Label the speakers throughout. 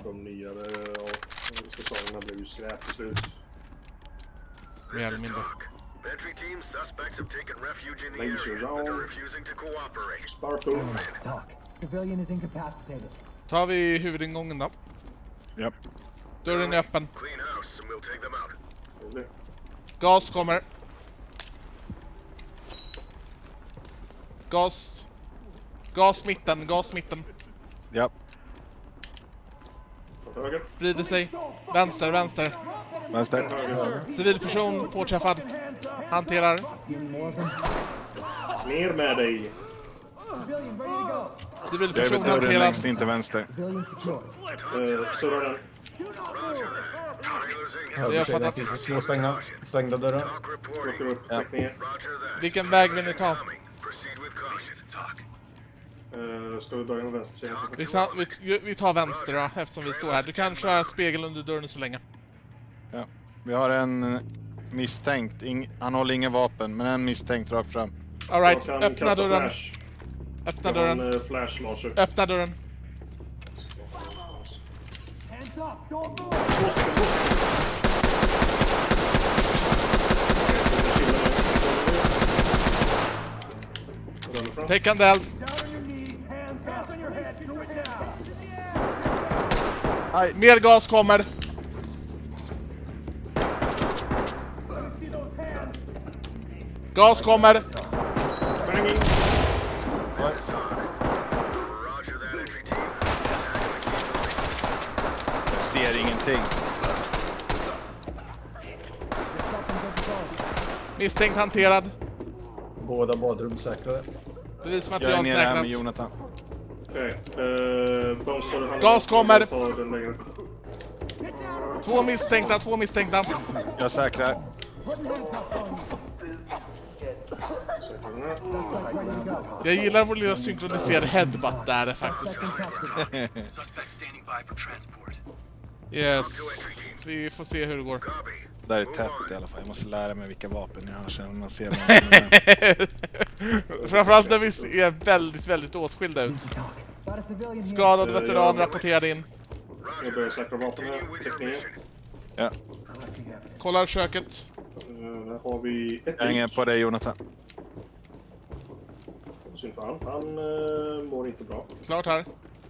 Speaker 1: de nyare säsongerna blev ju skräp till slut.
Speaker 2: Mer eller mindre.
Speaker 3: Entry team suspects have taken refuge in the area after refusing to cooperate.
Speaker 1: Sparkle.
Speaker 4: Civilian is incapacitated.
Speaker 2: Tar vi huvudingången då.
Speaker 5: Japp.
Speaker 2: Dörren är öppen.
Speaker 3: Clean house and we'll take them out.
Speaker 2: Gas kommer. Gas. Gas mitten.
Speaker 5: Japp.
Speaker 2: Sprider sig. Vänster. Civilperson påträffad. Hanterar.
Speaker 1: Ner med dig.
Speaker 2: Civilperson
Speaker 5: dörren
Speaker 2: hanterad.
Speaker 5: längst in till vänster.
Speaker 1: Surrar den.
Speaker 2: Det har fattat.
Speaker 6: Det finns två stängda dörrar.
Speaker 1: Plockar upp, täck ner.
Speaker 2: Vilken väg vill ni ta?
Speaker 1: Ska vi börja med vänster sidan?
Speaker 2: Vi tar vänster då, eftersom vi står här. Du kan köra spegel under dörren så länge.
Speaker 5: Ja. Vi har en misstänkt. Han håller ingen vapen, men en misstänkt rakt fram.
Speaker 2: All right, öppna dörren. Öppna dörren.
Speaker 1: Flash laser.
Speaker 2: Öppna dörren. Täckande eld. Mer gas kommer. Gas kommer.
Speaker 1: Banging.
Speaker 5: Jag ser ingenting.
Speaker 2: Misstänkt hanterad.
Speaker 6: Båda badrum säkrade.
Speaker 5: Jag är
Speaker 2: Bevismaterial
Speaker 5: nere här med
Speaker 2: säkrat.
Speaker 5: Jonathan.
Speaker 1: Okej.
Speaker 2: Gas kommer. 2 misstänkta.
Speaker 5: Jag säkrar.
Speaker 2: Jag gillar vår lilla synkroniserade headbutt där faktiskt. Yes. Vi får se hur det går.
Speaker 5: Där är tätt i alla fall. Jag måste lära mig vilka vapen jag har sen man ser mig.
Speaker 2: Framförallt när vi ser väldigt åtskilda ut. Skadad veteran rapporterad in.
Speaker 1: Jag börjar säkra vapen här. Tekniken.
Speaker 5: Ja.
Speaker 2: Kollar köket.
Speaker 1: Där har vi ett
Speaker 5: Jag hänger på dig, Jonathan.
Speaker 1: Synd för han mår inte bra.
Speaker 2: Klart här.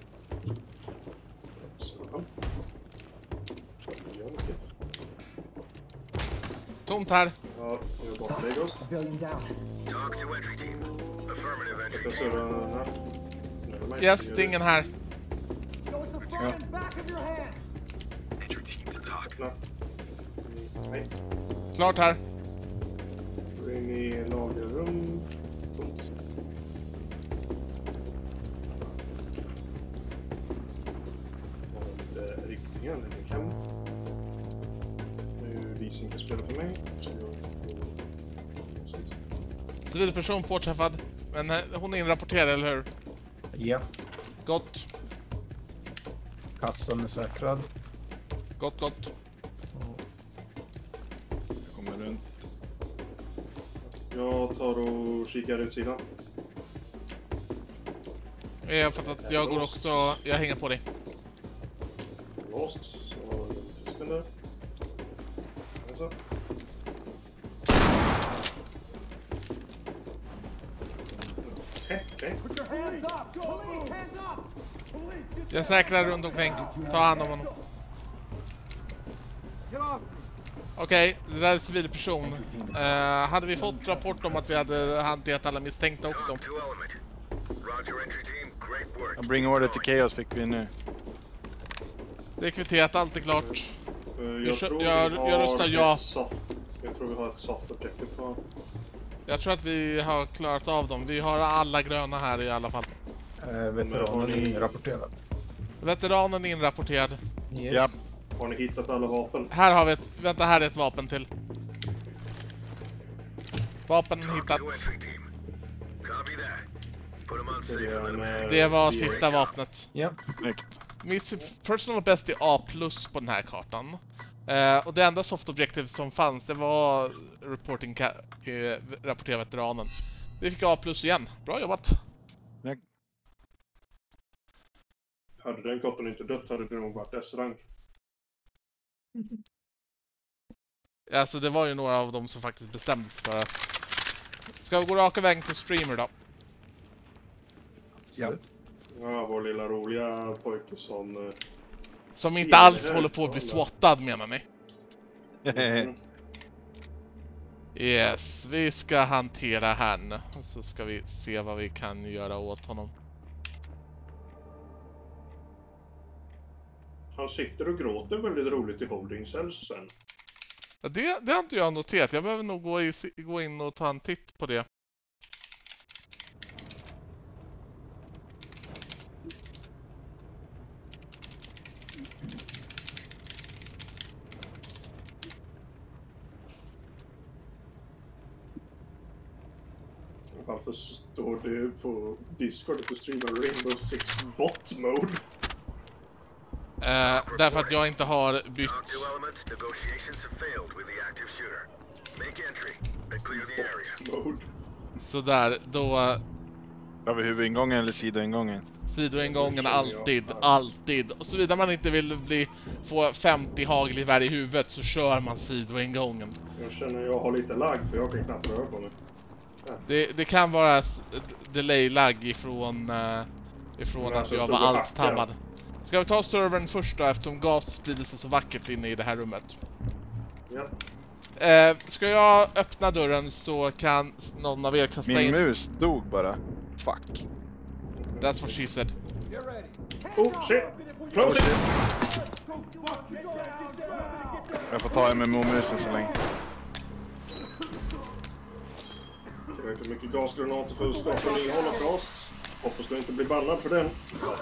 Speaker 2: Tomt här.
Speaker 1: Ja, jag är borta dig, Ghost.
Speaker 3: Talk to entry team. Affirmative entry
Speaker 1: Jag
Speaker 3: team.
Speaker 1: surrar.
Speaker 2: Yes, det är ingen här.
Speaker 3: Entry team to talk.
Speaker 1: Nej.
Speaker 2: Klart här.
Speaker 1: Går in i lagerrum. Tomt. Inte riktningen, det kan. Nu Leasing kan spela för mig. Så
Speaker 2: Civilperson påträffad. Men hon är inrapporterad, eller hur?
Speaker 6: Ja.
Speaker 2: Gott.
Speaker 6: Kassan är säkrad.
Speaker 2: Gott.
Speaker 5: Jag kommer runt.
Speaker 1: jag tar och kikar utsidan.
Speaker 2: Jag har fattat att jag går också. Jag hänger på dig.
Speaker 1: Låst. Så tysten där. Så. Okej.
Speaker 2: Jag säkrar runt omkring. Ta hand om honom. Okej, det där är civilperson. Hade vi fått rapport om att vi hade hanterat alla misstänkta också?
Speaker 5: Bring order to chaos fick vi nu.
Speaker 2: Det är kvitterat, allt är klart.
Speaker 1: Jag
Speaker 2: röstar ja.
Speaker 1: Jag tror vi har ett soft objective kvar.
Speaker 2: Jag tror att vi har klarat av dem. Vi har alla gröna här i alla fall.
Speaker 6: Veteranen är inrapporterad.
Speaker 2: Veteranen är inrapporterad.
Speaker 6: Yes.
Speaker 5: Ja.
Speaker 1: Har ni hittat alla vapen?
Speaker 2: Här har vi ett... Vänta, här är ett vapen till. Vapen hittat. Det var sista vapnet.
Speaker 6: Ja.
Speaker 2: Mitt personal best är A+ på den här kartan. Och det enda soft objective som fanns, det var rapportera veteranen. Vi fick A+ igen. Bra jobbat.
Speaker 1: Hade den katten inte dött hade det nog varit S-rank.
Speaker 2: Alltså det var ju några av dem som faktiskt bestämdes för att... Ska vi gå raka vägen till streamer då?
Speaker 5: Ja.
Speaker 1: Ja, vår lilla roliga pojke
Speaker 2: Som inte alls håller på att bli swattad menar ni? Yes, vi ska hantera han. Så ska vi se vad vi kan göra åt honom.
Speaker 1: Han sitter och gråter väldigt roligt i holding cells sen.
Speaker 2: Ja, det har inte jag noterat. Jag behöver nog gå in och ta en titt på det.
Speaker 1: Varför står det på Discord att du streamar Rainbow Six bot mode?
Speaker 2: Därför att jag inte har bytt...
Speaker 1: Mode.
Speaker 2: Sådär, då...
Speaker 5: Har vi huvudingången eller sidoingången?
Speaker 2: Sidoingången alltid. Och såvida man inte vill få 50 hagelgevär i huvudet så kör man sidoingången.
Speaker 1: Jag känner jag har lite lag för jag kan knappt röra på mig.
Speaker 2: Det kan vara delay-lag ifrån att jag var alt-tabbad. Ska vi ta servern först då eftersom gas sprider sig så vackert inne i det här rummet?
Speaker 1: Ja.
Speaker 2: Ska jag öppna dörren så kan någon av er kasta in...
Speaker 5: Min mus dog bara. Fuck.
Speaker 2: That's what she said.
Speaker 1: Oh shit! Close it!
Speaker 5: Jag får ta MMO-musen så länge.
Speaker 1: Jag vet hur mycket gasgranater för att skapa en ny holocaust. Hoppas du inte blir bannad för den.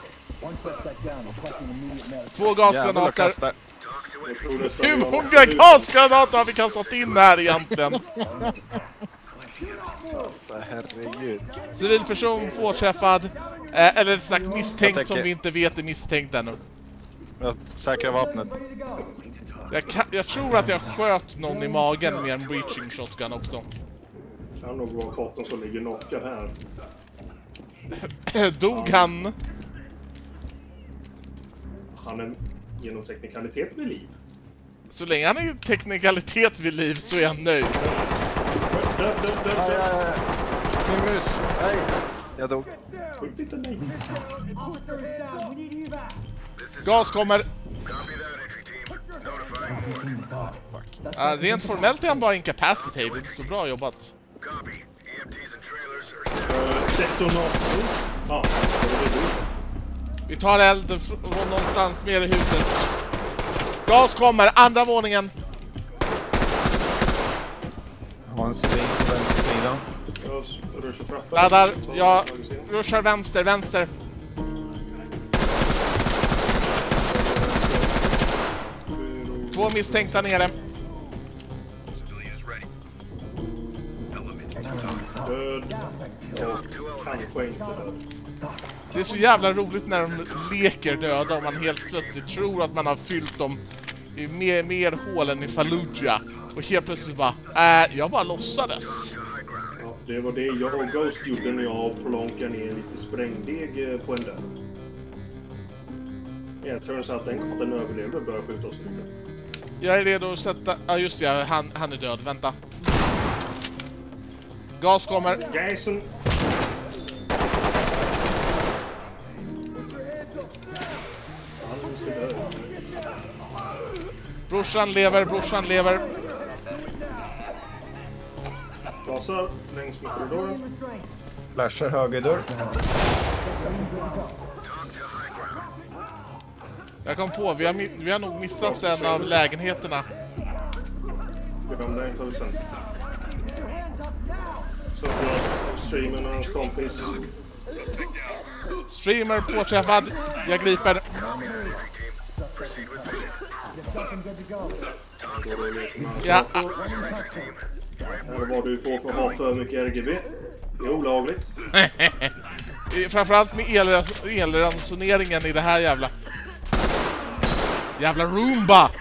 Speaker 2: 2 gasgranater. Hur
Speaker 1: Hur
Speaker 2: många gasgranater har vi kastat in här egentligen?
Speaker 5: Herregud.
Speaker 2: Civilperson påträffad. Eller sagt misstänkt
Speaker 5: Jag
Speaker 2: som
Speaker 5: tänker-
Speaker 2: vi inte vet är misstänkt ännu.
Speaker 5: Jag säkrar vapnet.
Speaker 2: Jag tror att jag sköt någon i magen med en breaching shotgun också.
Speaker 1: Kan nog vara katten som ligger knockad här.
Speaker 2: Dog han?
Speaker 1: Han är genom teknikalitet vid liv.
Speaker 2: Så länge han är teknikalitet vid liv så är jag nöjd.
Speaker 1: Död.
Speaker 5: Min mus. Nej. Jag dog.
Speaker 1: Skjut inte mig.
Speaker 2: Gas kommer. Rent formellt är han bara incapacitated, så bra jobbat.
Speaker 1: Detonator. Ja, det är du.
Speaker 2: Vi tar eld från någonstans mer i huset. Gas kommer, andra våningen.
Speaker 6: Har en civil på vänster sidan.
Speaker 1: Jag ruschar trappan.
Speaker 2: Laddar, jag ruschar vänster. 2 misstänkta nere.
Speaker 1: Död. Kanske inte död.
Speaker 2: Det är så jävla roligt när de leker döda och man helt plötsligt tror att man har fyllt dem i mer hål än i Fallujah. Och helt plötsligt bara, jag bara låtsades.
Speaker 1: Ja, det var det jag och Ghost gjorde när jag plonkade ner lite sprängdeg på en dörr. Jag tror så att den katten överlevde och började skjuta oss nu.
Speaker 2: Jag är redo att sätta... Ja just det, han är död, vänta. Gas kommer.
Speaker 1: Jason! Han ser död.
Speaker 2: Brorsan lever.
Speaker 1: Gasar längs med korridoren.
Speaker 6: Flashar höger dörr.
Speaker 2: Jag kom på, vi har nog missat en av lägenheterna.
Speaker 1: Glöm det, tar vi sen. Så jag streamen och hans kompis.
Speaker 2: Streamer påträffad. Jag griper. Ja.
Speaker 1: Här var du får för att ha för mycket RGB. Det är olagligt.
Speaker 2: Framförallt med elransoneringen i det här jävla Roomba.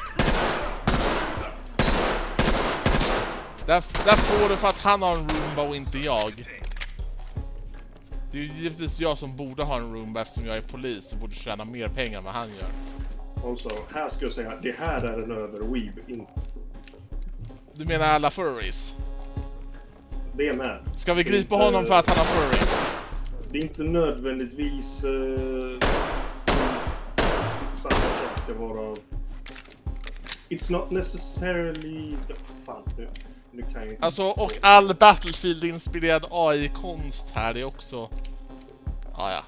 Speaker 2: Där får du för att han har en Roomba och inte jag. Det är ju givetvis jag som borde ha en Roomba eftersom jag är polis och borde tjäna mer pengar än vad han gör.
Speaker 1: Och så, här ska jag säga, det här är en överweeb.
Speaker 2: Du menar alla furries?
Speaker 1: Det är med.
Speaker 2: Ska vi gripa honom för att han har furries?
Speaker 1: Det är inte nödvändigtvis samma sak att vara... It's not necessarily... Fan, nu kan jag inte...
Speaker 2: Alltså, och all Battlefield-inspirerad AI-konst här är också... ja.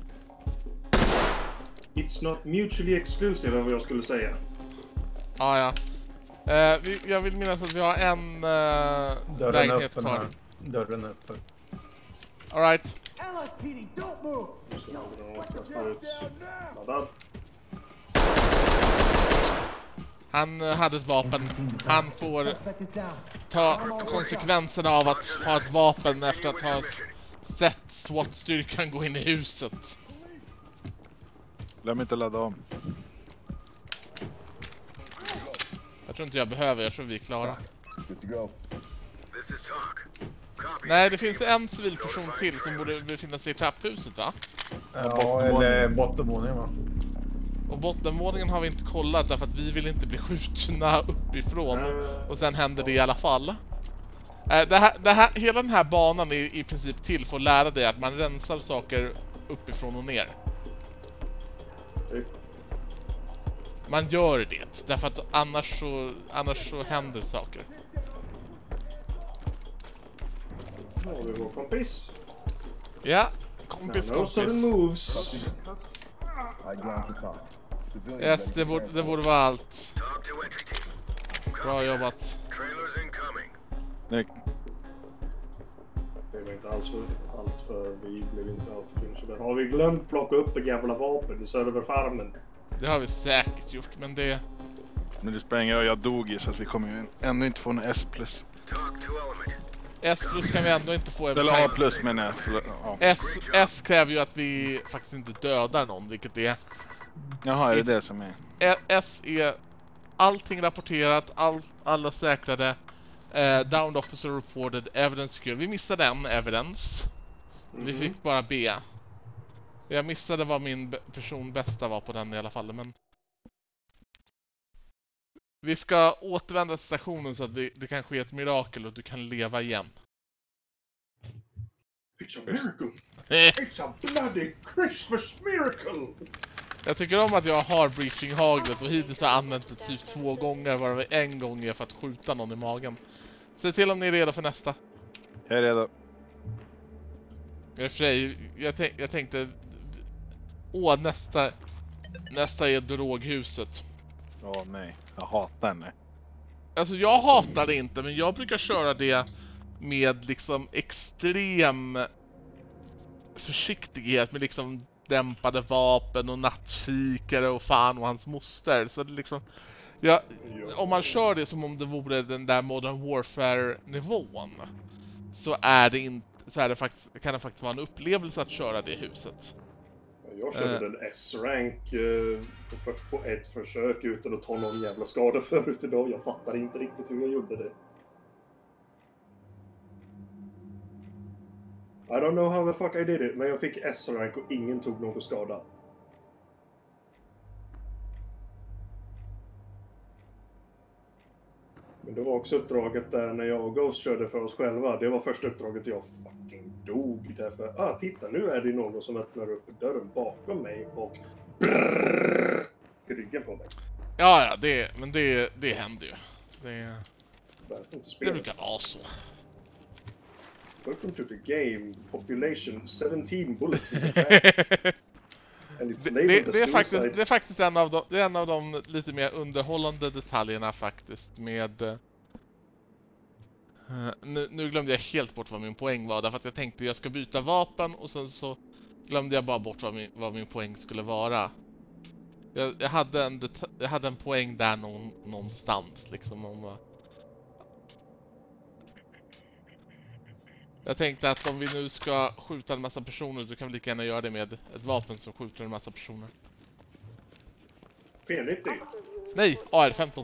Speaker 1: It's not mutually exclusive är vad jag skulle säga.
Speaker 2: Ja. Jag vill minnas att vi har en
Speaker 6: Dörren
Speaker 2: lägenhet
Speaker 6: öppen
Speaker 2: kvar.
Speaker 6: här. Dörren öppen.
Speaker 2: All right.
Speaker 4: LSPD, don't move!
Speaker 1: Nu ska man kasta ut... Laddad.
Speaker 2: Han hade ett vapen. Han får
Speaker 4: Suspect is down.
Speaker 2: ta konsekvenserna av att ha ett vapen efter att ha sett SWAT-styrkan gå in i huset.
Speaker 5: Glöm inte ladda om.
Speaker 2: Jag tror inte jag behöver, jag tror vi är klara.
Speaker 3: This is talk. Copy.
Speaker 2: Nej, det finns en civilperson till som borde befinna sig i trapphuset, va?
Speaker 6: Ja, eller bottenvåningen va?
Speaker 2: Och bottenvåningen har vi inte kollat därför att vi vill inte bli skjutna uppifrån. Och sen händer det i alla fall. Hela den här banan är i princip till för att lära dig att man rensar saker uppifrån och ner. Man gör det, därför att annars så händer saker.
Speaker 1: Ja, vi går kompis.
Speaker 2: Ja, kompis.
Speaker 1: No sudden moves.
Speaker 2: Yes, det borde vara allt.
Speaker 3: Talk to entry team.
Speaker 2: Bra jobbat.
Speaker 3: Trailers incoming.
Speaker 5: Snyggt.
Speaker 1: Det var inte alls för vi blev inte alltid finishade. Har vi glömt plocka upp ett jävla vapen i serverfarmen?
Speaker 2: Det har vi säkert gjort, men det...
Speaker 5: Men det spränger jag dog i så att vi kommer ju ändå inte få en S+.
Speaker 3: Talk to element.
Speaker 2: S+ kan vi ändå inte få.
Speaker 5: Eller A+ menar jag. Ja.
Speaker 2: S kräver ju att vi faktiskt inte dödar någon, vilket är...
Speaker 5: Jaha, är det det som är?
Speaker 2: S är allting rapporterat, alla säkrade. Downed officer reported, evidence secure. Vi missade en evidence. Vi fick bara B. Jag missade vad min person bästa var på den i alla fall, men... Vi ska återvända till stationen så att det kan ske ett mirakel och du kan leva igen.
Speaker 1: It's a miracle! It's a bloody Christmas miracle!
Speaker 2: Jag tycker om att jag har breaching-haglet och hittills har jag använt det typ 2 gånger, varav en gång är för att skjuta någon i magen. Se till om ni är redo för nästa.
Speaker 5: Jag är redo.
Speaker 2: I och för sig, jag tänkte... nästa är droghuset.
Speaker 5: Åh nej, jag hatar henne.
Speaker 2: Alltså jag hatar det inte, men jag brukar köra det med liksom extrem försiktighet med liksom dämpade vapen och nattkikare och fan och hans moster. Så det liksom... om man kör det som om det vore den där Modern Warfare-nivån så kan det faktiskt vara en upplevelse att köra det huset.
Speaker 1: Jag körde en S-rank på ett försök utan att ta någon jävla skada förut idag. Jag fattar inte riktigt hur jag gjorde det. I don't know how the fuck I did it, men jag fick S-rank och ingen tog någon skada. Men det var också uppdraget där när jag och Ghost körde för oss själva. Det var första uppdraget jag fucking dog. Därför, titta nu är det någon som öppnar upp dörren bakom mig och brrrr, i ryggen på mig.
Speaker 2: Ja, men det händer ju. Det brukar vara så.
Speaker 1: Welcome to the game. Population 17 bullets in the back. And it's labeled
Speaker 2: Det
Speaker 1: suicide.
Speaker 2: är faktiskt en av de lite mer underhållande detaljerna faktiskt med... Nu glömde jag helt bort vad min poäng var, därför att jag tänkte jag ska byta vapen och sen så glömde jag bara bort vad min poäng skulle vara. Jag hade en poäng där någonstans liksom. Jag tänkte att om vi nu ska skjuta en massa personer så kan vi lika gärna göra det med ett vapen som skjuter en massa personer.
Speaker 1: P90.
Speaker 2: Nej, AR-15.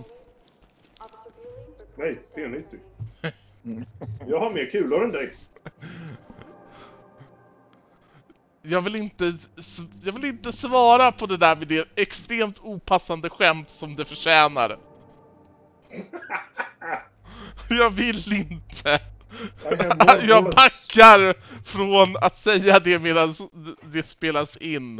Speaker 1: Nej, P90. Jag har mer kulor än dig.
Speaker 2: Jag vill inte svara på det där med det extremt opassande skämt som det förtjänar. Jag vill inte. Jag backar från att säga det medan det spelas in.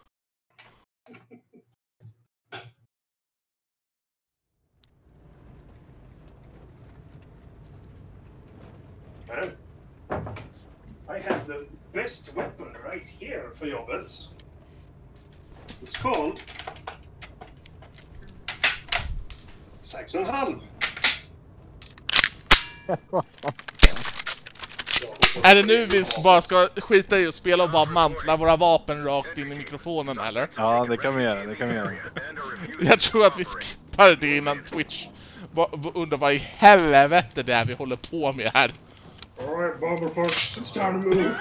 Speaker 1: Man, I have the best weapon right here for jobbet. It's called 6,5.
Speaker 2: Är det nu vi bara ska skita i och spela och bara mantla våra vapen rakt in i mikrofonen, eller?
Speaker 5: Ja, det kan vi göra.
Speaker 2: Jag tror att vi skippar det innan Twitch undrar vad i helvete det är vi håller på med här.
Speaker 1: Alright, Bumblefuss, it's time to move.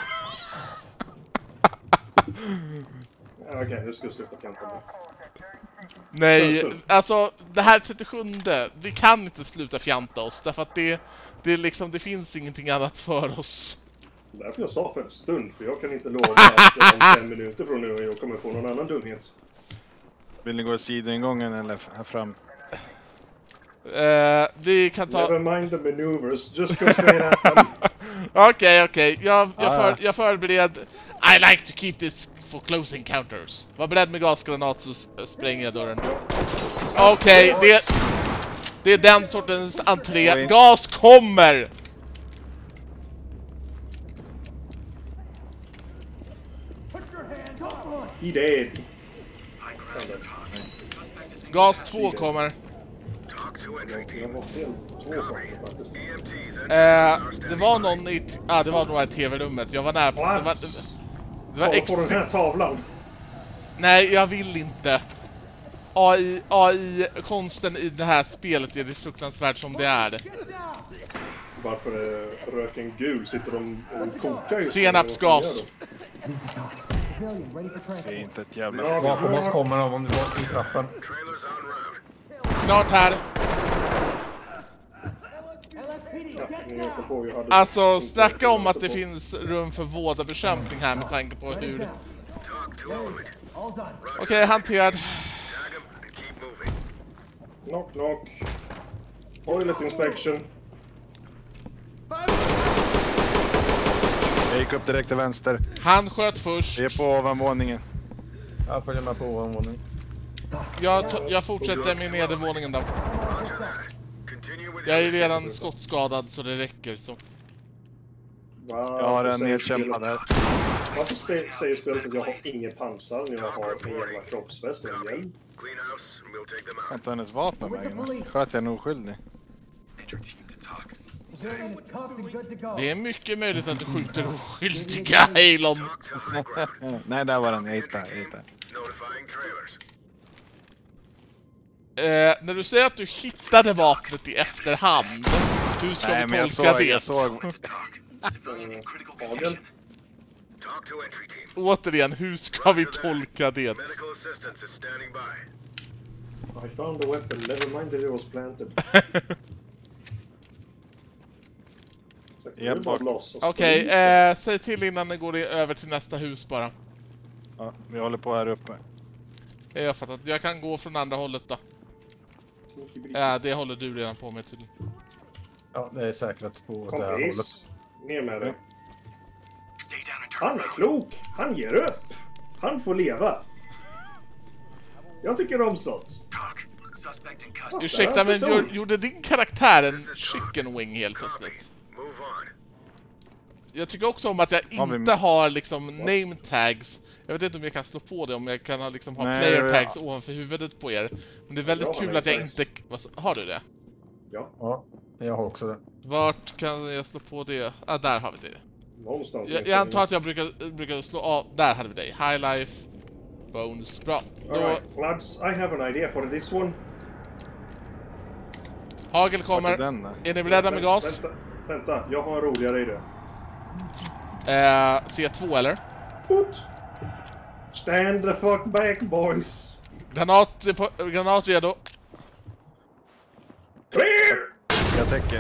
Speaker 1: Okej, nu ska jag sluta fjanta mig.
Speaker 2: Nej, alltså det här 37:e, vi kan inte sluta fjanta oss därför att det finns ingenting annat för oss.
Speaker 1: Därför jag sa för en stund, för jag kan inte lova att om 5 minuter från nu jag kommer få någon annan dumhet.
Speaker 5: Vill ni gå sidoingången eller här fram?
Speaker 2: Vi kan ta...
Speaker 1: Never mind the maneuvers, just go straight at them.
Speaker 2: Okej. Jag förbereder... I like to keep this for close encounters. Var beredd med gasgranat så spränger jag dörren. Okej, det är den sortens entré. Gas kommer!
Speaker 1: He dead.
Speaker 2: Gas 2 kommer.
Speaker 1: Jag var fel. 2 saker faktiskt.
Speaker 2: Det var någon i... det var nog i tv-rummet. Jag var nära på... Det var
Speaker 1: på den här tavlan.
Speaker 2: Nej, jag vill inte. AI-konsten i det här spelet är det fruktansvärt som det är.
Speaker 1: Varför är röken gul? Sitter de och kokar just nu?
Speaker 2: Senapsgas.
Speaker 5: Det är inte ett jävla...
Speaker 6: Bakom oss kommer de om du går till trappen.
Speaker 2: Snart här. Alltså, snacka om att det finns rum för vådabekämpning här med tanke på hur... Okej, hanterad.
Speaker 1: Knock, knock. Toilet inspection.
Speaker 5: Jag gick upp direkt till vänster.
Speaker 2: Han sköt först.
Speaker 5: Vi är på ovanvåningen.
Speaker 6: Jag följer med på ovanvåningen.
Speaker 2: Jag fortsätter med nedervåningen då. Jag är redan skottskadad så det räcker så.
Speaker 5: Jag har en nedkämpad här.
Speaker 1: Varför säger spelet att jag har inget pansar när jag har en jävla kroppsväst och en hjälm?
Speaker 5: Jag kan ta hennes vapen vägen. Sköt jag en oskyldig.
Speaker 2: Det är mycket möjligt att du skjuter oskyldiga, Elon.
Speaker 5: Nej, där var den. Jag hittade.
Speaker 2: När du säger att du hittade vapnet i efterhand, hur ska vi tolka det?
Speaker 5: Jag såg.
Speaker 2: Återigen, hur ska vi tolka det?
Speaker 1: I found a weapon, never mind that it was planted.
Speaker 2: Okej, säg till innan det går över till nästa hus bara.
Speaker 5: Ja, vi håller på här uppe.
Speaker 2: Jag har fattat, jag kan gå från andra hållet då. Det håller du redan på med tydligen.
Speaker 6: Ja, det är säkrat på
Speaker 1: Kompis,
Speaker 6: det här hållet.
Speaker 1: ner med dig. Han är klok, han ger upp. Han får leva. Jag tycker om sånt.
Speaker 2: Ursäkta, men gjorde din karaktär en chicken wing helt plötsligt? Jag tycker också om att jag inte har liksom name tags. Jag vet inte om jag kan slå på det, om jag kan liksom ha player tags ovanför huvudet på er. Men det är väldigt kul att jag inte... Har du det?
Speaker 1: Ja,
Speaker 6: jag har också det.
Speaker 2: Vart kan jag slå på det? Där har vi det.
Speaker 1: Någonstans.
Speaker 2: Jag antar att jag brukar slå av... Där hade vi det. High life. Bones. Bra.
Speaker 1: Alright, lads, I have an idea for this one.
Speaker 2: Hagel kommer. Är ni beredda med gas?
Speaker 1: Vänta, jag har en roligare idé.
Speaker 2: C2 eller?
Speaker 1: Put. Stand the fuck back, boys.
Speaker 2: Granat redo.
Speaker 1: Clear!
Speaker 5: Jag täcker.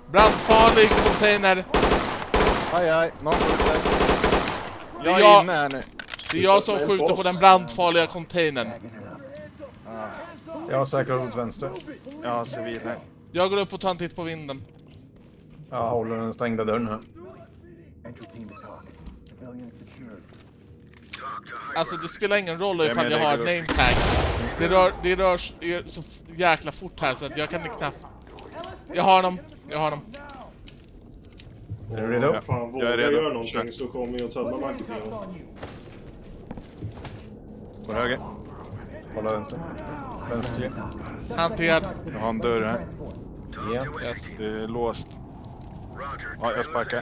Speaker 2: Brandfarlig container.
Speaker 5: Aj, någon skjuter.
Speaker 2: Det är
Speaker 5: Jag
Speaker 2: jag-
Speaker 5: är inne här nu.
Speaker 2: Det är jag som skjuter på den brandfarliga containern.
Speaker 6: Jag har säkrat åt vänster.
Speaker 5: Jag har civil här.
Speaker 2: Jag går upp och tar en titt på vinden.
Speaker 6: Jag håller den stängda dörren här.
Speaker 2: Alltså det spelar ingen roll ifall
Speaker 5: men
Speaker 2: jag
Speaker 5: det
Speaker 2: har
Speaker 5: går-
Speaker 2: name tag. Det rör så jäkla fort här så att jag kan knappt... Jag har dem.
Speaker 6: Är du redo?
Speaker 1: Fan,
Speaker 5: jag
Speaker 1: vågar
Speaker 5: är
Speaker 1: jag
Speaker 5: redo.
Speaker 1: göra någonting så kommer jag tömma magasinet.
Speaker 5: På höger.
Speaker 6: Kolla vänster. Vänster.
Speaker 2: Hanterad.
Speaker 5: Jag har en dörr här.
Speaker 6: Ja.
Speaker 2: Yes.
Speaker 5: Det är låst. Ja, jag sparkar.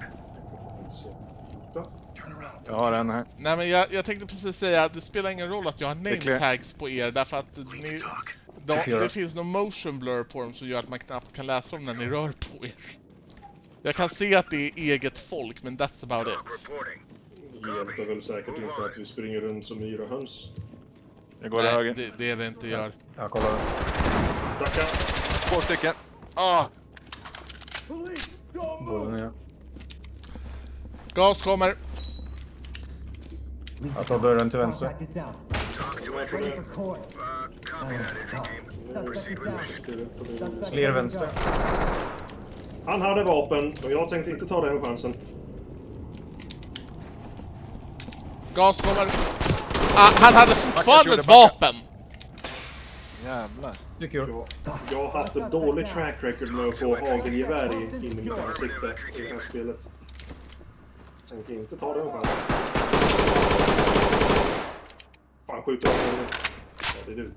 Speaker 5: Jag har en här.
Speaker 2: Nej men jag tänkte precis säga att det spelar ingen roll att jag har name
Speaker 5: clear.
Speaker 2: tags på er därför att det finns någon motion blur på dem som gör att man knappt kan läsa dem när ni rör på er. Jag kan se att det är eget folk men that's about it.
Speaker 1: Det hjälper väl säkert inte att vi springer runt som yra höns.
Speaker 5: Jag går
Speaker 2: Nej,
Speaker 5: höger.
Speaker 2: det är det inte gör.
Speaker 6: Jag kollar.
Speaker 1: Tacka!
Speaker 5: 2 stycken. Ah!
Speaker 6: Båda ner.
Speaker 2: Gas kommer.
Speaker 6: Jag tar dörren till vänster.
Speaker 4: Practice down.
Speaker 6: Fler vänster.
Speaker 1: Han hade vapen och jag tänkte inte ta den chansen.
Speaker 2: Gas kommer. Han hade fortfarande ett
Speaker 5: backa.
Speaker 2: vapen.
Speaker 5: Jävlar.
Speaker 6: Secure.
Speaker 1: Jag har haft ett dåligt track record med att få hagelgevär in i mitt ansikte i det här spelet. Jag tänker inte ta den chansen. Fan, skjuter jag på. Ja, det är du.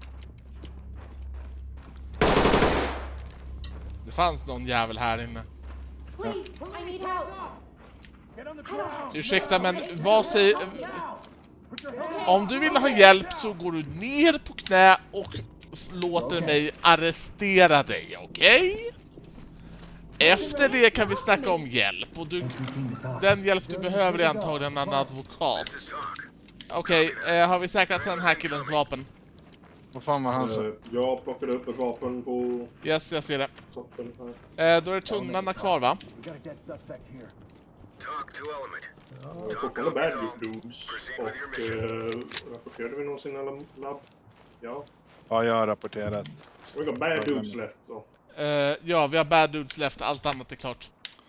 Speaker 2: Det fanns någon jävel här inne.
Speaker 7: Please, I need help.
Speaker 2: Ursäkta men vad säger... Om du vill ha hjälp så går du ner på knä och låter mig arrestera dig, okej? Efter det kan vi snacka om hjälp och den hjälp du behöver är antagligen en advokat. Okej, har vi säkrat den här killens vapen?
Speaker 5: Vad fan var han så?
Speaker 1: Jag plockade upp ett vapen på
Speaker 2: Yes, jag ser det.
Speaker 1: toppen här.
Speaker 2: Då är det tunnlarna kvar va?
Speaker 4: We got a dead suspect here.
Speaker 3: Talk to Element.
Speaker 1: Jag har fortfarande bad dudes. Och rapporterade vi någonsin alla labb? Ja.
Speaker 5: Ja, jag har rapporterat.
Speaker 1: We got bad dudes left då.
Speaker 2: Ja, vi har bad dudes left, allt annat är klart.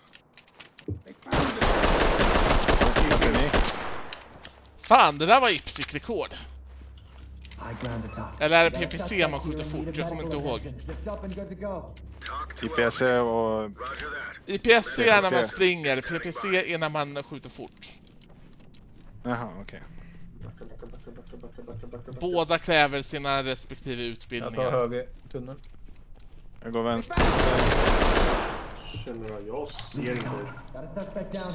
Speaker 5: Varför är ni?
Speaker 2: Fan, det där var IPSIC-rekord.
Speaker 4: High ground to top.
Speaker 2: Eller är det PPC man skjuter fort? Jag kommer inte ihåg.
Speaker 4: Zipped up and good to go.
Speaker 3: Talk to
Speaker 5: IPC
Speaker 3: Element.
Speaker 5: och...
Speaker 3: Roger that.
Speaker 2: IPSC är när man springer, PPC är när man skjuter fort.
Speaker 5: Jaha, okej.
Speaker 2: Båda kräver sina respektive
Speaker 6: Jag tar
Speaker 2: utbildningar.
Speaker 6: höger tunnel.
Speaker 5: Jag går vänster.
Speaker 1: Känner jag ser inte.
Speaker 4: Got a suspect down.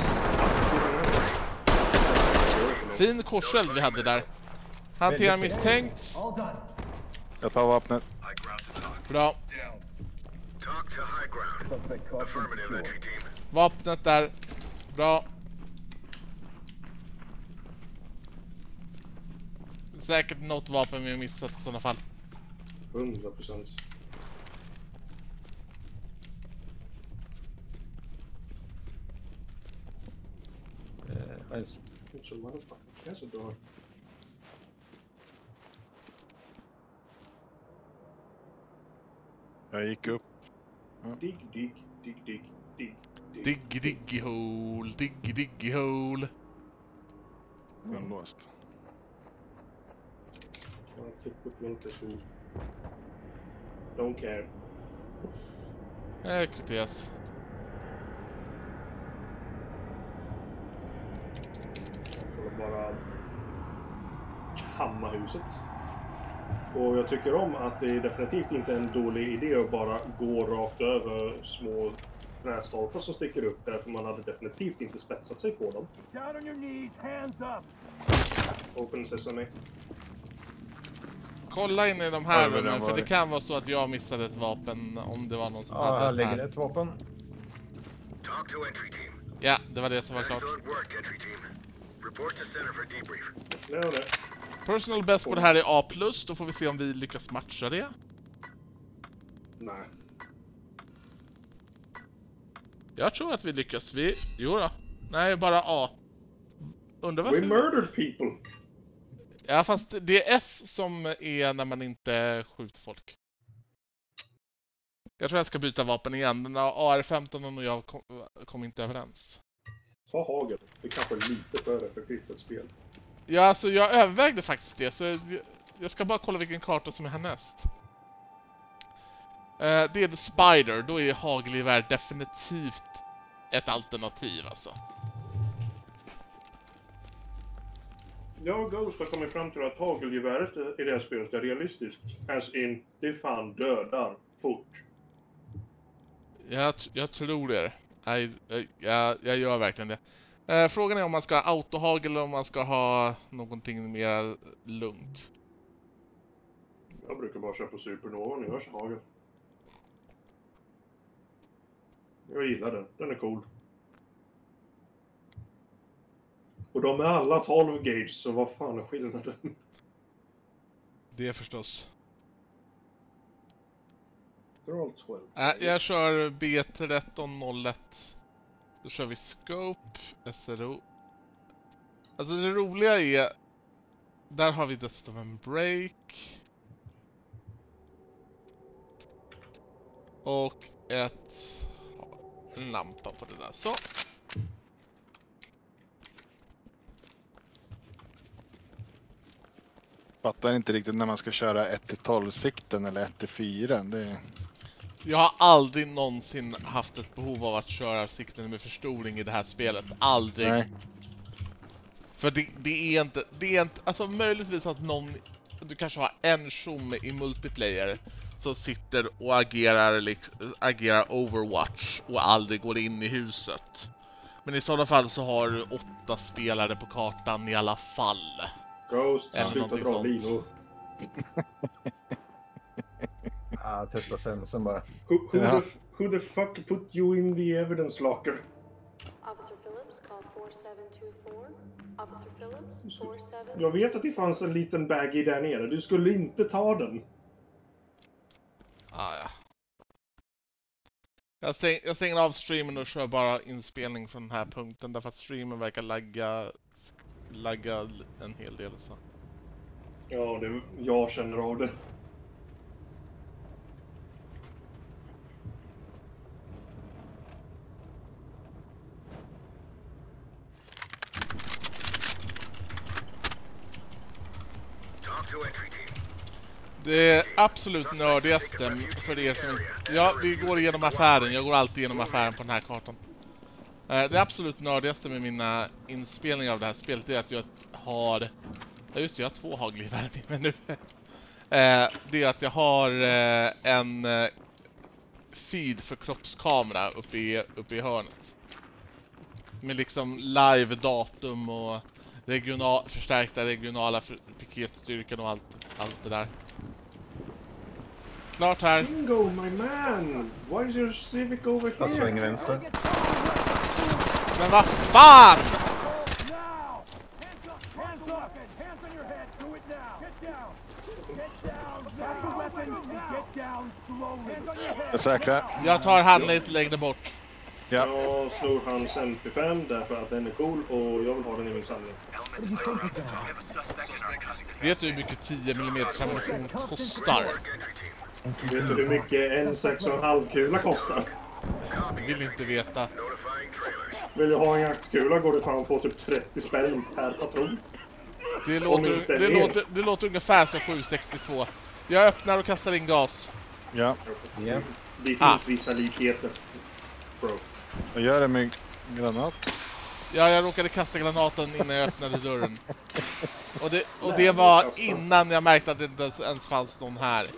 Speaker 2: Fin korseld vi hade där. Hantera misstänkt.
Speaker 4: All done.
Speaker 5: Jag tar vapnet.
Speaker 3: High ground to talk.
Speaker 2: Bra.
Speaker 3: Talk to high ground.
Speaker 4: Suspect caught.
Speaker 3: Affirmative entry team.
Speaker 2: Vapnet där. Bra. Säkert något vapen vi har missat i sådana fall.
Speaker 1: 100%.
Speaker 6: Vänster.
Speaker 1: It's a motherfucking cancer door.
Speaker 5: Jag gick upp.
Speaker 1: Dig, dig, dig, dig, dig, dig.
Speaker 2: Diggy diggy hole, diggy diggy hole.
Speaker 5: Den är låst.
Speaker 1: Can't click with winter suit. Don't care.
Speaker 2: QTS.
Speaker 1: Jag får bara kamma huset. Och jag tycker om att det definitivt inte är en dålig idé att bara gå rakt över små trästolpar som sticker upp där, för man hade definitivt inte spetsat sig på dem.
Speaker 4: Down on your knees, hands up.
Speaker 1: Open sesame.
Speaker 2: Kolla in i de här
Speaker 5: Ja, men
Speaker 2: rummen
Speaker 5: var
Speaker 2: för det
Speaker 5: det.
Speaker 2: kan vara så att jag missade ett vapen om det var någon som
Speaker 6: Ja,
Speaker 2: hade
Speaker 6: här
Speaker 2: ett
Speaker 6: ligger
Speaker 2: här.
Speaker 6: ett vapen.
Speaker 3: Talk to entry team.
Speaker 2: Ja, det var det som var klart.
Speaker 3: Excellent work, entry team. Report to center for debrief.
Speaker 1: Det är det.
Speaker 2: Personal best på det här är A+, då får vi se om vi lyckas matcha det.
Speaker 1: Nej.
Speaker 2: Jag tror att vi lyckas. Jo då. Nej, bara A. Undrar varför...
Speaker 1: We murdered people.
Speaker 2: Ja, fast det är S som är när man inte skjuter folk. Jag tror jag ska byta vapen igen. Den där AR-15 och jag kom inte överens.
Speaker 1: Ta hagel. Det kanske är lite för effektivt för ett spel.
Speaker 2: Ja, alltså jag övervägde faktiskt det. Så jag ska bara kolla vilken karta som är härnäst. Det är The Spider. Då är hagelgevär definitivt ett alternativ alltså.
Speaker 1: Jag och Ghost har kommit fram till att hagelgeväret i det här spelet är realistiskt. As in, det fan dödar fort.
Speaker 2: Jag tror det. Jag gör verkligen det. Frågan är om man ska ha autohagel eller om man ska ha någonting mer lugnt.
Speaker 1: Jag brukar bara köpa Supernova när jag kör hagel. Jag gillar den. Den är cool. Och de är alla 12 gauge, så vad fan är skillnaden?
Speaker 2: Det är förstås.
Speaker 1: They're all 12.
Speaker 2: Jag kör B1301. Då kör vi Scope, SRO. Alltså det roliga är... Där har vi dessutom en break. Och en lampa på det där. Så.
Speaker 5: Fattar inte riktigt när man ska köra 1-12 sikten eller 1-4. Det...
Speaker 2: Jag har aldrig någonsin haft ett behov av att köra sikten med förstoring i det här spelet. Aldrig.
Speaker 5: Nej.
Speaker 2: För det är inte... Alltså möjligtvis att du kanske har en tjomme i multiplayer som sitter och agerar Overwatch och aldrig går in i huset. Men i sådana fall så har du 8 spelare på kartan i alla fall.
Speaker 1: Ghost,
Speaker 2: eller
Speaker 1: sluta
Speaker 2: någonting
Speaker 1: dra
Speaker 2: sånt.
Speaker 1: linor.
Speaker 6: Testa sensen bara.
Speaker 1: Who the fuck put you in the evidence locker?
Speaker 8: Officer Phillips, call 4724. Officer Phillips, 47...
Speaker 1: Jag vet att det fanns en liten baggy där nere. Du skulle inte ta den.
Speaker 2: Ja. Jag stänger av streamen och kör bara inspelning från den här punkten. Därför att streamen verkar lagga en hel del så.
Speaker 1: Ja, jag känner av det.
Speaker 2: Det absolut nördigaste för er som... Ja, vi går igenom affären. Jag går alltid igenom affären på den här kartan. Det absolut nördigaste med mina inspelningar av det här spelet är att jag har... Ja just det, jag har 2 hagelgevär med nu. Det är att jag har en feed för kroppskamera uppe i hörnet. Med liksom live-datum och förstärkta regionala piketstyrkan och allt det där. Klart här.
Speaker 1: Bingo, my man! Why is your Civic over here?
Speaker 6: Jag svänger vänster.
Speaker 2: Men vad fan!
Speaker 5: Jag säkrar.
Speaker 2: Jag tar han lite längre bort.
Speaker 5: Ja.
Speaker 1: Jag slår hans MP5 därför att den är cool och jag vill ha den i min samling.
Speaker 2: Vet du hur mycket 10 mm ammunition kostar?
Speaker 1: Vet du hur mycket en 6,5-kula kostar?
Speaker 2: Jag vill inte veta.
Speaker 1: Vill du ha en jaktkula går det fram på typ 30 spänn per patron.
Speaker 2: Det låter ungefär som 762. Jag öppnar och kastar in gas.
Speaker 5: Ja.
Speaker 6: Ja.
Speaker 1: Det finns vissa likheter. Bro.
Speaker 5: Vad gör det med granat?
Speaker 2: Ja, jag råkade kasta granaten innan jag öppnade dörren. Och det var innan jag märkte att det inte ens fanns någon här.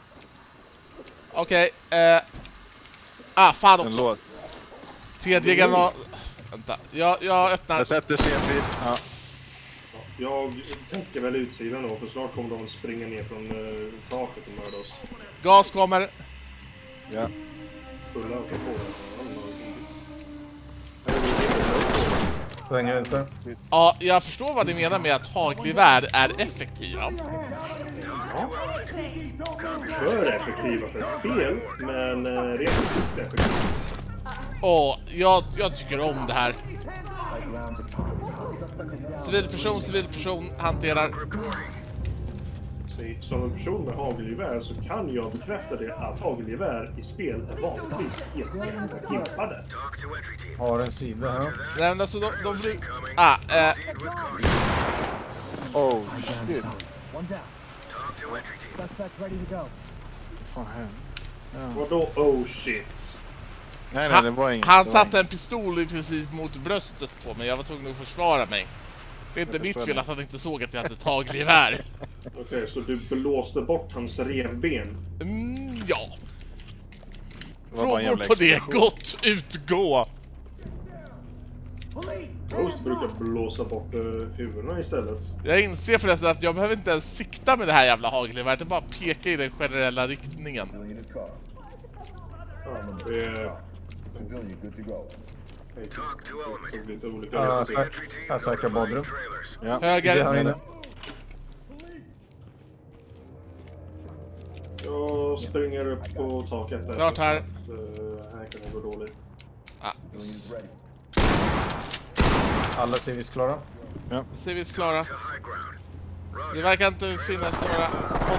Speaker 2: Okej. Fan också. Tredje granat... Vänta, jag öppnar.
Speaker 5: Jag sätter C4. Ja.
Speaker 1: Jag tänker väl utsidan då, för snart kommer de springa ner från taket och mörda oss.
Speaker 2: Gas kommer.
Speaker 5: Ja.
Speaker 1: Fulla på den.
Speaker 6: Svänger vänster.
Speaker 2: Ja, jag förstår vad ni menar med att hagelgevär är effektiva.
Speaker 1: För effektiva för ett spel, men rent fysiskt effektivt.
Speaker 2: Jag tycker om det här. Civilperson hanterar.
Speaker 1: Som en person med hagelgevär så kan jag bekräfta det att hagelgevär i spel är vanligtvis helt gimpade.
Speaker 6: Har en sida här.
Speaker 2: Nej men alltså de blir...
Speaker 5: Oh shit.
Speaker 4: One down. Suspect ready to go.
Speaker 5: Fan hem. Ja.
Speaker 1: Vadå oh shit?
Speaker 5: Nej, det var inget.
Speaker 2: Han satte en pistol i princip mot bröstet på mig. Jag var tvungen att försvara mig. Det är inte mitt fel att han inte såg att jag hade tagit gevär.
Speaker 1: Okej, så du blåste bort hans revben?
Speaker 2: Ja. Frågor på det, gott utgå.
Speaker 1: Ghost brukar blåsa bort huvudena istället.
Speaker 2: Jag inser förresten att jag behöver inte ens sikta med det här jävla hagelgeväret. Det bara peka i den generella riktningen.
Speaker 1: Det är... lite olika.
Speaker 6: Här säkrar badrum.
Speaker 5: Ja.
Speaker 2: Höger.
Speaker 6: Här inne.
Speaker 1: Jag springer upp på taket där.
Speaker 2: Klart här.
Speaker 1: Här kan det gå dåligt.
Speaker 6: Alla civis klara.
Speaker 2: Ja. Civis klara. Det verkar inte finnas några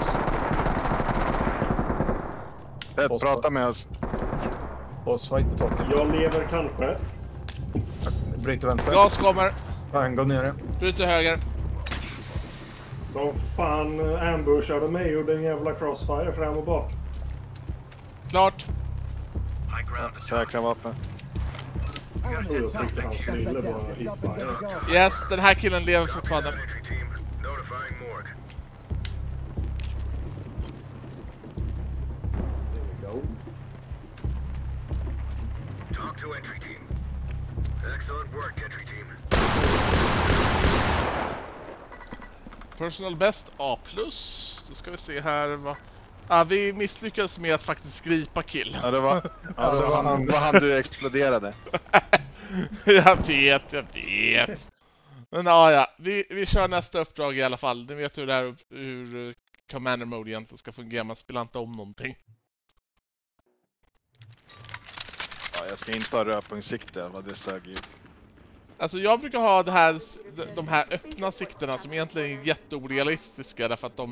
Speaker 5: oss. Prata med oss.
Speaker 6: Bossfight på taket.
Speaker 1: Jag lever kanske.
Speaker 6: Bryter vänster.
Speaker 2: Gas kommer.
Speaker 6: Han går ner.
Speaker 2: Bryter höger.
Speaker 1: De fan ambushade mig och den jävla crossfire fram och bak.
Speaker 2: Klart.
Speaker 5: Säkra vapen.
Speaker 1: Jag tyckte hans lille var hitfire.
Speaker 2: Yes, den här killen lever fortfarande.
Speaker 3: Talk to entry team. Excellent work, entry team.
Speaker 2: Personal best A+. Då ska vi se här vi misslyckades med att faktiskt gripa kill.
Speaker 5: Ja, det var han du exploderade.
Speaker 2: Jag vet. Men ja, vi kör nästa uppdrag i alla fall. Ni vet hur det här hur Commander Mode egentligen ska fungera. Man spelar inte om någonting.
Speaker 5: Ja, jag ska inte ha rödpunktssikte, vad det sög i.
Speaker 2: Alltså jag brukar ha de här öppna sikterna som egentligen är jätteorealistiska därför att de...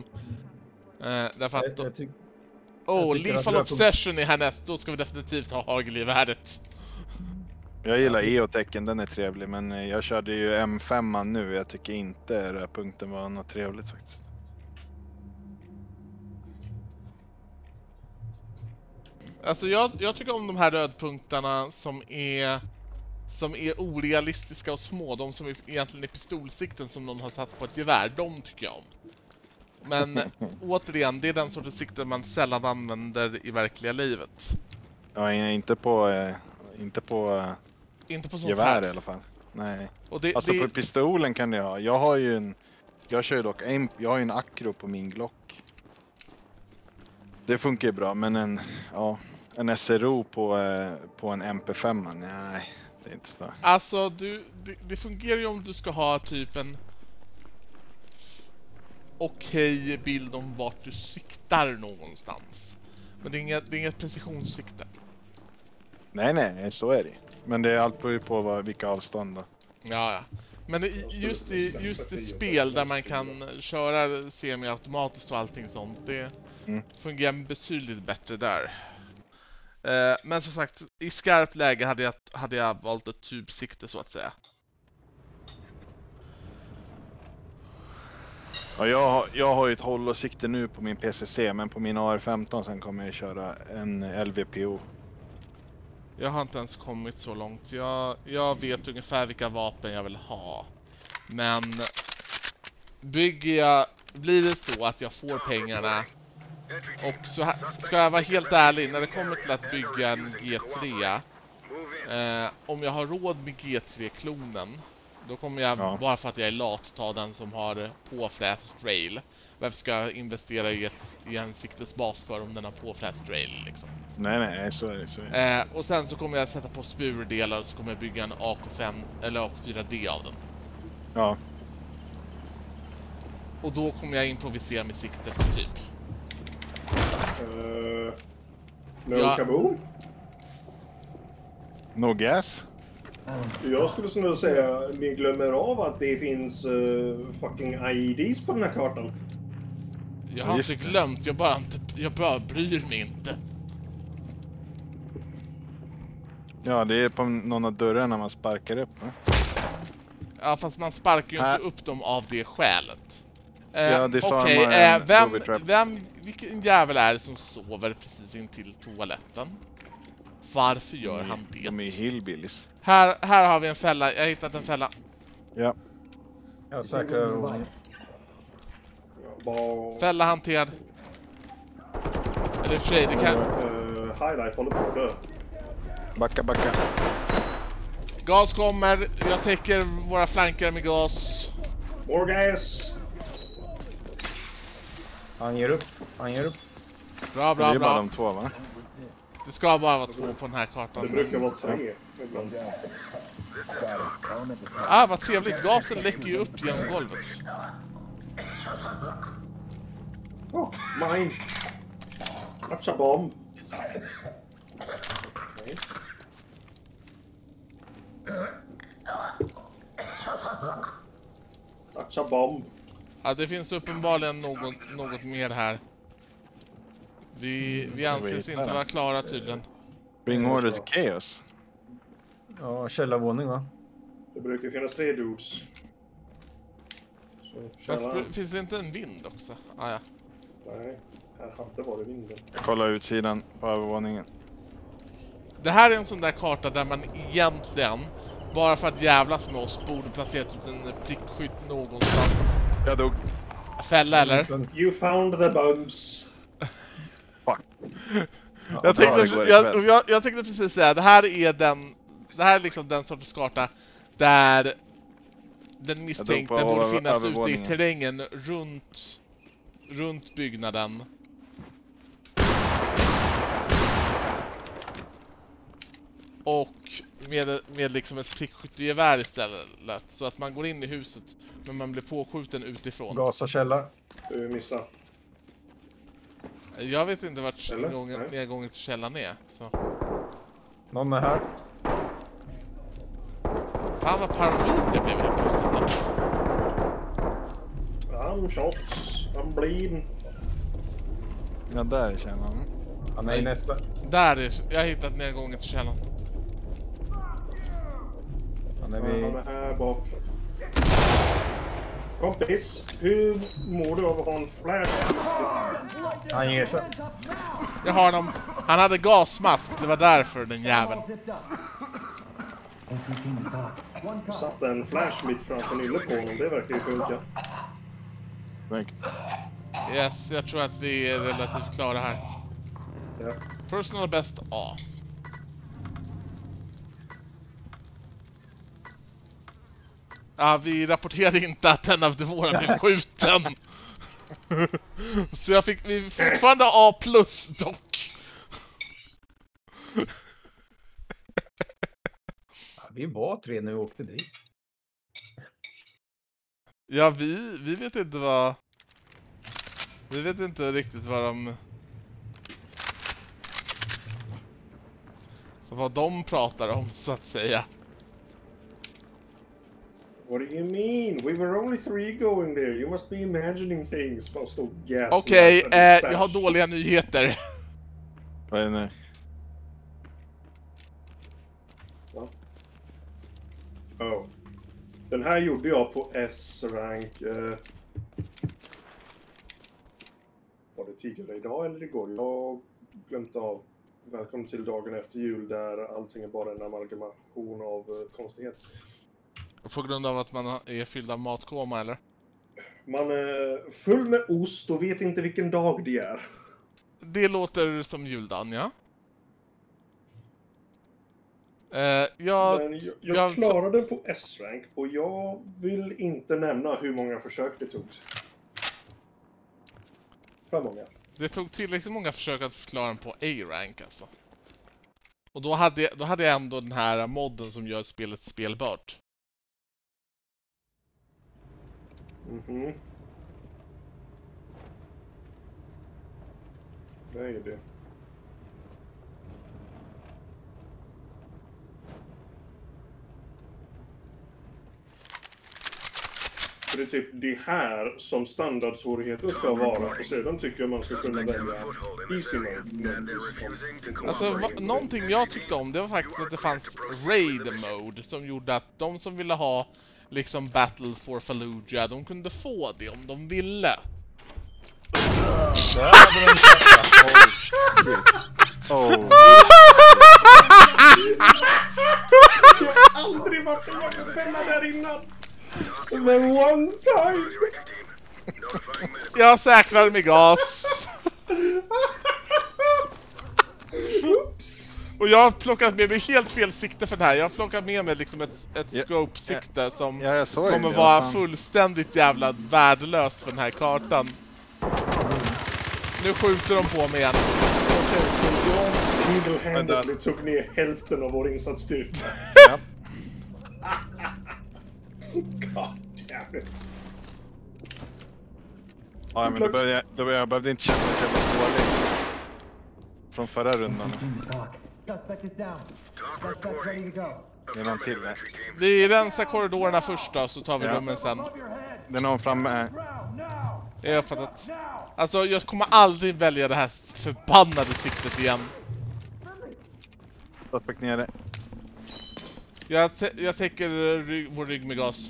Speaker 2: Lethal Obsession är härnäst, då ska vi definitivt ha hagelgeväret.
Speaker 5: Jag gillar EO-tecken, den är trevlig, men jag körde ju M5 nu, jag tycker inte rödpunkten var något trevligt faktiskt.
Speaker 2: Alltså jag tycker om de här rödpunkterna som är orealistiska och små. De som egentligen är pistolsikten som någon har satt på ett gevär. De tycker jag om. Men återigen, det är den sortens sikten man sällan använder i verkliga livet.
Speaker 5: Ja, inte på gevär här. I alla fall. Nej. Och på pistolen kan jag ha. Jag har ju en akro på min Glock. Det funkar ju bra, men en SRO på en MP5, nej. Det är inte så.
Speaker 2: Alltså, det fungerar ju om du ska ha typ en okej bild om vart du siktar någonstans. Men det är inget precisionssikte.
Speaker 5: Nej, så är det. Men det är allt på vilka avstånd då.
Speaker 2: Ja. Men just i spel där man kan köra semi-automatiskt och allting sånt, det fungerar betydligt bättre där. Men som sagt, i skarpt läge hade jag valt ett tubsikte så att säga.
Speaker 5: Ja, jag har ju ett hållåsikte nu på min PCC, men på min AR-15 sen kommer jag köra en LVPO.
Speaker 2: Jag har inte ens kommit så långt. Jag vet ungefär vilka vapen jag vill ha. Men blir det så att jag får pengarna och så ska jag vara helt ärlig, när det kommer till att bygga en G3, om jag har råd med G3-klonen, då kommer jag bara för att jag är lat ta den som har påfräst rail. Varför ska jag investera i en siktesbas för om den har påfräst rail liksom?
Speaker 5: Nej, så är det.
Speaker 2: Och sen så kommer jag sätta på spurdelar och så kommer jag bygga en AK5 eller AK4D av den.
Speaker 5: Ja.
Speaker 2: Och då kommer jag improvisera med siktet typ.
Speaker 1: No kaboom?
Speaker 5: No gas?
Speaker 1: Jag skulle snarare säga ni glömmer av att det finns fucking IEDs på den här kartan.
Speaker 2: Jag har inte glömt, jag bara bryr mig inte.
Speaker 5: Ja, det är på någon av dörrarna man sparkar upp. Va?
Speaker 2: Ja, fast man sparkar ju inte upp dem av det skälet.
Speaker 5: Ja, det sa
Speaker 2: vilken jävel är det som sover precis intill toaletten? Varför gör han det?
Speaker 5: De är hillbillies.
Speaker 2: Här har vi en fälla, jag har hittat en fälla.
Speaker 5: Ja.
Speaker 6: Jag säkrar.
Speaker 2: Fälla hanterad. Eller för sig, det kan...
Speaker 1: Highlight håller på att dö.
Speaker 5: Backa.
Speaker 2: Gas kommer, jag täcker våra flanker med gas.
Speaker 1: More gas!
Speaker 6: Han ger upp.
Speaker 2: Bra.
Speaker 5: Det är bara de två, va?
Speaker 2: Det ska bara vara 2 på den här kartan.
Speaker 1: Det brukar vara 3 ibland.
Speaker 2: Vad trevligt, gasen läcker ju upp genom golvet.
Speaker 1: Oh, mine! That's a bomb! Okay. That's a bomb!
Speaker 2: Ja, det finns uppenbarligen något mer här. Vi anses inte vara klara tydligen.
Speaker 5: Bring order to chaos.
Speaker 6: Ja, källarvåning va?
Speaker 1: Det brukar finnas 3 dudes.
Speaker 2: Finns det inte en vind också? Ja.
Speaker 1: Nej, här hade varit vinden.
Speaker 5: Jag kollar utsidan på övervåningen.
Speaker 2: Det här är en sån där karta där man egentligen, bara för att jävlas med oss, borde placerat ut en prickskytt någonstans.
Speaker 5: Jag dog.
Speaker 2: Fälla eller?
Speaker 1: You found the bombs.
Speaker 5: Fuck.
Speaker 2: Jag tänkte precis säga, det här är liksom den sortens karta där den misstänkte borde finnas ute i terrängen runt byggnaden. Och med liksom ett prickskyttegevär istället, så att man går in i huset men man blir påskjuten utifrån.
Speaker 6: Gasa källar.
Speaker 1: Du missar.
Speaker 2: Jag vet inte vart nedgången till källan är. Så.
Speaker 6: Någon är här.
Speaker 2: Fan vad paranoid jag blev helt plötsligt då.
Speaker 1: I'm shots. I'm bleeding.
Speaker 5: Ja, där känner han.
Speaker 6: Han är i nästa.
Speaker 2: Jag har hittat nedgången till källan.
Speaker 6: Han är
Speaker 1: Han är här bak. Kompis, hur mår du av att ha en flash?
Speaker 6: Han ger sig.
Speaker 2: Jag har honom. Han hade gasmask, det var därför den jäveln.
Speaker 1: Satt en flash mitt framför nille på honom, det verkar ju funka.
Speaker 2: Yes, jag tror att vi är relativt klara här.
Speaker 1: Ja.
Speaker 2: Personal best A. Ja, vi rapporterade inte att en av våra blev skjuten. Så vi fortfarande A+ dock.
Speaker 6: Vi var 3 när vi åkte dit.
Speaker 2: Ja, vi vet inte vad... Vi vet inte riktigt vad de pratar om, så att säga.
Speaker 1: What do you mean? We were only 3 going there. You must be imagining things.
Speaker 2: Okej, jag har dåliga nyheter.
Speaker 5: Vad är det?
Speaker 1: Ja. Oh. Den här gjorde jag på S-rank. Var det tidigare idag eller igår? Jag har glömt av. Välkommen till dagen efter jul där allting är bara en amalgamation av konstighet.
Speaker 2: På grund av att man är fylld av matkoma, eller?
Speaker 1: Man är full med ost och vet inte vilken dag det är.
Speaker 2: Det låter som juldagen, ja.
Speaker 1: Jag klarade på S-rank och jag vill inte nämna hur många försök det tog. För många.
Speaker 2: Det tog tillräckligt många försök att förklara den på A-rank alltså. Och då hade jag ändå den här modden som gör spelet spelbart.
Speaker 1: Mhm. Det är ju det. För det är typ det här som standardsvårigheten ska vara. Och sedan tycker jag man ska kunna välja easy mode.
Speaker 2: Alltså, någonting jag tyckte om, det var faktiskt att det fanns raid mode som gjorde att de som ville ha liksom Battle for Fallujah, de kunde få det om de ville.
Speaker 5: Oh.
Speaker 1: Jag har aldrig varit en jävla fälla där innan. Men one time.
Speaker 2: Jag säkrar med gas. Och jag har plockat med mig helt fel sikte för det här. Jag har plockat med mig liksom ett scope-sikte som kommer vara fullständigt jävla värdelös för den här kartan. Nu skjuter de på mig igen.
Speaker 1: Okej, så jag single-handedly tog ner hälften av vår insatsstyrka.
Speaker 5: Ja.
Speaker 1: God damn it.
Speaker 5: Ja, men jag behövde inte känna mig jävla dålig från förra rundan.
Speaker 4: Suspect is down. Suspect ready to go.
Speaker 5: Det är någon till här.
Speaker 2: Vi rensar korridorerna först då, så tar vi rummen sen.
Speaker 5: Det är någon framme här.
Speaker 2: Jag har fattat. Alltså, jag kommer aldrig välja det här förbannade siktet igen.
Speaker 5: Suspect nere.
Speaker 2: Jag täcker vår rygg med gas.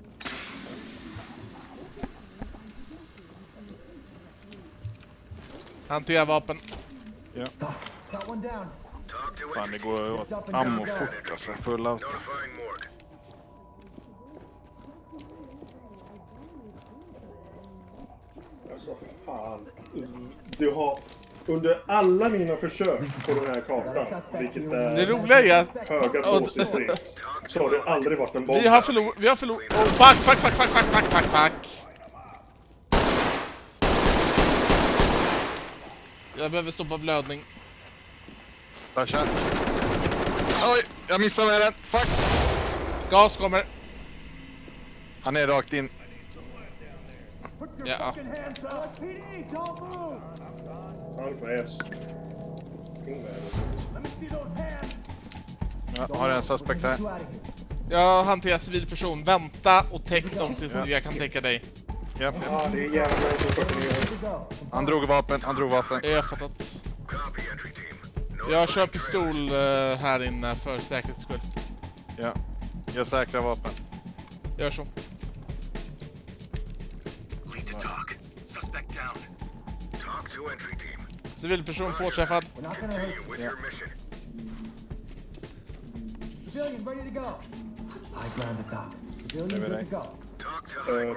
Speaker 2: Hantera vapen.
Speaker 5: Ja.
Speaker 4: Got one down.
Speaker 5: Fan, det går åt ammo fort alltså. Full auto.
Speaker 1: Alltså fan. Du har under alla mina försök på den här kartan, vilket är
Speaker 2: Det roliga är
Speaker 1: höga tvåsiffrigt, så har det aldrig varit en bomb.
Speaker 2: vi har förlorat. Oh, fuck. Jag behöver stoppa blödning.
Speaker 5: Där kör. Oj, jag missade med den. Fuck.
Speaker 2: Gas kommer.
Speaker 5: Han är rakt in.
Speaker 2: Ja.
Speaker 1: Han kväs.
Speaker 5: Ja, har en suspect här.
Speaker 2: Jag hanterar civilperson. Vänta och täck dem tills jag kan täcka dig.
Speaker 5: Ja.
Speaker 1: Ja, det är jävla inte.
Speaker 5: Han drog vapen.
Speaker 2: Jag har fattat. Jag kör pistol här inne för säkerhets skull.
Speaker 5: Ja. Jag säkrar vapen.
Speaker 2: Gör så. Civilperson påträffad.
Speaker 4: Civilian ready to go. High ground at dock. Civilian good to go.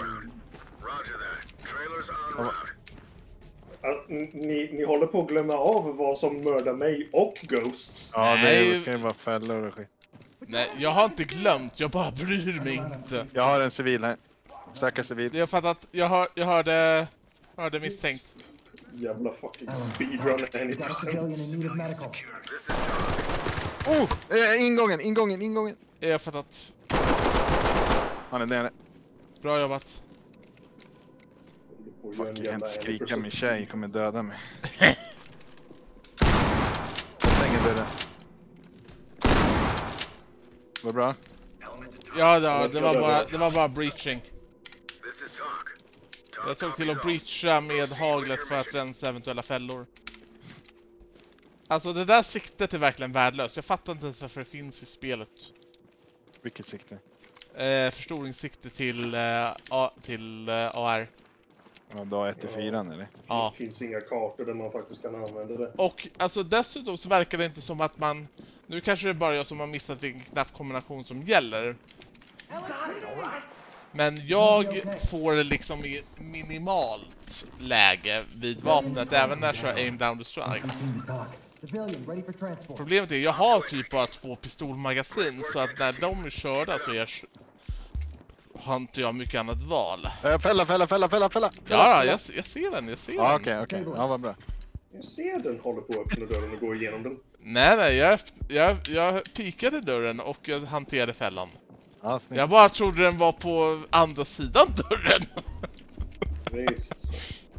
Speaker 1: Ni håller på att glömma av vad som mördar mig och Ghosts.
Speaker 5: Ja,
Speaker 2: Nej.
Speaker 5: det kan ju vara fällor och skit.
Speaker 2: Nej, jag har inte glömt. Jag bara bryr mig inte.
Speaker 5: Jag har en civil här. Säker civil.
Speaker 2: Jag har fattat. Jag hörde misstänkt.
Speaker 1: Jävla fucking speedrun
Speaker 4: Got a civilian in need of medical.
Speaker 5: Ingången.
Speaker 2: Jag har fattat.
Speaker 5: Han är nere.
Speaker 2: Bra jobbat.
Speaker 5: Fuck, jag kan inte skrika, min tjej kommer döda mig. Jag stänger dörren. Var bra?
Speaker 2: Ja, det var bara breaching. Jag såg till att breacha med haglet för att rensa eventuella fällor. Alltså det där siktet är verkligen värdelöst. Jag fattar inte ens varför det finns i spelet.
Speaker 5: Vilket sikte?
Speaker 2: Förstoringssikte till AR.
Speaker 5: Ja, dag 1-4 eller?
Speaker 2: Ja.
Speaker 1: Det finns inga kartor där man faktiskt kan använda det.
Speaker 2: Och alltså dessutom så verkar det inte som att man... Nu kanske det är bara jag som har missat vilken knappkombination som gäller. Men jag får liksom i minimalt läge vid vapnet även när jag kör aim down the strike. Problemet är jag har typ bara 2 pistolmagasin, så att när de är körda så har inte jag mycket annat val.
Speaker 5: Fälla!
Speaker 2: Ja, jag ser den.
Speaker 5: Ja, okej. Ja, vad bra.
Speaker 1: Jag ser den håller på att öppna dörren och gå igenom den.
Speaker 2: Nej, jag pikade dörren och jag hanterade fällan.
Speaker 5: Ja,
Speaker 2: Jag bara trodde den var på andra sidan dörren.
Speaker 1: Visst.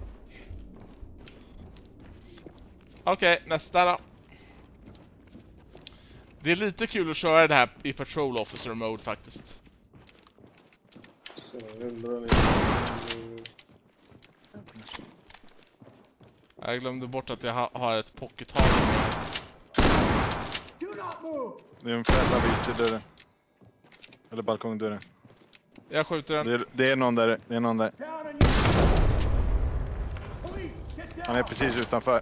Speaker 2: Okej, nästa då. Det är lite kul att köra det här i Patrol Officer Mode faktiskt.
Speaker 1: Så.
Speaker 2: Jag glömde bort att jag har ett pocket-hagel med.
Speaker 5: Det är en fälla vid ytterdörren. Eller balkongdörren.
Speaker 2: Jag skjuter den.
Speaker 5: Det är någon där. Det är någon där. Han är precis utanför.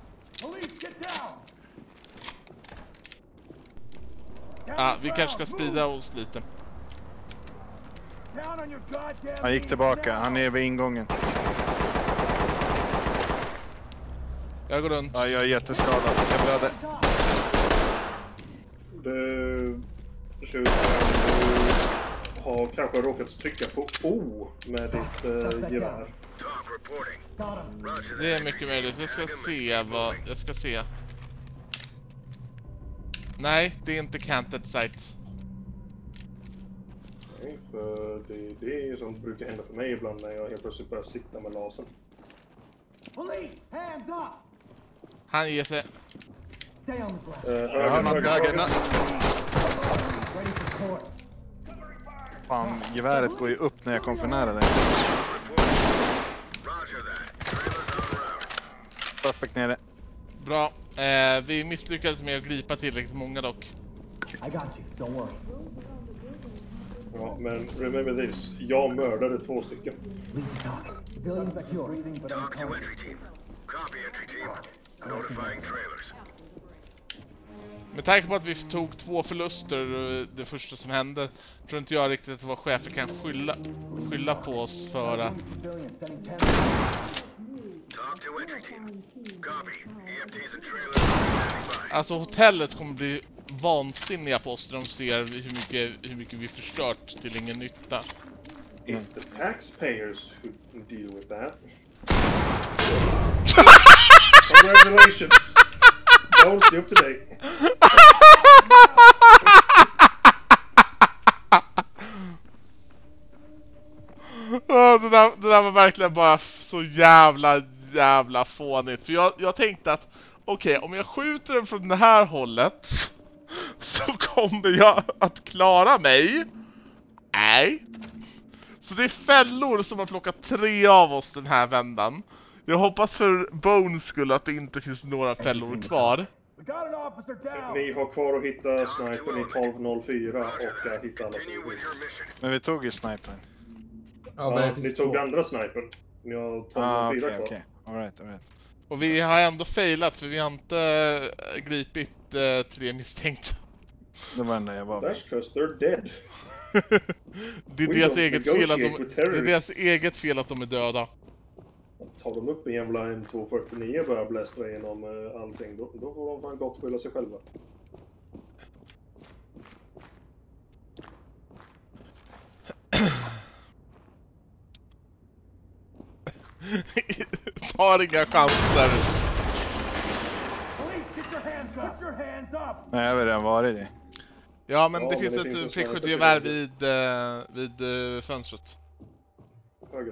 Speaker 2: Ja, vi kanske ska sprida oss lite.
Speaker 5: Han gick tillbaka. Han är vid ingången.
Speaker 2: Jag går runt.
Speaker 5: Ja, jag är jätteskadad. Jag blöder.
Speaker 1: Du ser ut som du har kanske råkat trycka på O med ditt gevär.
Speaker 2: Det är mycket möjligt. Jag ska se vad... Jag ska se. Nej, det är inte canted sight.
Speaker 1: Nej, för det är som brukar hända för mig ibland när jag helt plötsligt börjar sikta med lasern.
Speaker 2: Han ger sig.
Speaker 5: Höger. Fan, geväret går ju upp när jag kom för nära dig. Perfekt nere.
Speaker 2: Bra. Vi misslyckades med att gripa tillräckligt många dock.
Speaker 1: Ja, men remember this. Jag mördade 2 stycken.
Speaker 3: Talk to entry team. Copy entry team. Notifying trailers.
Speaker 2: Med tanke på att vi tog 2 förluster det första som hände, tror inte jag riktigt att våra chefer kan skylla på oss för att...
Speaker 3: Talk to entry team. Copy. EMTs and trailers.
Speaker 2: Alltså hotellet kommer bli vansinniga på oss när de ser hur mycket vi förstört till ingen nytta.
Speaker 1: It's the taxpayers who deal with that. Congratulations! Don't stay up to date.
Speaker 2: Det där var verkligen bara så jävla fånigt. För jag tänkte att okej, om jag skjuter den från det här hållet så kommer jag att klara mig. Nej. Så det är fällor som har plockat 3 av oss den här vändan. Jag hoppas för Bones skull att det inte finns några fällor kvar.
Speaker 1: Ni har kvar att hitta snipern i 1204 och hitta alla civils.
Speaker 5: Men vi tog ju snipern.
Speaker 1: Ja, ni tog andra snipern. Ni har 1204 kvar.
Speaker 5: Okej. All right.
Speaker 2: Och vi har ändå failat för vi har inte gripit 3 misstänkta.
Speaker 5: Det var enda jag var.
Speaker 1: That's 'cause they're dead.
Speaker 2: Det är deras eget fel att det är deras eget fel att de är döda.
Speaker 1: Tar de upp en jävla M249 och börjar blästra igenom allting, då får de fan gott skylla sig själva.
Speaker 2: Tar inga chanser.
Speaker 5: Nej, jag har redan varit det.
Speaker 2: Ja, men
Speaker 1: Ja,
Speaker 2: det
Speaker 1: men
Speaker 2: finns
Speaker 1: det
Speaker 2: ett
Speaker 1: finns
Speaker 2: prickskyttegevär vid fönstret.
Speaker 1: Höger.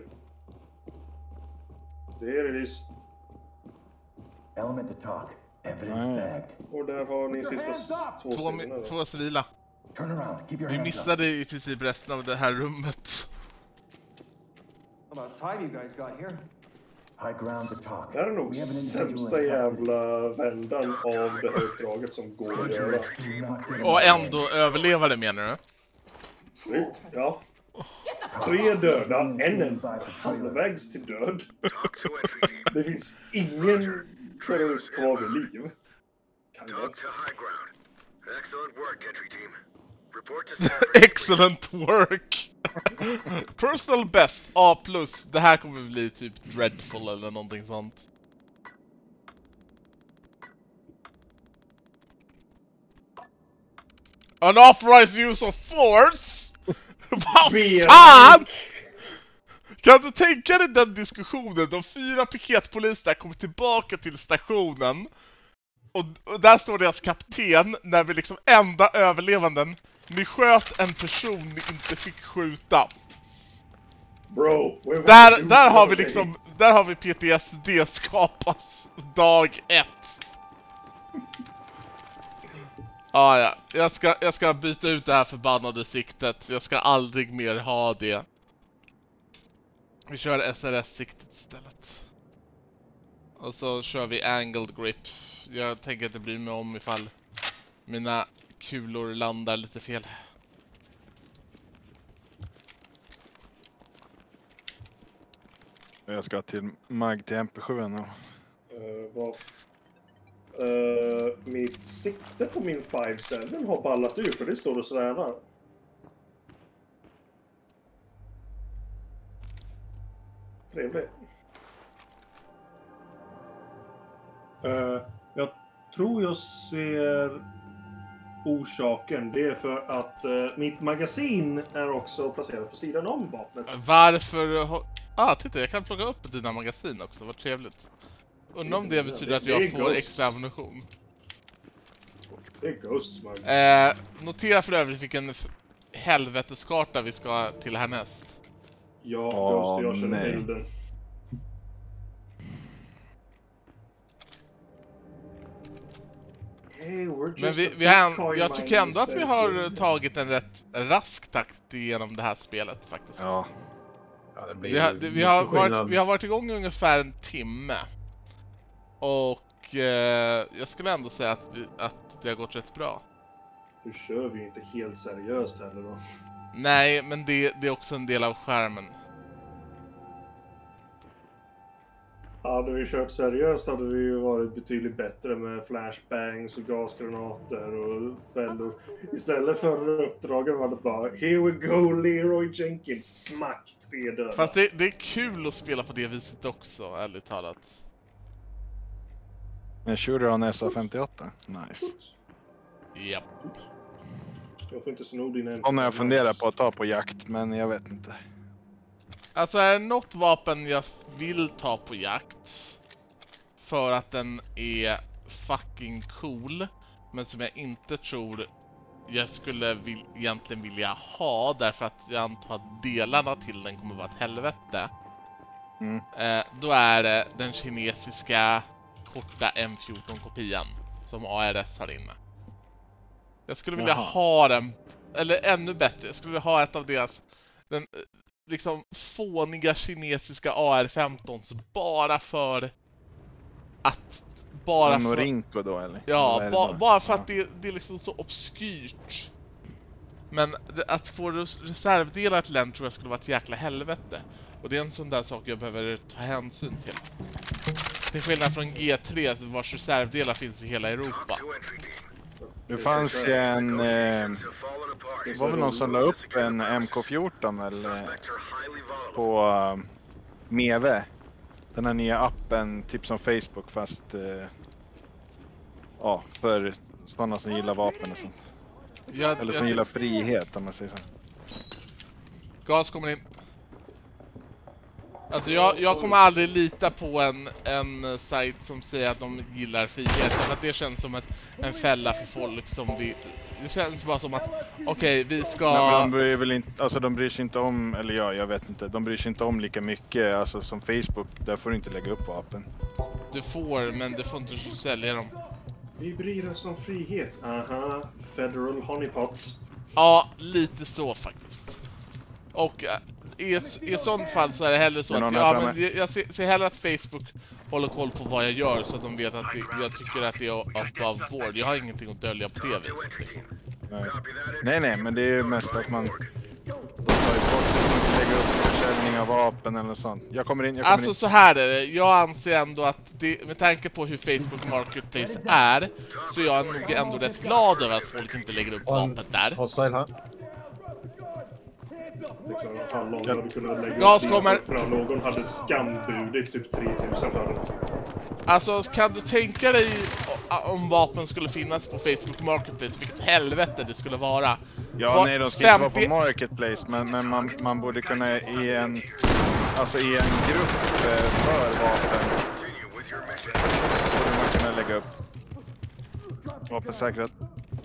Speaker 1: Det är det vis.
Speaker 4: Element to talk. Evidence bagged.
Speaker 1: Och där har ni sista 2 sidorna.
Speaker 2: 2 civila.
Speaker 4: Turn around. Keep your
Speaker 2: Vi
Speaker 4: hands up.
Speaker 2: missade i princip resten av det här rummet.
Speaker 9: About 5 you guys got here.
Speaker 4: High ground to talk.
Speaker 1: Det här är nog sämsta jävla vändan av det här uppdraget som går att göra.
Speaker 2: Och ändå överleva det, menar du?
Speaker 1: Ja. 3 döda, en halvvägs till död. Det finns ingen terrorist kvar vid liv.
Speaker 3: Talk to high ground. Excellent work, entry team. Report to
Speaker 2: Excellent work! Personal best, A+. Det här kommer bli typ dreadful eller någonting sånt. Unauthorized use of force? Vad fan? Kan du tänka dig den diskussionen? De 4 piketpoliserna kommer tillbaka till stationen. Och där står deras kapten när vi liksom enda överlevanden. Ni sköt en person ni inte fick skjuta.
Speaker 1: Bro,
Speaker 2: där har vi liksom, där har vi PTSD skapas dag 1. Ja, jag ska byta ut det här förbannade siktet. Jag ska aldrig mer ha det. Vi kör SRS-siktet istället. Och så kör vi angled grip. Jag tänker inte bry mig om ifall mina kulor landar lite fel.
Speaker 5: Jag ska till mag till MP7 nu.
Speaker 1: Mitt sikte på min 5-7 har ballat ur för det står och svävar. Trevligt. Jag tror jag ser orsaken. Det är för att mitt magasin är också placerat på sidan om vapnet.
Speaker 2: Varför? Titta, jag kan plocka upp dina magasin också. Vad trevligt. Undrar om det betyder att jag får extra ammunition.
Speaker 1: Det är Ghost Smug.
Speaker 2: Notera för övrigt vilken helveteskarta vi ska till härnäst.
Speaker 1: Ja, Ghost, jag känner till den.
Speaker 2: Men jag tycker ändå att vi har tagit en rätt rask takt igenom det här spelet faktiskt.
Speaker 5: Ja.
Speaker 2: Vi har varit igång i ungefär en timme. Och jag skulle ändå säga att det har gått rätt bra.
Speaker 1: Nu kör vi inte helt seriöst heller då.
Speaker 2: Nej, men det är också en del av skärmen.
Speaker 1: Hade vi kört seriöst hade vi ju varit betydligt bättre med flashbangs och gasgranater och fällor. Istället för uppdragen var det bara here we go Leroy Jenkins, smack 3 döda.
Speaker 2: Fast det är kul att spela på det viset också, ärligt talat.
Speaker 5: En shooter on SA58, nice.
Speaker 2: Japp.
Speaker 1: Jag får inte sno dina...
Speaker 5: Om jag funderar på att ta på jakt, men jag vet inte.
Speaker 2: Alltså är det något vapen jag vill ta på jakt för att den är fucking cool, men som jag inte tror jag skulle egentligen vilja ha därför att jag antar att delarna till den kommer vara ett helvete. Då är det den kinesiska korta M14-kopian som ARS har inne. Jag skulle vilja ha den, eller ännu bättre, jag skulle vilja ha ett av deras den liksom fåniga kinesiska AR-15 bara för att
Speaker 5: Norinko då eller?
Speaker 2: Ja, bara för att det är liksom så obskyrt. Men att få reservdelar till den tror jag skulle vara ett jäkla helvete. Och det är en sån där sak jag behöver ta hänsyn till. Till skillnad från G3 vars reservdelar finns i hela Europa.
Speaker 5: Det fanns ju en... det var väl någon som la upp en MK14 eller på Meve. Den här nya appen, typ som Facebook fast för sådana som gillar vapen och sånt. Eller som gillar frihet om man säger så.
Speaker 2: Gas kommer in. Alltså jag kommer aldrig lita på en sajt som säger att de gillar frihet. För att det känns som en fälla för folk som vi... Det känns bara som att, okej, vi ska...
Speaker 5: Nej, men de bryr väl inte, alltså de bryr sig inte om, eller jag vet inte. De bryr sig inte om lika mycket, alltså som Facebook. Där får du inte lägga upp vapen.
Speaker 2: Du får, men du får inte sälja dem.
Speaker 1: Vi bryr oss om frihet. Aha, Federal Honeypots.
Speaker 2: Ja, lite så faktiskt. Och i sånt fall så är det hellre så att jag ser hellre att Facebook håller koll på vad jag gör så att de vet att jag tycker att det är av vård. Jag har ingenting att dölja på det viset liksom.
Speaker 5: Nej, men det är ju mest att man lägger upp försäljning av vapen eller sånt. Jag kommer in.
Speaker 2: Alltså så här är det. Jag anser ändå att med tanke på hur Facebook Marketplace är så är jag nog ändå rätt glad över att folk inte lägger upp vapen där. Gas kommer.
Speaker 1: För någon hade skambudit typ 3000 för det.
Speaker 2: Alltså kan du tänka dig om vapen skulle finnas på Facebook Marketplace, vilket helvete det skulle vara.
Speaker 5: Ja, nej, de ska inte vara på Marketplace, men man borde kunna i en grupp för vapen borde man kunna lägga upp vapensäkerhet.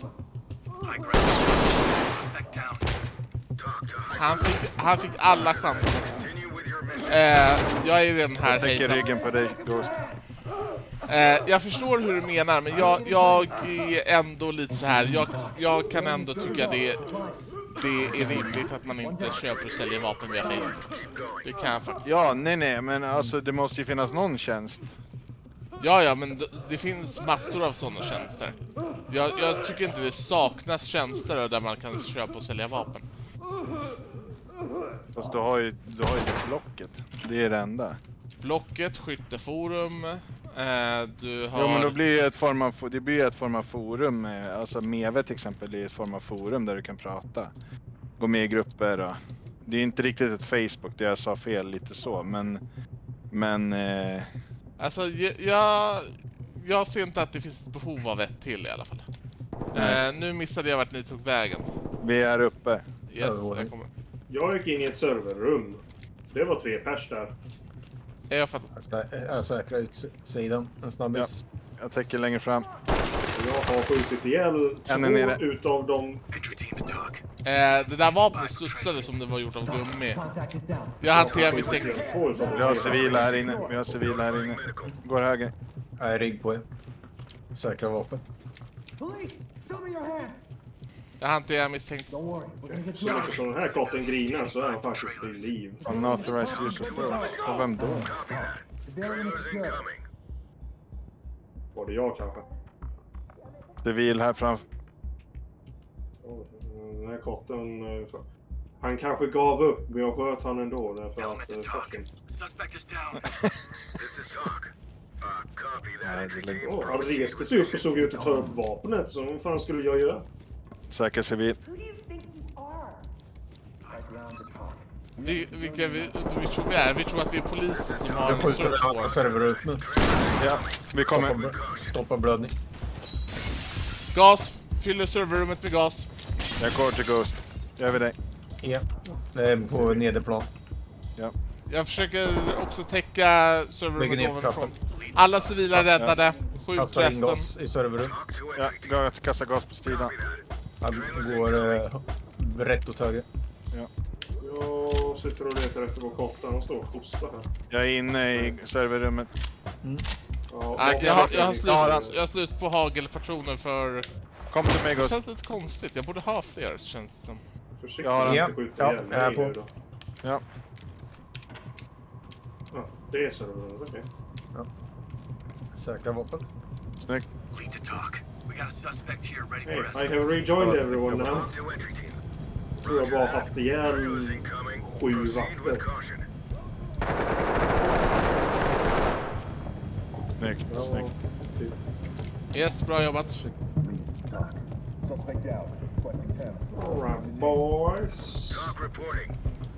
Speaker 2: Han fick alla chanser. Jag är redan här.
Speaker 5: Jag tänker ryggen på dig, Ghost.
Speaker 2: Jag förstår hur du menar, men jag är ändå lite så här. Jag kan ändå tycka det det är rimligt att man inte köper och säljer vapen via Facebook. Det kan jag faktiskt.
Speaker 5: Ja, nej, men alltså det måste ju finnas någon tjänst.
Speaker 2: Ja, men det finns massor av sådana tjänster. Jag tycker inte det saknas tjänster där man kan köpa och sälja vapen.
Speaker 5: Fast du har ju det Blocket. Det är det enda.
Speaker 2: Blocket, skytteforum, du har...
Speaker 5: Ja, men då blir det ett form av forum. Alltså Meve till exempel är ett form av forum där du kan prata. Gå med i grupper och... Det är inte riktigt ett Facebook, det jag sa fel lite så, men
Speaker 2: Alltså, jag ser inte att det finns ett behov av ett till i alla fall. Nu missade jag vart ni tog vägen.
Speaker 5: Vi är uppe.
Speaker 2: Yes, jag kommer.
Speaker 1: Jag gick in i ett serverrum. Det var 3 pers där.
Speaker 2: Jag fattar.
Speaker 6: Jag säkrar ut sidan. En snabbis.
Speaker 5: Ja, jag täcker längre fram.
Speaker 1: Jag har skjutit ihjäl 2 utav dem.
Speaker 2: Det där vapnet studsade som det var gjort av gummi. Jag hanterar misstänkt.
Speaker 5: Vi har civila här inne. Går höger.
Speaker 6: Jag är rigg på er. Säkra vapen.
Speaker 2: Jag hanterar misstänkt.
Speaker 1: Så mycket som den här katten grinar så är han faktiskt vid liv.
Speaker 5: Unauthorized use of force. Och vem då?
Speaker 1: Var det jag kanske?
Speaker 5: Civil här framför.
Speaker 1: Den här katten... Han kanske gav upp, men jag sköt han ändå därför att...
Speaker 3: Suspect is down. This is talk. Copy that.
Speaker 1: Han reste sig upp och såg ut att ta upp vapnet, så vad fan skulle jag göra?
Speaker 5: Säker civil.
Speaker 2: Vilka vi tror vi är? Vi tror att vi är polisen som har...
Speaker 6: Jag skjuter serverrummet.
Speaker 5: Ja, vi kommer.
Speaker 6: Stoppa blödning.
Speaker 2: Gas! Fyller serverrummet med gas.
Speaker 5: Jag går till Ghost. Gör vi det?
Speaker 6: Ja, det är på nederplan.
Speaker 5: Ja.
Speaker 2: Jag försöker också täcka serverrummet ovanifrån. Alla civila räddade. Skjut
Speaker 6: kastar in
Speaker 2: resten.
Speaker 6: gas i serverrum.
Speaker 5: Ja, kasta gas på sidan.
Speaker 6: Han går rätt åt höger.
Speaker 5: Ja.
Speaker 1: Jag sitter och letar efter vår kottan och står och hostar här.
Speaker 5: Jag är inne i serverrummet.
Speaker 2: Ja, jag har slut på hagelpatroner för...
Speaker 5: Kom till mig,
Speaker 2: Det
Speaker 5: Ghost.
Speaker 2: känns lite konstigt. Jag borde ha fler, känns det som.
Speaker 1: Försiktigt
Speaker 5: Ja,
Speaker 1: inte skjuta ihjäl mig nu då.
Speaker 5: Ja.
Speaker 1: Ja, det är serverrummet, okej.
Speaker 6: Ja. Säkra vapen.
Speaker 5: Snyggt.
Speaker 3: Clean to talk. We got a suspect here ready
Speaker 1: Hey,
Speaker 3: for
Speaker 1: I
Speaker 3: us.
Speaker 1: have rejoined everyone now.
Speaker 3: Talk to entry team.
Speaker 1: Tror jag bara haft ihjäl 7 vakter.
Speaker 5: Snyggt.
Speaker 1: Typ.
Speaker 2: Yes, bra jobbat.
Speaker 1: Alright boys.
Speaker 3: Talk reporting.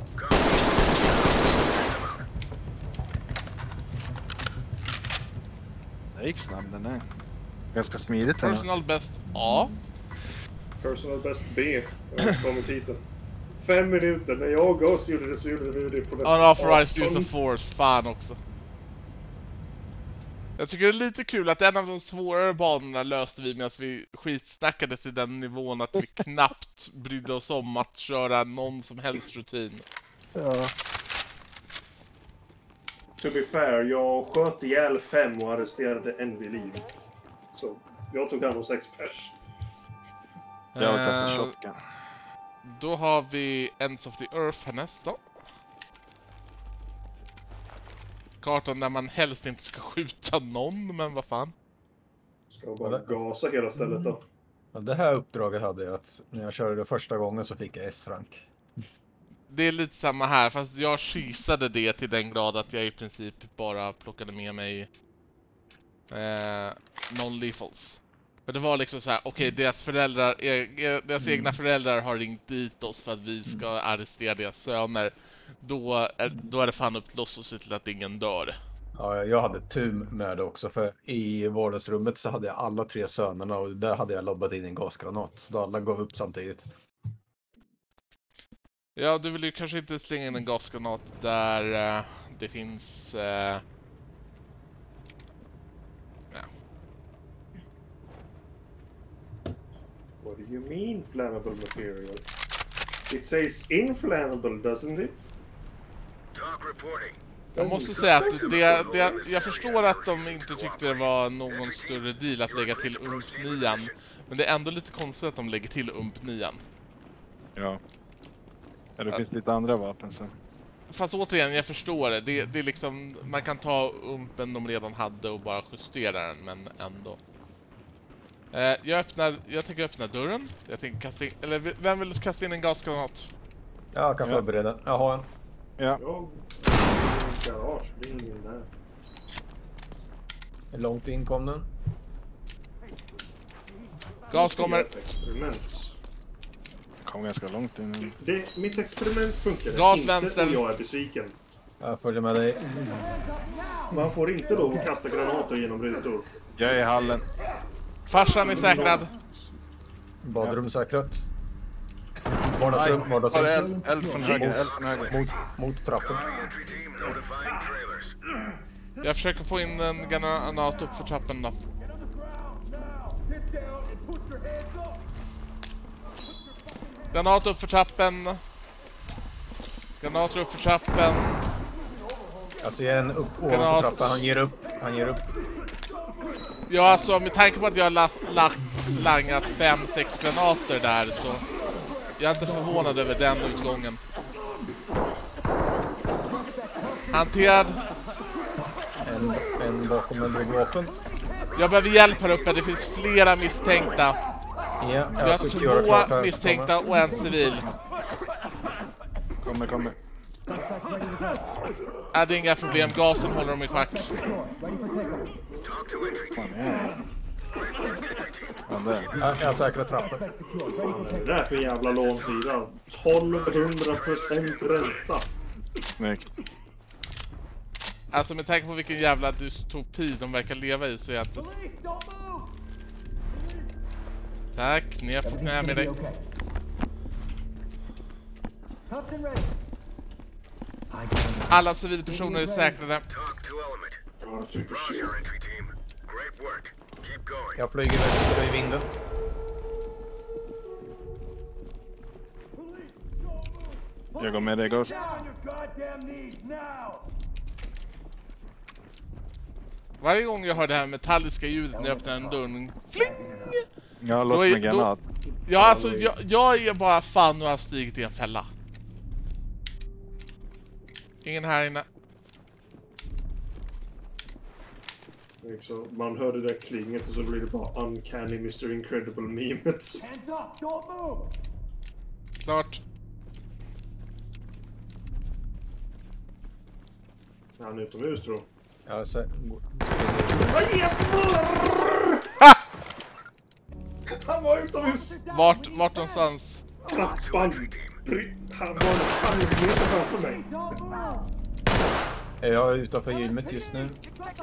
Speaker 5: Det gick snabbt den här. Ganska smidigt här.
Speaker 2: Personal best A.
Speaker 1: Personal best B. Jag har kommit hit. 5 minuter. När jag och Ghost gjorde det så gjorde vi det på nästan
Speaker 2: Unauthorized use of force, fan också. Jag tycker det är lite kul att en av de svårare banorna löste vi medan vi skitsnackade till den nivån att vi knappt brydde oss om att köra någon som helst rutin.
Speaker 5: Ja.
Speaker 1: To be fair, jag sköt ihjäl 5 och arresterade 1 vid liv. Så jag tog hand om 6 pers.
Speaker 5: Jag har kastat shotgun.
Speaker 2: Då har vi Ends of the Earth härnäst då. Kartan där man helst inte ska skjuta någon, men vad fan.
Speaker 1: Ska bara gasa hela stället då.
Speaker 6: Ja, det här uppdraget hade jag att när jag körde det första gången så fick jag S-rank.
Speaker 2: Det är lite samma här, fast jag skissade det till den grad att jag i princip bara plockade med mig non-lethals. För det var liksom så här, okej, deras egna föräldrar har ringt dit oss för att vi ska arrestera deras söner. Då är det fan upp till oss att se till att ingen dör.
Speaker 6: Ja, jag hade tur med det också, för i vardagsrummet så hade jag alla 3 sönerna och där hade jag lobbat in en gasgranat. Så alla gav upp samtidigt.
Speaker 2: Ja, du vill ju kanske inte slänga in en gasgranat där det finns...
Speaker 1: What do you mean flammable material? It says inflammable, doesn't it?
Speaker 3: Talk reporting.
Speaker 2: Jag måste säga att jag förstår att de inte tyckte det var någon större deal att lägga till UMP 9. Men det är ändå lite konstigt att de lägger till UMP 9.
Speaker 5: Ja. Ja, det finns lite andra vapen sen.
Speaker 2: Fast återigen, jag förstår det. Det är liksom, man kan ta umpen de redan hade och bara justera den, men ändå. Jag tänker öppna dörren. Jag tänker kasta in, eller vem vill kasta in en gasgranat?
Speaker 6: Jag kan förbereda. Jag har en.
Speaker 5: Ja.
Speaker 1: Garage, det är ingen där.
Speaker 6: Hur långt in kom den?
Speaker 2: Gas kommer.
Speaker 1: Experiment.
Speaker 5: Kom ganska långt in.
Speaker 1: Mitt experiment funkar.
Speaker 2: Gas
Speaker 1: inte
Speaker 2: vänster.
Speaker 1: och jag är besviken.
Speaker 6: Jag följer med dig.
Speaker 1: Man får inte då kasta granater genom rutor.
Speaker 5: Jag är i hallen.
Speaker 2: Farsan är säkrad.
Speaker 6: Badrum säkrat. Vardagsrum.
Speaker 5: Eld från höger.
Speaker 6: Mot trappen.
Speaker 2: Jag försöker få in en granat upp för trappen då. Granat upp för trappen. Granater upp för trappen.
Speaker 6: Jag ser en upp ovanför trappan. Han ger upp.
Speaker 2: Ja, alltså med tanke på att jag har langat 5-6 granater där, så jag är inte förvånad över den utgången. Hanterad.
Speaker 6: En bakom en byggvapen.
Speaker 2: Jag behöver hjälp här uppe, det finns flera misstänkta.
Speaker 6: Ja,
Speaker 2: vi har 2 misstänkta och en civil.
Speaker 5: Kommer.
Speaker 2: Det är inga problem, gasen håller dem i schack.
Speaker 6: Jag säkrar trappen.
Speaker 1: Det där för jävla lånsida. 1200% ränta.
Speaker 5: Snyggt.
Speaker 2: Alltså med tanke på vilken jävla dystopi de verkar leva i, så är jag inte... Tack, ner på knä med dig. Alla civilpersoner är säkrade.
Speaker 6: Jag flyger väl i vinden.
Speaker 5: Jag går med dig, Ghost.
Speaker 2: Varje gång jag hör det här metalliska ljudet när jag öppnar en dörr, fling!
Speaker 5: Jag har låst med granat.
Speaker 2: Ja, alltså jag är bara fan och har stigit i en fälla. Ingen här inne.
Speaker 1: Så man hör det där klinget och så blir det bara uncanny Mr. Incredible-memet.
Speaker 2: Klart.
Speaker 1: Han är utomhus, tror jag.
Speaker 6: Ja, så...
Speaker 1: Han var utomhus!
Speaker 2: Vart någonstans?
Speaker 1: Trappan! Han var en halvmeter framför mig.
Speaker 6: Jag är utanför gymmet just nu.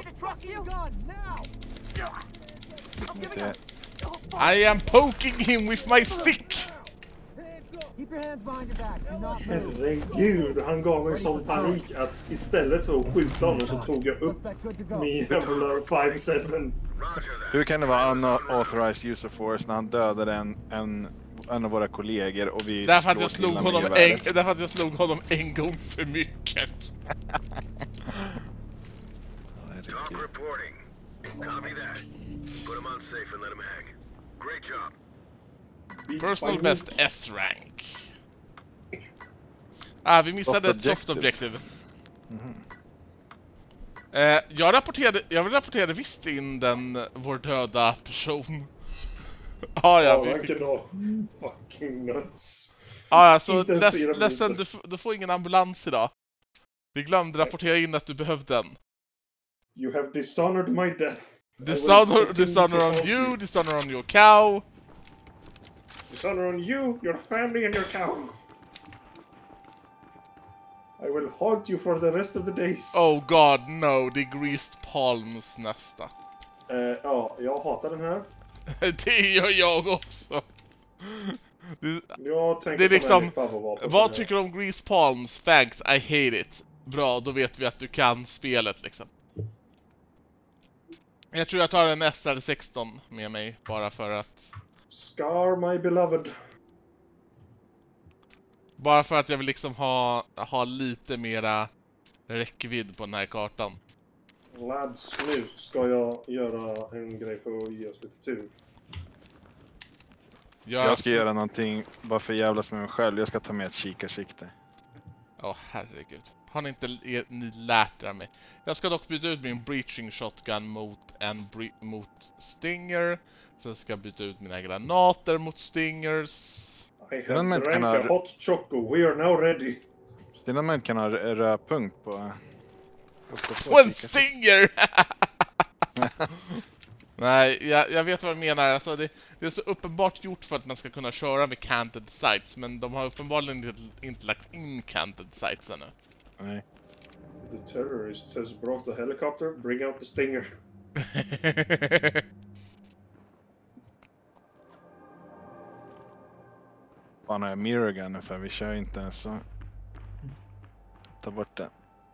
Speaker 2: I am poking him with my stick!
Speaker 1: Herregud, han gav mig sån panik att istället för att skjuta honom så tog jag upp min jävla 5-7.
Speaker 5: Hur kan det vara unauthorized use of force när han dödade en av våra kollegor och vi...
Speaker 2: Därför att jag slog honom en gång för mycket.
Speaker 3: Talk reporting. Copy that. Put him on safe and let him hang. Great job.
Speaker 2: Personal best S-rank. Vi missade ett soft objective. Jag rapporterade visst in vår döda person.
Speaker 1: Vilken då? Fucking nuts.
Speaker 2: Alltså ledsen, du får ingen ambulans idag. Vi glömde rapportera in att du behövde den.
Speaker 1: You have dishonored my death.
Speaker 2: Dishonor on you, dishonor on your cow.
Speaker 1: Dishonor on you, your family and your cow. I will haunt you for the rest of the days.
Speaker 2: Oh god, no, det är Greased Palms nästa.
Speaker 1: Ja, jag hatar den här.
Speaker 2: Det gör jag också.
Speaker 1: Det är
Speaker 2: liksom, vad tycker du om Greased Palms? Thanks, I hate it. Bra, då vet vi att du kan spelet liksom. Jag tror jag tar en SR16 med mig bara för att...
Speaker 1: Scar my beloved.
Speaker 2: Bara för att jag vill liksom ha lite mera räckvidd på den här kartan.
Speaker 1: Lads, nu ska jag göra en grej för att ge oss lite tur.
Speaker 5: Jag ska göra någonting bara för jävlas med mig själv. Jag ska ta med ett kikarsikte.
Speaker 2: Herregud. Har ni inte ni lärt er mig? Jag ska dock byta ut min breaching shotgun mot Stinger. Sen ska jag byta ut mina granater mot Stingers.
Speaker 1: I have drank a hot choco. We are now ready.
Speaker 5: Dina män kan ha rödpunkt på
Speaker 2: en Stinger! Nej, jag vet vad du menar. Alltså, det är så uppenbart gjort för att man ska kunna köra med canted sights. Men de har uppenbarligen inte lagt in canted sights ännu.
Speaker 5: Nej.
Speaker 1: The terrorist has brought the helicopter. Bring out the Stinger.
Speaker 5: Fan har jag mirror gun för vi kör inte ens så. Ta bort den.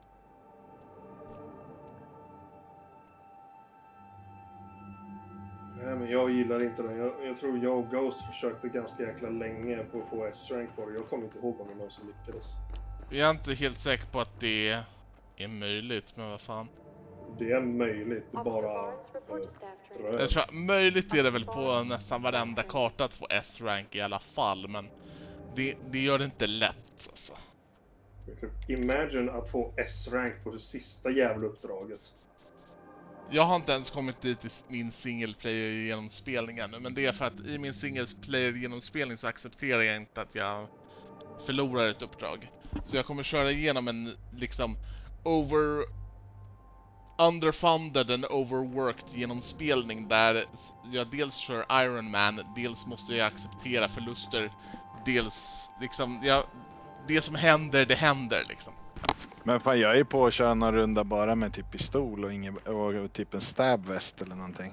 Speaker 1: Nej, men jag gillar inte den. Jag tror jag och Ghost försökte ganska jäkla länge på att få S-rank på det. Jag kommer inte ihåg om det någonsin lyckades.
Speaker 2: Jag är inte helt säker på att det är möjligt, men vad fan.
Speaker 1: Det är möjligt, bara...
Speaker 2: Jag tror, möjligt är det väl på nästan varenda karta att få S-rank i alla fall, men det gör det inte lätt alltså.
Speaker 1: Imagine att få S-rank på det sista jävla uppdraget.
Speaker 2: Jag har inte ens kommit dit i min single player genomspelning ännu, men det är för att i min single player genomspelning så accepterar jag inte att jag förlorar ett uppdrag. Så jag kommer köra igenom en liksom underfunded and overworked genomspelning där jag dels kör Iron Man, dels måste jag acceptera förluster, dels liksom det som händer, det händer liksom.
Speaker 5: Men fan, jag är på att köra någon runda bara med typ pistol och typ en stab väst eller någonting.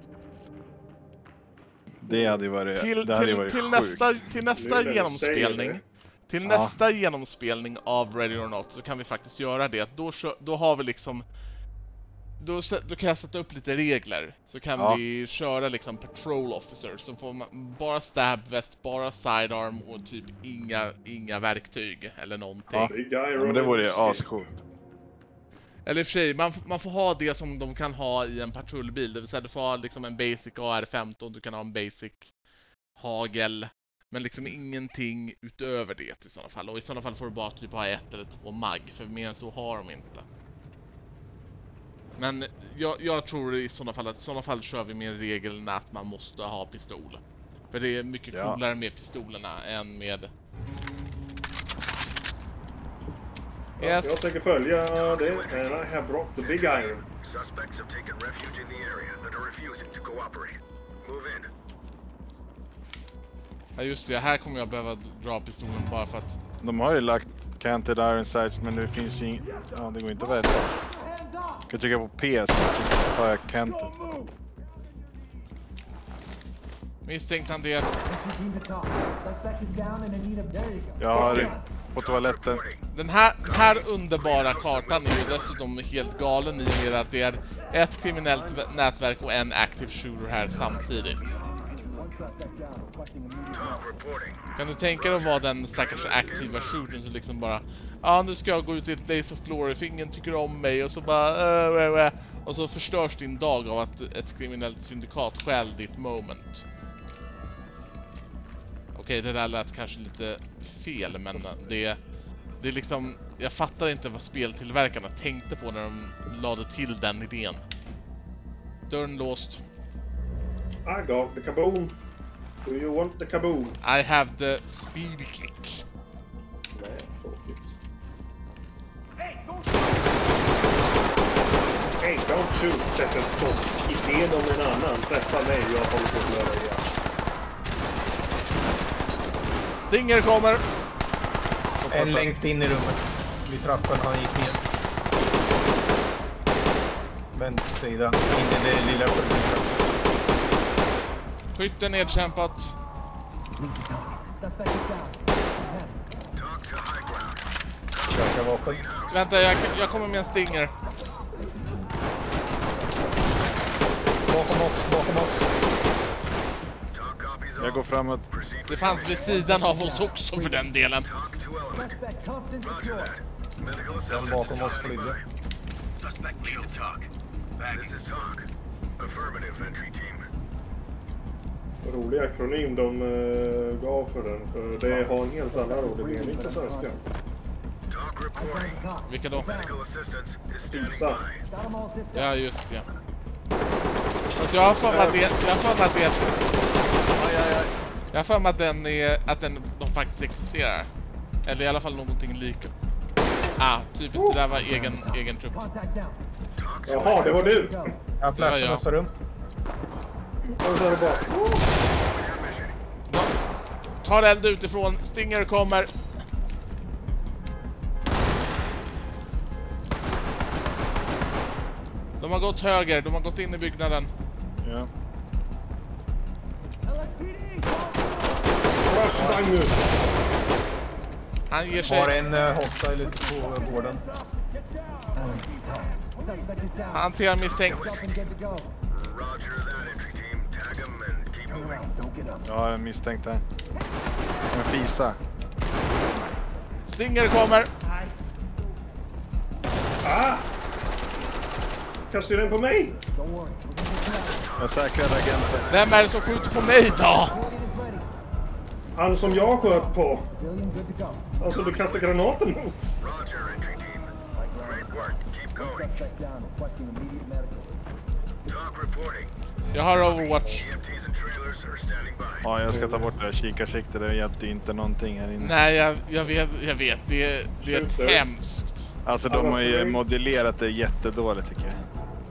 Speaker 5: Det hade ju varit till nästa genomspelning. Till nästa genomspelning av Ready or Not så kan vi faktiskt göra det. Då har vi liksom då kan jag sätta upp lite regler. Så kan vi köra liksom patrol officer. Så får man bara stab väst, bara sidearm och typ inga verktyg eller någonting. Ja, men det vore ju ascool.
Speaker 2: Eller i och för sig, man får ha det som de kan ha i en patrullbil. Det vill säga du får ha liksom en basic AR-15, du kan ha en basic hagel. Men liksom ingenting utöver det i sådana fall. Och i sådana fall får du bara typ ha 1 eller 2 mag. För mer än så har de inte. Men jag tror i sådana fall kör vi med regeln att man måste ha pistol. För det är mycket coolare med pistolerna än med...
Speaker 1: Yes. Jag tänker följa det. And I have brought the big iron.
Speaker 3: Suspects have taken refuge in the area that are refusing to cooperate. Move in.
Speaker 2: Ja just det, här kommer jag behöva dra pistolen bara för att...
Speaker 5: De har ju lagt canted iron sights men det finns ju ja, det går inte att välja. Jag kan trycka på P så tar jag canted.
Speaker 2: Misstänkt han det.
Speaker 5: Jag har på toaletten.
Speaker 2: Den här underbara kartan är ju dessutom helt galen i och med att det är ett kriminellt nätverk och en active shooter här samtidigt. Kan du tänka dig att vara den stackars aktiva shootern som liksom bara nu ska jag gå ut i ett Days of Glory för ingen tycker om mig och så bara och så förstörs din dag av att ett kriminellt syndikat stjäl ditt moment. Okej, det där lät kanske lite fel, men det är liksom, jag fattar inte vad speltillverkarna tänkte på när de lade till den idén. Dörren låst.
Speaker 1: I got the kaboom. Do you want the kaboom?
Speaker 2: I have the speed click.
Speaker 1: Nej, tråkigt. Hey, don't shoot. Sätt en skott. Idén om en annan. Träffa mig. Jag håller på att blöda igen.
Speaker 2: Stinger kommer.
Speaker 6: En längst in i rummet. Vid trappan han gick ner. Vänster sida. In i det lilla skjutet.
Speaker 2: Skytten nedkämpat.
Speaker 6: Köka vapen.
Speaker 2: Vänta, jag kommer med en stinger.
Speaker 6: Bakom oss.
Speaker 5: Jag går framåt.
Speaker 2: Det fanns vid sidan av oss också för den delen.
Speaker 6: Den bakom oss flyger.
Speaker 3: Suspect need to talk. This is talk. Affirmative, entry team.
Speaker 1: rolig akronym de gav för den. För det har en helt annan rolig mening på svenska.
Speaker 2: Vilka då?
Speaker 1: FISA.
Speaker 2: Ja, just det. Alltså jag har för mig att jag har för mig att de faktiskt existerar. Eller i alla fall någonting lika. Typiskt, det där var egen trupp.
Speaker 1: Jaha, det var du!
Speaker 6: Jag flashar nästa rum.
Speaker 2: Tar eld utifrån, Stinger kommer. De har gått höger, de har gått in i byggnaden.
Speaker 5: Ja.
Speaker 2: Han ger sig.
Speaker 6: Har en hostile på gården.
Speaker 2: Han hanterar misstänkt.
Speaker 5: Ja, jag misstänkte. En FISA.
Speaker 2: Stinger kommer.
Speaker 1: Kastar den på mig?
Speaker 5: Jag säkrar agenten.
Speaker 2: Vem är det som skjuter på mig då?
Speaker 1: Han som jag sköt på. Alltså du kastar granaten mot.
Speaker 2: Jag har Overwatch.
Speaker 5: Ja, jag ska ta bort det här kikarsiktet. Det hjälpte inte någonting här inne.
Speaker 2: Nej, jag vet. Det är hemskt.
Speaker 5: Alltså de har ju modellerat det jättedåligt tycker jag.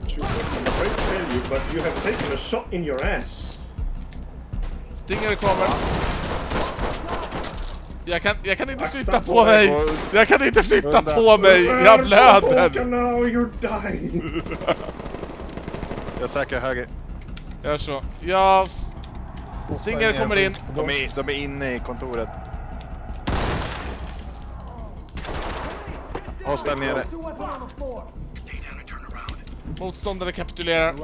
Speaker 1: But you have taken a shot in your ass.
Speaker 2: Stinger kommer. Jag kan inte flytta på mig. Jag kan inte flytta på mig. Jag blöder.
Speaker 1: Now you're dying.
Speaker 5: Jag säkrar höger.
Speaker 2: Gör så. Stinger kommer in.
Speaker 5: De är inne i kontoret. Hostel nere.
Speaker 2: Motståndare kapitulerar.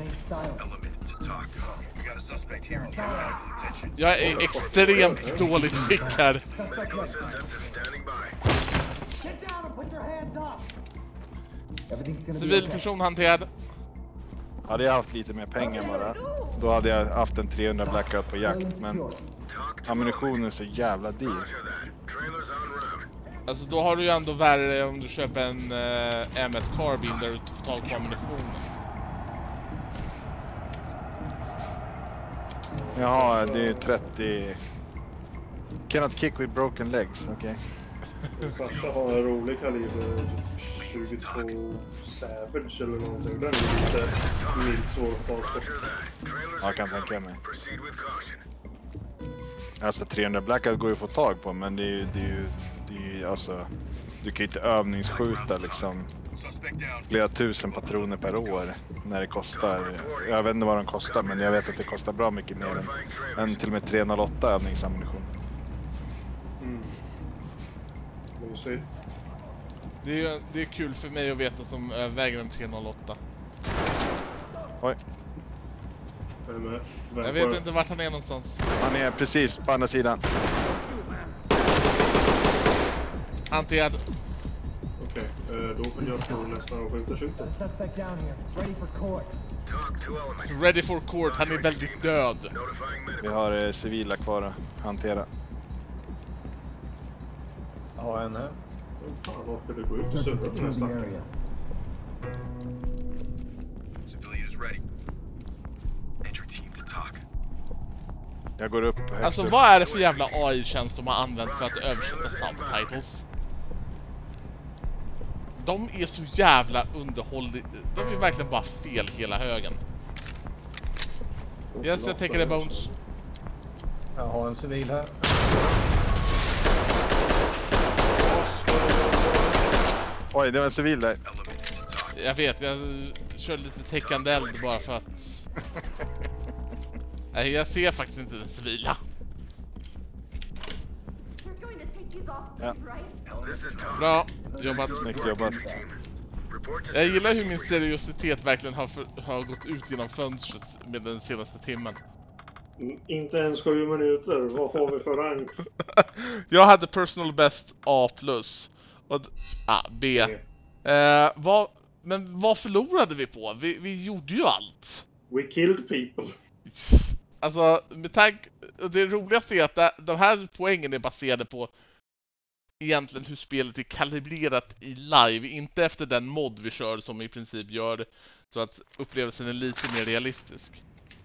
Speaker 2: Jag är extremt dåligt skick här. Civilperson hanterad.
Speaker 5: Hade jag haft lite mer pengar bara, då hade jag haft en 300 blackout på jakt, men ammunitionen är så jävla dyr.
Speaker 2: Alltså då har du ju ändå värre om du köper en M1 Carbine där du får tag på ammunitionen.
Speaker 5: Jaha, det är 30... Cannot kick with broken legs, okej.
Speaker 1: Farsa har en rolig kaliber 22 Savage eller någonting. Den är lite milt svår att ta på.
Speaker 5: Ja, kan tänka mig. Alltså 300 blackout går ju att få tag på, men det är ju alltså... Du kan ju inte övningsskjuta liksom flera tusen patroner per år när det kostar. Jag vet inte vad de kostar, men jag vet att det kostar bra mycket mer än till och med 308 övningsammunition.
Speaker 2: Det är kul för mig att veta som väger en 308.
Speaker 5: Oj.
Speaker 2: Jag vet inte vart han är någonstans.
Speaker 5: Han är precis på andra sidan.
Speaker 2: Hanterad.
Speaker 1: Okej, då får jag tro nästan och skjuta skjuta.
Speaker 2: Ready for court, han är väldigt död.
Speaker 5: Vi har civila kvar att hantera.
Speaker 6: Ja, en här.
Speaker 1: Fan, vad ska det gå ut och söka på nästan?
Speaker 5: Jag går upp högst.
Speaker 2: Alltså vad är det för jävla AI-tjänst de har använt för att översätta subtitles? De är så jävla underhållande. De är verkligen bara fel hela högen. Yes, jag tänker det Bones.
Speaker 6: Jag har en civil här.
Speaker 5: Oj, det var en civil där.
Speaker 2: Jag vet, jag kör lite täckande eld bara för att... Nej, jag ser faktiskt inte den civila.
Speaker 5: Ja.
Speaker 2: Bra jobbat.
Speaker 5: Snyggt jobbat.
Speaker 2: Jag gillar hur min seriositet verkligen har gått ut genom fönstret med den senaste timmen.
Speaker 1: Inte ens 7 minuter. Vad får vi för rank?
Speaker 2: Jag hade personal best A+. Och B. Men vad förlorade vi på? Vi gjorde ju allt.
Speaker 1: We killed people.
Speaker 2: Alltså, det roligaste är att de här poängen är baserade på egentligen hur spelet är kalibrerat i live, inte efter den mod vi kör som i princip gör så att upplevelsen är lite mer realistisk.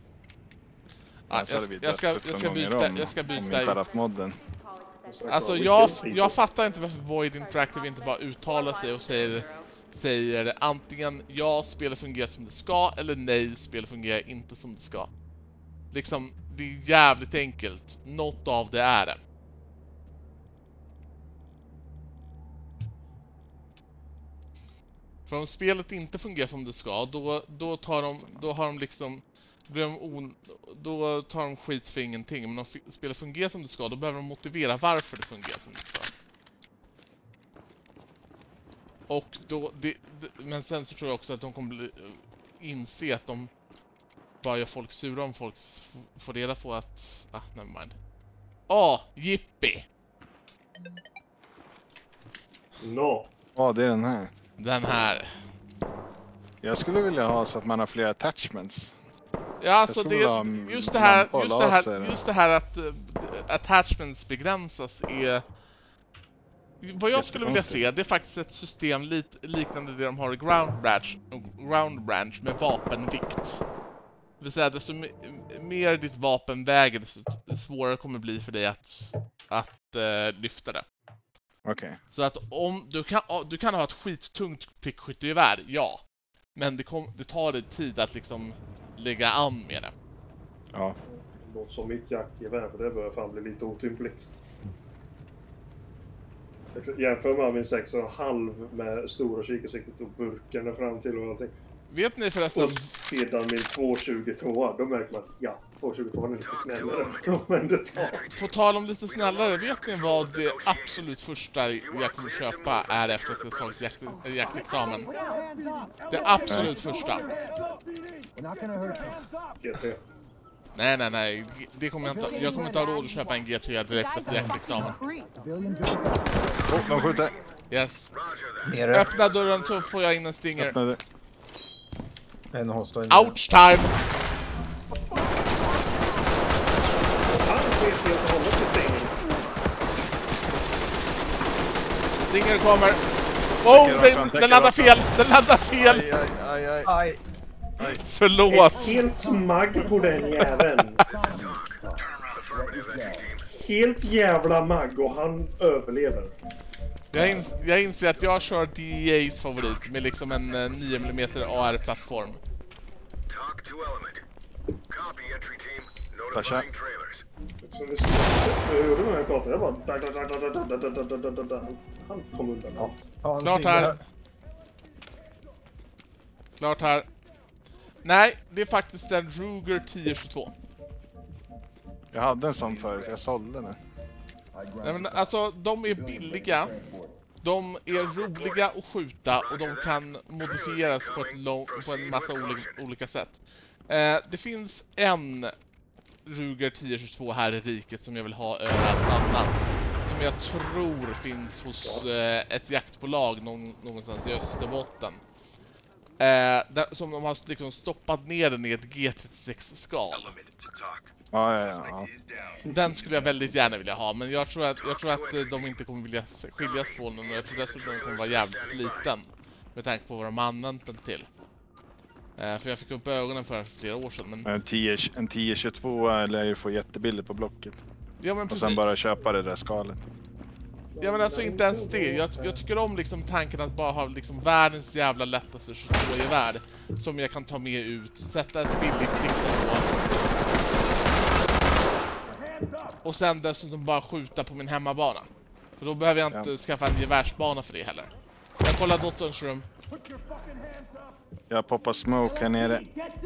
Speaker 2: Jag ska byta
Speaker 5: modden.
Speaker 2: Alltså jag fattar inte varför Void Interactive inte bara uttalar sig och säger antingen ja, spelet fungerar som det ska, eller nej, spelet fungerar inte som det ska. Liksom, det är jävligt enkelt. Något av det är det. För om spelet inte fungerar som det ska, då tar de skit för ingenting. Men om spelet fungerar som det ska, då behöver de motivera varför det fungerar som det ska. Och men sen så tror jag också att de kommer inse att de bara gör folk sura om folk får reda på att... nevermind. Jippi!
Speaker 1: No.
Speaker 5: Det är den här.
Speaker 2: Den här.
Speaker 5: Jag skulle vilja ha så att man har fler attachments.
Speaker 2: Ja, alltså just det här att attachments begränsas är... Vad jag skulle vilja se, det är faktiskt ett system liknande det de har i Ground Branch med vapenvikt. Det vill säga, desto mer ditt vapen väger, desto svårare kommer det bli för dig att lyfta det.
Speaker 5: Okej.
Speaker 2: Så att om du kan ha ett skittungt prickskyttegevär, ja. Men det tar dig tid att liksom lägga an med det.
Speaker 5: Ja.
Speaker 1: Något som mitt jaktgevär, för det börjar fan bli lite otympligt. Jämför med min 6,5 med stora kikarsiktet och burkarna fram till och allting.
Speaker 2: Vet ni förresten...
Speaker 1: Och sedan min 222, då märker man ja, 222 är lite snällare. Men det tar.
Speaker 2: På tal om lite snällare, vet ni vad det absolut första jag kommer köpa är efter att jag tagit jaktexamen? Det absolut första.
Speaker 1: GT.
Speaker 2: Nej. Det kommer jag kommer inte ha råd att köpa en G3 direkt efter jaktexamen.
Speaker 5: De skjuter.
Speaker 2: Yes. Öppna dörren så får jag in en stinger. Ouch time! Stinger kommer. Den laddar fel! Den laddar fel!
Speaker 5: Aj.
Speaker 2: Förlåt!
Speaker 1: Ett helt mag på den jäveln. Helt jävla mag och han överlever.
Speaker 2: Jag inser att jag kör DEA's favorit med liksom en 9mm AR-plattform.
Speaker 5: Tasha.
Speaker 1: Så vi hörde när jag pratade, jag bara... Han kom undan.
Speaker 2: Klart här. Nej, det är faktiskt en Ruger 1022.
Speaker 5: Jag hade en sån förut, jag sålde den.
Speaker 2: Nej, men alltså, de är billiga. De är roliga att skjuta och de kan modifieras på en massa olika sätt. Det finns en Ruger 1022 här i riket som jag vill ha över allt annat. Som jag tror finns hos ett jaktbolag någonstans i Österbotten. Som de har liksom stoppat ner den i ett G36-skal.
Speaker 5: Ja.
Speaker 2: Den skulle jag väldigt gärna vilja ha, men jag tror att de inte kommer vilja skiljas från den, och jag tror dessutom att den kommer vara jävligt sliten med tanke på vad de använt den till. För jag fick upp ögonen för flera år sedan, men...
Speaker 5: En 1022 lär ju få jättebilligt på Blocket.
Speaker 2: Ja, men
Speaker 5: och
Speaker 2: precis.
Speaker 5: sen bara köpa det där skalet.
Speaker 2: Ja, men alltså inte ens det. Jag tycker om liksom tanken att bara ha liksom världens jävla lättaste 22-gevär som jag kan ta med ut, sätta ett billigt sikte på. Och sen dessutom bara skjuta på min hemmabana. För då behöver jag inte skaffa en gevärsbana för det heller. Jag kollar dotterns rum.
Speaker 5: Jag poppar smoke här nere.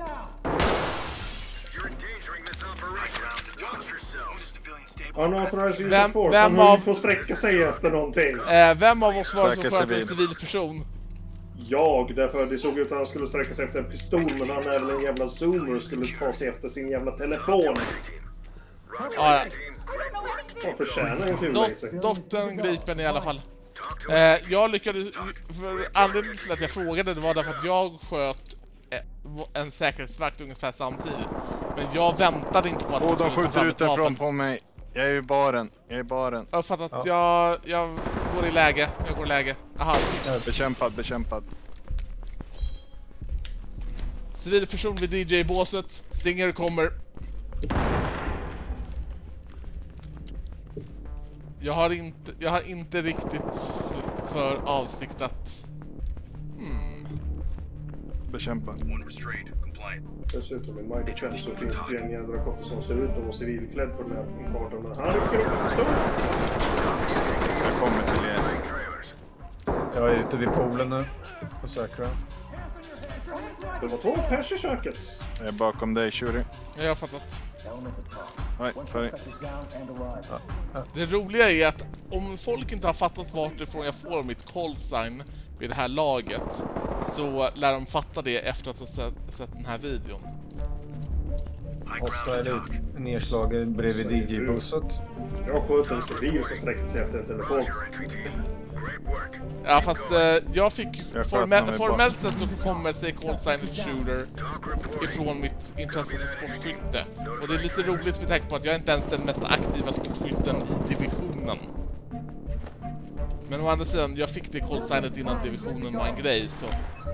Speaker 1: Vem av får sträcka sig efter någonting?
Speaker 2: Vem av oss var det som sköt en civil person?
Speaker 1: Därför det såg ut att han skulle sträcka sig efter en pistol, men han är väl en jävla zoomer och skulle ta sig efter sin jävla telefon.
Speaker 2: Ja.
Speaker 1: Han förtjänar en kul i sig.
Speaker 2: Dottern gripen i alla fall. Jag lyckades, för anledningen till att jag frågade det var därför att jag sköt en säkerhetsvakt ungefär samtidigt. Men jag väntade inte på att
Speaker 5: de skjuter utifrån på mig. Jag är i baren. Jag har fattat.
Speaker 2: Jag går i läge. Aha.
Speaker 5: Bekämpad.
Speaker 2: Civilperson vid DJ-båset. Stinger kommer. Jag har inte riktigt för avsikt att...
Speaker 5: Bekämpad.
Speaker 1: Dessutom i Michael Chen så finns det en jädra kotte som ser ut att vara civilklädd på den här kartan. Men han rycker upp en pistol.
Speaker 5: Jag kommer till er.
Speaker 6: Jag är ute vid poolen nu. På säkra.
Speaker 1: Det var 2 pers i köket.
Speaker 5: Jag är bakom dig, Shuri.
Speaker 2: Jag har fattat.
Speaker 5: Nej, sorry.
Speaker 2: Det roliga är att om folk inte har fattat vart ifrån jag får mitt call sign vid det här laget, så lär de fatta det efter att ha sett den här videon.
Speaker 6: Ofta är det nedslagen bredvid DJ-busset.
Speaker 1: Jag sköt en civil som sträckte sig efter en telefon.
Speaker 2: Ja, fast jag fick formellt sett så kommer sig call signet shooter ifrån mitt intresse för sportskytte. Och det är lite roligt med tanke på att jag inte ens är den mest aktiva sportskytten i divisionen. Men å andra sidan, jag fick det call signet innan divisionen var en grej, så...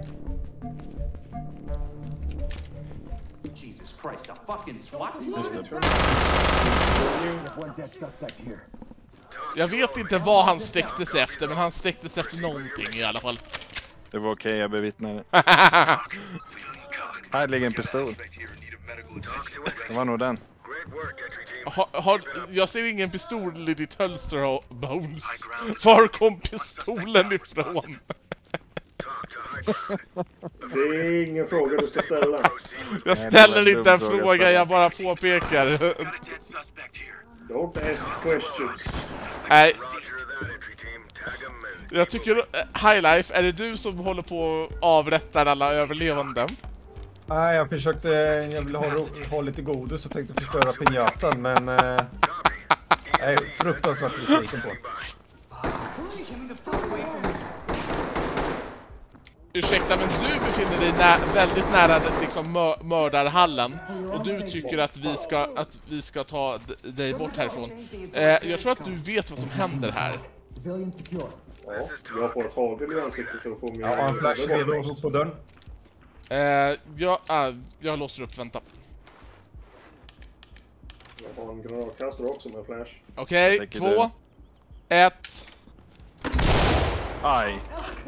Speaker 10: Jesus Christ, a fucking SWAT team?
Speaker 2: Jag vet inte vad han sträckte sig efter, men han sträckte sig efter någonting i alla fall.
Speaker 5: Det var okej, jag bevittnade. Här ligger en pistol. Det var nog den.
Speaker 2: Jag ser ingen pistol i ditt hölster, Bones. Var kom pistolen ifrån?
Speaker 1: Det är ingen fråga du ska ställa.
Speaker 2: Jag ställer inte en fråga, jag bara påpekar.
Speaker 1: Don't ask questions.
Speaker 2: Nej. Jag tycker, High Life, är det du som håller på att avrätta alla överlevande?
Speaker 6: Nej, jag ville ha lite godis och tänkte förstöra pinjatan, men jag är fruktansvärt besviken på.
Speaker 2: Ursäkta, men du befinner dig väldigt nära liksom mördarhallen och du tycker att vi ska ta dig bort härifrån. Jag tror att du vet vad som händer här.
Speaker 1: Ja, jag får ett hagel i ansiktet och får min...
Speaker 6: Ja, en flash redo på dörren.
Speaker 2: Jag låser upp, vänta.
Speaker 1: Jag har en granatkastare också med flash.
Speaker 2: Okej, 2, 1.
Speaker 5: Aj.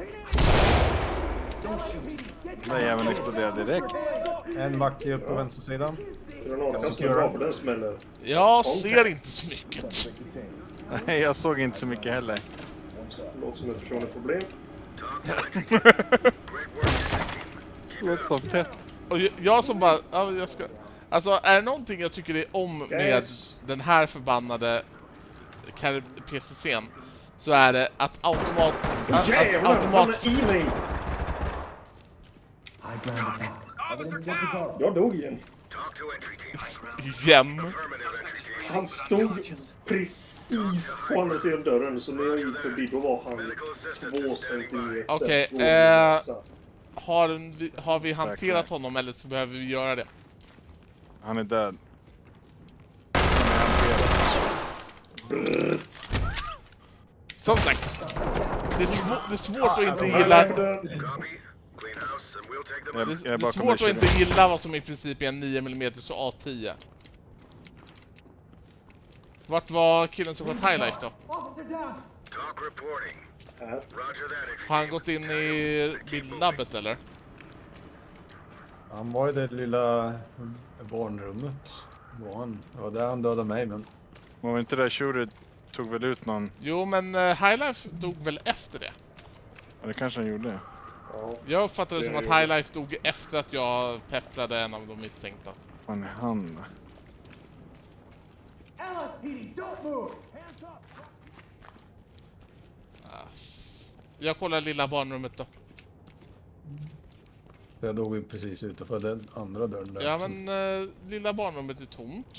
Speaker 5: Den jäveln exploderade direkt.
Speaker 6: En vakt upp på vänstersidan.
Speaker 1: Granatkastare är bra för den smäller.
Speaker 2: Jag ser inte så mycket.
Speaker 5: Nej, jag såg inte så mycket heller.
Speaker 1: Låter som ett personligt problem.
Speaker 5: Låter som tätt.
Speaker 2: Och jag som bara... jag ska... Alltså, är det någonting jag tycker är om med den här förbannade PCC:n, så är det att automat...
Speaker 1: Jag dog igen.
Speaker 2: Igen?
Speaker 1: Han stod precis på andra sidan dörren, så när jag gick förbi då var han 2 centimeter.
Speaker 2: Okej, har vi hanterat honom eller så behöver vi göra det?
Speaker 5: Han är död.
Speaker 2: Som sagt, det är svårt att inte gilla... Det är svårt att inte gilla vad som i princip är en 9mm och A10. Vart var killen som gått High Life då? Har han gått in i bildlabbet eller?
Speaker 6: Han var i det lilla barnrummet. Det var där han dödade mig, men...
Speaker 5: Var inte det Shuri tog väl ut någon?
Speaker 2: Jo, men High Life dog väl efter det?
Speaker 5: Ja, det kanske han gjorde.
Speaker 1: Ja,
Speaker 2: jag uppfattade det som att High Life dog efter att jag pepprade en av de misstänkta.
Speaker 5: Fan är han?
Speaker 2: Jag kollar lilla barnrummet då.
Speaker 6: Jag dog ju precis utanför den andra dörren där.
Speaker 2: Ja, men lilla barnrummet är tomt.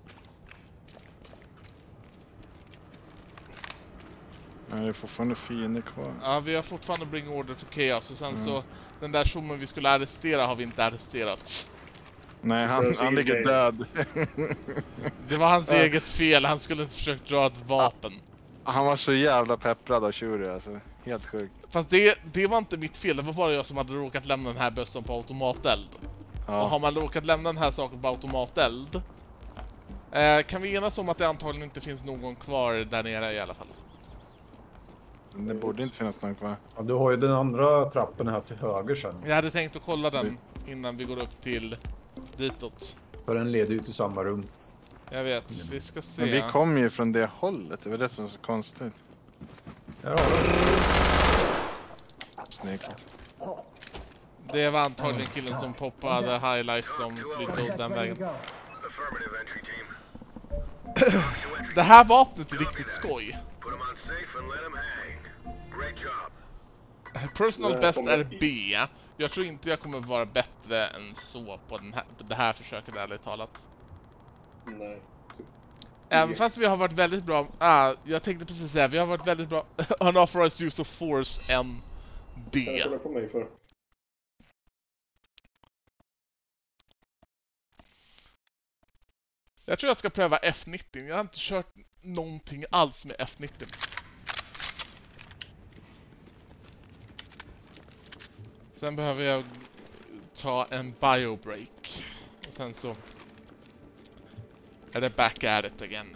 Speaker 5: Nej, det är fortfarande fiender kvar.
Speaker 2: Ja, vi har fortfarande Bring Order to Chaos. Och sen så, den där tjommen vi skulle arrestera har vi inte arresterat.
Speaker 5: Nej, han ligger död.
Speaker 2: Det var hans eget fel, han skulle inte försökt dra ett vapen.
Speaker 5: Han var så jävla pepprad av Shuri alltså. Helt sjukt.
Speaker 2: Fast det var inte mitt fel, det var bara jag som hade råkat lämna den här bössan på automateld.
Speaker 5: Ja.
Speaker 2: Och har man råkat lämna den här saken på automateld, kan vi enas om att det antagligen inte finns någon kvar där nere i alla fall?
Speaker 5: Det borde inte finnas någon kvar.
Speaker 6: Ja, du har ju den andra trappen här till höger sen.
Speaker 2: Jag hade tänkt att kolla den innan vi går upp till ditåt.
Speaker 6: För den leder ut i samma rum.
Speaker 2: Jag vet, vi ska se.
Speaker 5: Men vi kommer ju från det hållet, det var det som är så konstigt.
Speaker 6: Ja,
Speaker 5: Snyggt.
Speaker 2: Det var antagligen killen som poppade highlights som flydde den vägen.
Speaker 3: Affirmative, entry team.
Speaker 2: Det här vapnet är riktigt skoj.
Speaker 3: Put them on safe and let them hang. Great job.
Speaker 2: Personal best är B. Jag tror inte jag kommer vara bättre än så på det här försöket, ärligt talat.
Speaker 1: Nej.
Speaker 2: Även fast vi har varit väldigt bra... jag tänkte precis säga, vi har varit väldigt bra unauthorized use of force än D.
Speaker 1: Jag kollar på mig för.
Speaker 2: Jag tror jag ska pröva F90. Jag har inte kört någonting alls med F90. Sen behöver jag ta en biobreak. Och sen så är det back at it again.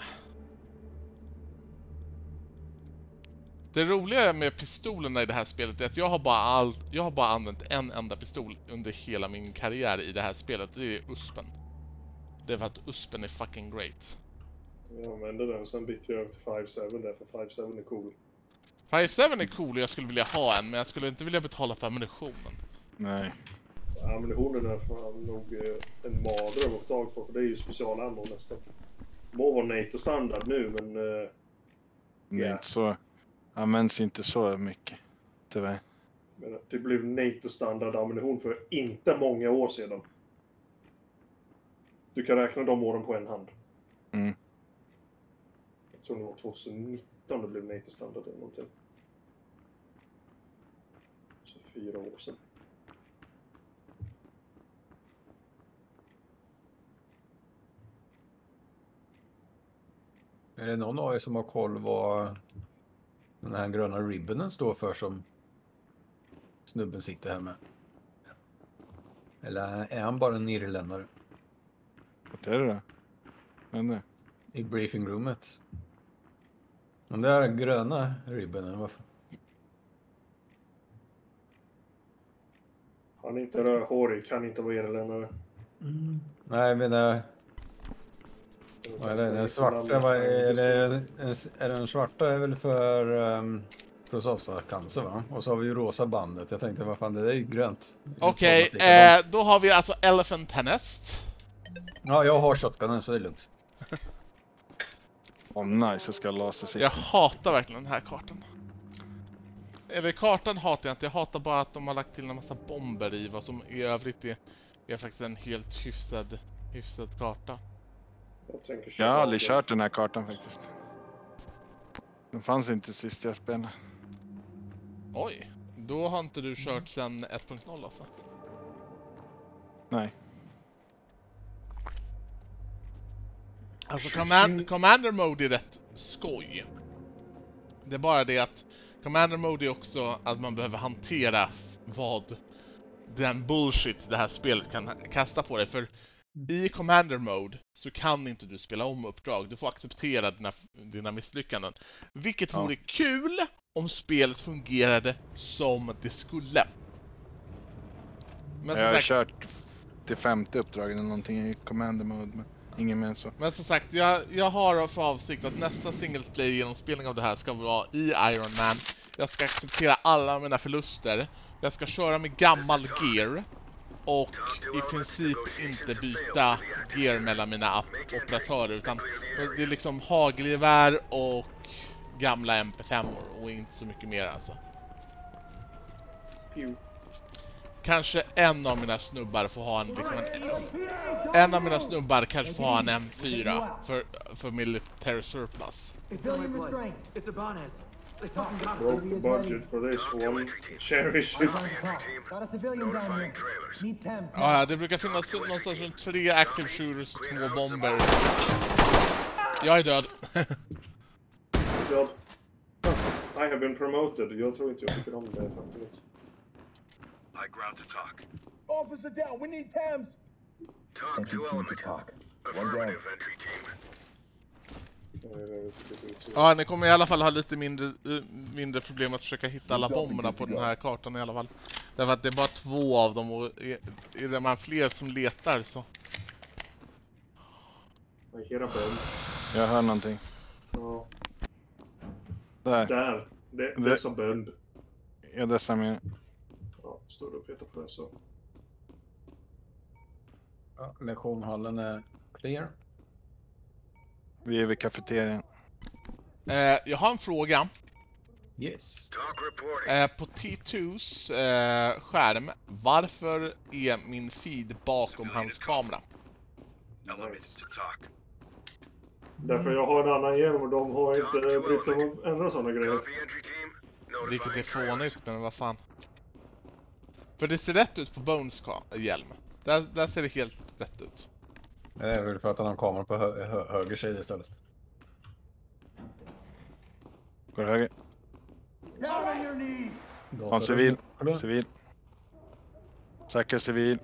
Speaker 2: Det roliga med pistolerna i det här spelet är att jag har bara använt en enda pistol under hela min karriär i det här spelet. Det är USPen. Det är för att USPen är fucking great.
Speaker 1: Jag använde den, sen bytte jag över till 5.7 därför 5.7 är cool.
Speaker 2: 5.7 är cool och jag skulle vilja ha en, men jag skulle inte vilja betala för ammunitionen.
Speaker 5: Nej.
Speaker 1: Ammunitionen är fan nog en mardröm att få tag på, för det är ju specialammo nästan. Må vara NATO standard nu, men...
Speaker 5: Det är inte så... Används inte så mycket, tyvärr.
Speaker 1: Men det blev NATO standard ammunition för inte många år sedan. Du kan räkna de åren på en hand.
Speaker 5: Mm.
Speaker 1: Jag tror det var 2019 det blev NATO standard eller någonting. Så 4 år sedan.
Speaker 6: Är det någon av er som har koll vad den här gröna ribbonen står för som snubben sitter här med? Eller är han bara en irländare?
Speaker 5: Vad är det då? Vad är det?
Speaker 6: I briefingrummet. Den där gröna ribbonen, varför?
Speaker 1: Han är inte rödhårig, kan inte vara irländare.
Speaker 6: Mm. Nej, men vad är det? Den svarta, är den svarta är väl för prostatacancer, va? Och så har vi ju rosa bandet. Jag tänkte, vad fan, det är ju grönt.
Speaker 2: Okej, då har vi alltså Elephant Tenest.
Speaker 6: Ja, jag har shotgunen så det är lugnt.
Speaker 5: Nice, jag ska lasa sig.
Speaker 2: Jag hatar verkligen den här kartan. Eller kartan hatar jag inte, jag hatar bara att de har lagt till en massa bomber i, vad som i övrigt är faktiskt en helt hyfsad karta.
Speaker 5: Jag har aldrig kört den här kartan faktiskt. Den fanns inte sist jag spelade.
Speaker 2: Oj, då har inte du kört sen 1.0 alltså?
Speaker 5: Nej.
Speaker 2: Alltså Commander Mode är rätt skoj. Det är bara det att Commander Mode är också att man behöver hantera vad den bullshit det här spelet kan kasta på dig. För i Commander Mode så kan inte du spela om uppdrag. Du får acceptera dina misslyckanden. Vilket vore kul om spelet fungerade som det skulle. Men
Speaker 5: jag har kört till 50 uppdrag eller någonting i Commander Mode, men ingen mer än så.
Speaker 2: Men som sagt, jag har för avsikt att nästa single player genomspelning av det här ska vara i Iron Man. Jag ska acceptera alla mina förluster. Jag ska köra med gammal gear. Och i princip inte byta gear mellan mina operatörer, utan det är liksom hagelgevär och gamla MP5 och inte så mycket mer alltså. Kanske en av mina snubbar får ha en av mina snubbar kanske får ha en M4 för military surplus.
Speaker 1: Broke the budget for this one. Cherish it.
Speaker 10: Got a civilian down here. Need Thames.
Speaker 2: Ja, det brukar finnas någonstans runt 3 active shooters och 2 bomber. Jag är död.
Speaker 1: Good job. I have been promoted. Jag tror inte jag tycker om det faktiskt.
Speaker 3: High ground to talk.
Speaker 10: Officer down. We need Thames.
Speaker 3: Talk to element. Affirmative entry team.
Speaker 2: Ja, ni kommer i alla fall ha lite mindre problem att försöka hitta alla bomberna på den här kartan i alla fall. Därför att det är bara 2 av dem och är det man fler som letar så...
Speaker 5: Jag hör någonting.
Speaker 1: Ja.
Speaker 5: Där.
Speaker 1: Det är som bönd.
Speaker 5: Ja, det är samma.
Speaker 1: Ja, står du och petar på det så.
Speaker 6: Ja, lektionhallen är clear.
Speaker 5: Vi är vid kafeterian.
Speaker 2: Jag har en fråga.
Speaker 6: Yes.
Speaker 2: På T2s skärm, varför är min feed bakom hans kamera?
Speaker 1: Därför jag har en annan hjälm och de har inte brytt sig om ändra sådana grejer.
Speaker 2: Vilket är fånigt, men vad fan. För det ser rätt ut på Bones hjälm. Där ser det helt rätt ut.
Speaker 6: Det är väl för att han har kameran på höger sida istället.
Speaker 5: Går höger.
Speaker 10: Down
Speaker 5: Han civil. Civil. Säker civil.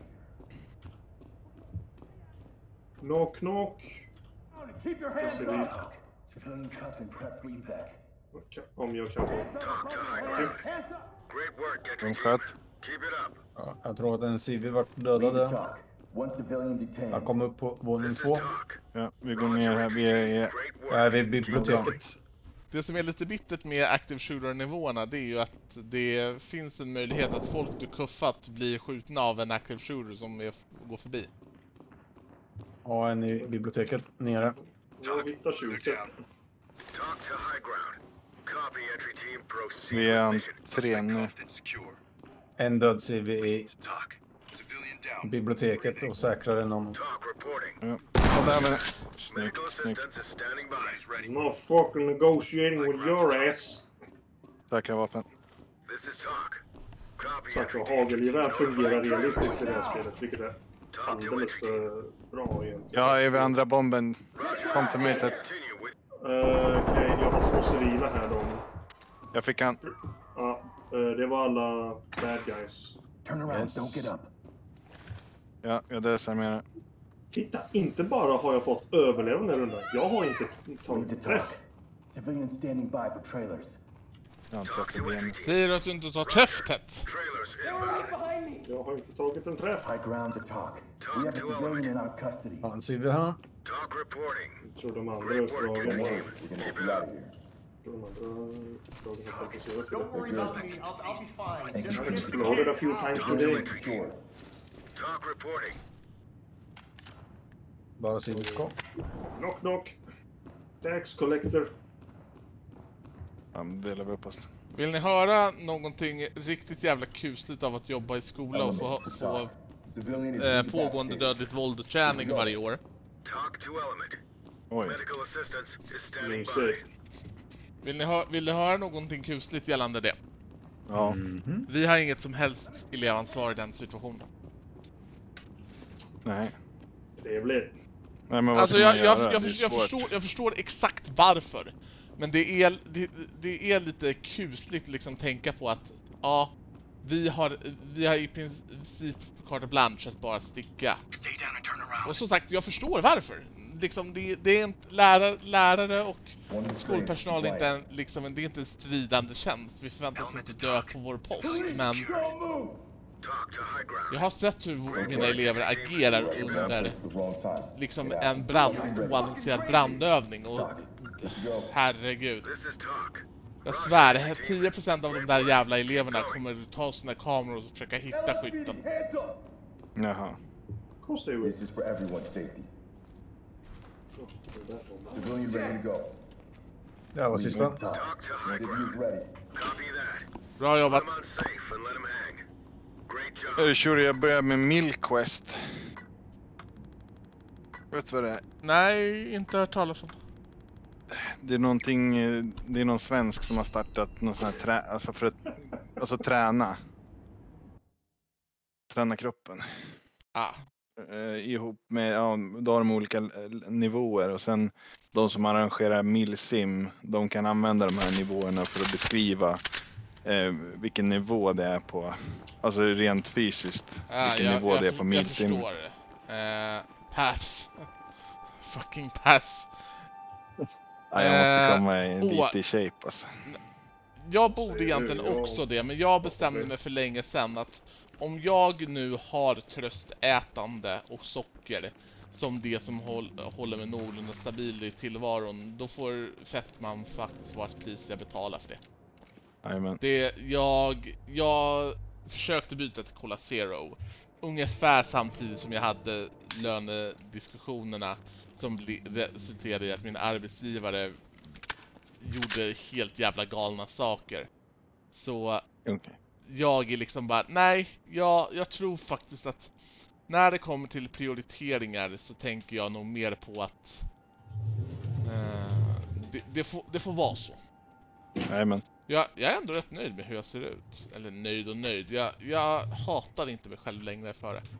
Speaker 1: Knock knock.
Speaker 10: Keep your hands
Speaker 1: Civil.
Speaker 10: up. Civilian trapped in prep repack.
Speaker 1: Om jag kan få.
Speaker 3: Great work, entry
Speaker 5: De
Speaker 3: team.
Speaker 5: sköt.
Speaker 3: Keep it up.
Speaker 6: Ja, jag tror att en civil vart dödade.
Speaker 10: One civilian detained.
Speaker 6: Han kom upp på våning 2.
Speaker 5: Ja, vi går ner här. Vi är
Speaker 6: vid biblioteket.
Speaker 2: Det som är lite bittert med active shooter-nivåerna, det är ju att det finns en möjlighet att folk du kuffat blir skjutna av en active shooter som går förbi.
Speaker 6: Ja, en i biblioteket nere.
Speaker 1: Jag hittar skjutet.
Speaker 3: Talk to high ground. Copy, entry team. Proceed.
Speaker 5: Vi är entrén nu.
Speaker 6: En död civil i biblioteket och säkrare än någon.
Speaker 5: Ja. Och där med det. Snyggt, snyggt.
Speaker 1: I'm not fucking negotiating with your ass.
Speaker 5: Säkra vapen.
Speaker 1: Sagt att hagelgevär fungerar realistiskt i det här spelet, vilket är alldeles för bra egentligen.
Speaker 5: Ja, är vi andra bomben. Kom till mittet.
Speaker 1: Okej, jag har 2 civila här då.
Speaker 5: Jag fick han.
Speaker 1: Ja, det var alla bad guys.
Speaker 10: Turn around, don't get up.
Speaker 5: Ja, jag desarmerar.
Speaker 1: Titta, inte bara har jag fått överleva den här rundan. Jag har inte tagit träff.
Speaker 10: Civilian standing by for trailers.
Speaker 5: Jag har inte träffat ben.
Speaker 2: Säger du att du inte tar träffet?
Speaker 1: Jag har inte tagit en träff.
Speaker 10: High ground to talk. We have a civilian in our custody.
Speaker 6: Ja, en civil här.
Speaker 1: Jag tror de andra uppdragen var...
Speaker 11: Don't worry about me. I'll be fine.
Speaker 1: I've exploded a few times today.
Speaker 3: Talk reporting.
Speaker 6: Bara civil ska.
Speaker 1: Knock knock. Tax collector.
Speaker 5: Ja, delar vi upp oss.
Speaker 2: Vill ni höra någonting riktigt jävla kusligt av att jobba i skola och få pågående dödligt våld-träning varje år?
Speaker 3: Talk to element.
Speaker 5: Oj.
Speaker 3: Medical assistance is standing by.
Speaker 2: Vill ni höra någonting kusligt gällande det?
Speaker 5: Ja.
Speaker 2: Vi har inget som helst elevansvar i den situationen.
Speaker 5: Nej.
Speaker 1: Trevligt.
Speaker 5: Nej, men vad
Speaker 2: alltså
Speaker 5: ska man
Speaker 2: jag förstår exakt varför. Men det är lite kusligt liksom tänka på att ja, vi har i princip carte blanche att bara sticka. Och som sagt, jag förstår varför. Liksom det är inte lärare och skolpersonal är inte det är inte en stridande tjänst. Vi förväntas inte dö på vår post, men jag har sett hur mina elever agerar under liksom en oannonserad brandövning och herregud. Jag svär, 10% av de där jävla eleverna kommer ta sina kameror och försöka hitta skytten.
Speaker 5: Jaha.
Speaker 10: This is for everyone's safety. Civilian ready to go.
Speaker 6: Det var sista.
Speaker 2: Bra jobbat.
Speaker 5: Sure, jag börjar med Milquest. Vet du vad det är?
Speaker 2: Nej, inte hört talas om.
Speaker 5: Det är någonting, det är någon svensk som har startat någon sån här alltså för att träna kroppen. Ihop med, då har de olika nivåer och sen de som arrangerar milsim, de kan använda de här nivåerna för att beskriva vilken nivå det är på, alltså rent fysiskt, vilken nivå det är på milsim.
Speaker 2: Jag förstår. Pass. Fucking pass.
Speaker 5: Ja, jag måste komma lite i shape alltså.
Speaker 2: Jag borde egentligen också det, men jag bestämde mig för länge sedan att om jag nu har tröstätande och socker som det som håller mig någorlunda stabil i tillvaron, då får fettman faktiskt vara ett pris jag betalar för det.
Speaker 5: Amen.
Speaker 2: Jag försökte byta till Cola Zero ungefär samtidigt som jag hade lönediskussionerna som resulterade i att min arbetsgivare gjorde helt jävla galna saker. Så jag är liksom bara, nej, jag tror faktiskt att när det kommer till prioriteringar så tänker jag nog mer på att det får vara så.
Speaker 5: Amen.
Speaker 2: Jag är ändå rätt nöjd med hur jag ser ut. Eller nöjd och nöjd. Jag hatar inte mig själv längre för det.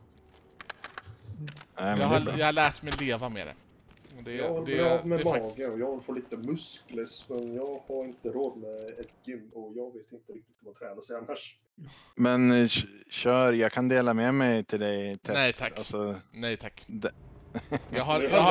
Speaker 2: Jag har lärt mig leva med det.
Speaker 1: Jag vill ha med mage och jag vill få lite muskler, men jag har inte råd med ett gym och jag vet inte riktigt hur man tränar sig annars.
Speaker 5: Men kör, jag kan dela med mig till dig.
Speaker 2: Nej tack.
Speaker 5: Alltså,
Speaker 2: nej tack. Jag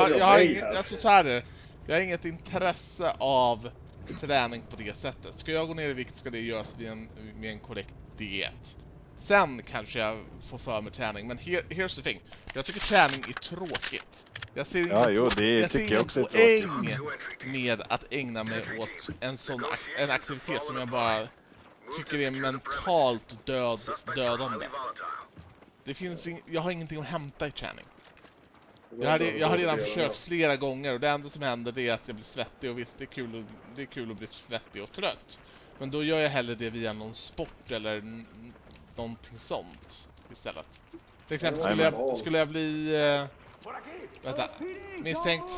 Speaker 2: har inget intresse av träning på det sättet. Ska jag gå ner i vikt ska det göras med en korrekt diet. Sen kanske jag får för mig träning, men here's the thing. Jag tycker träning är tråkigt. Jag ser ingen poäng med att ägna mig åt en aktivitet som jag bara tycker är mentalt dödande. Jag har ingenting att hämta i träning. Jag har redan försökt flera gånger och det enda som händer är att jag blir svettig, och visst det är kul att bli svettig och trött. Men då gör jag hellre det via någon sport eller någonting sånt istället. Till exempel skulle jag bli misstänkt.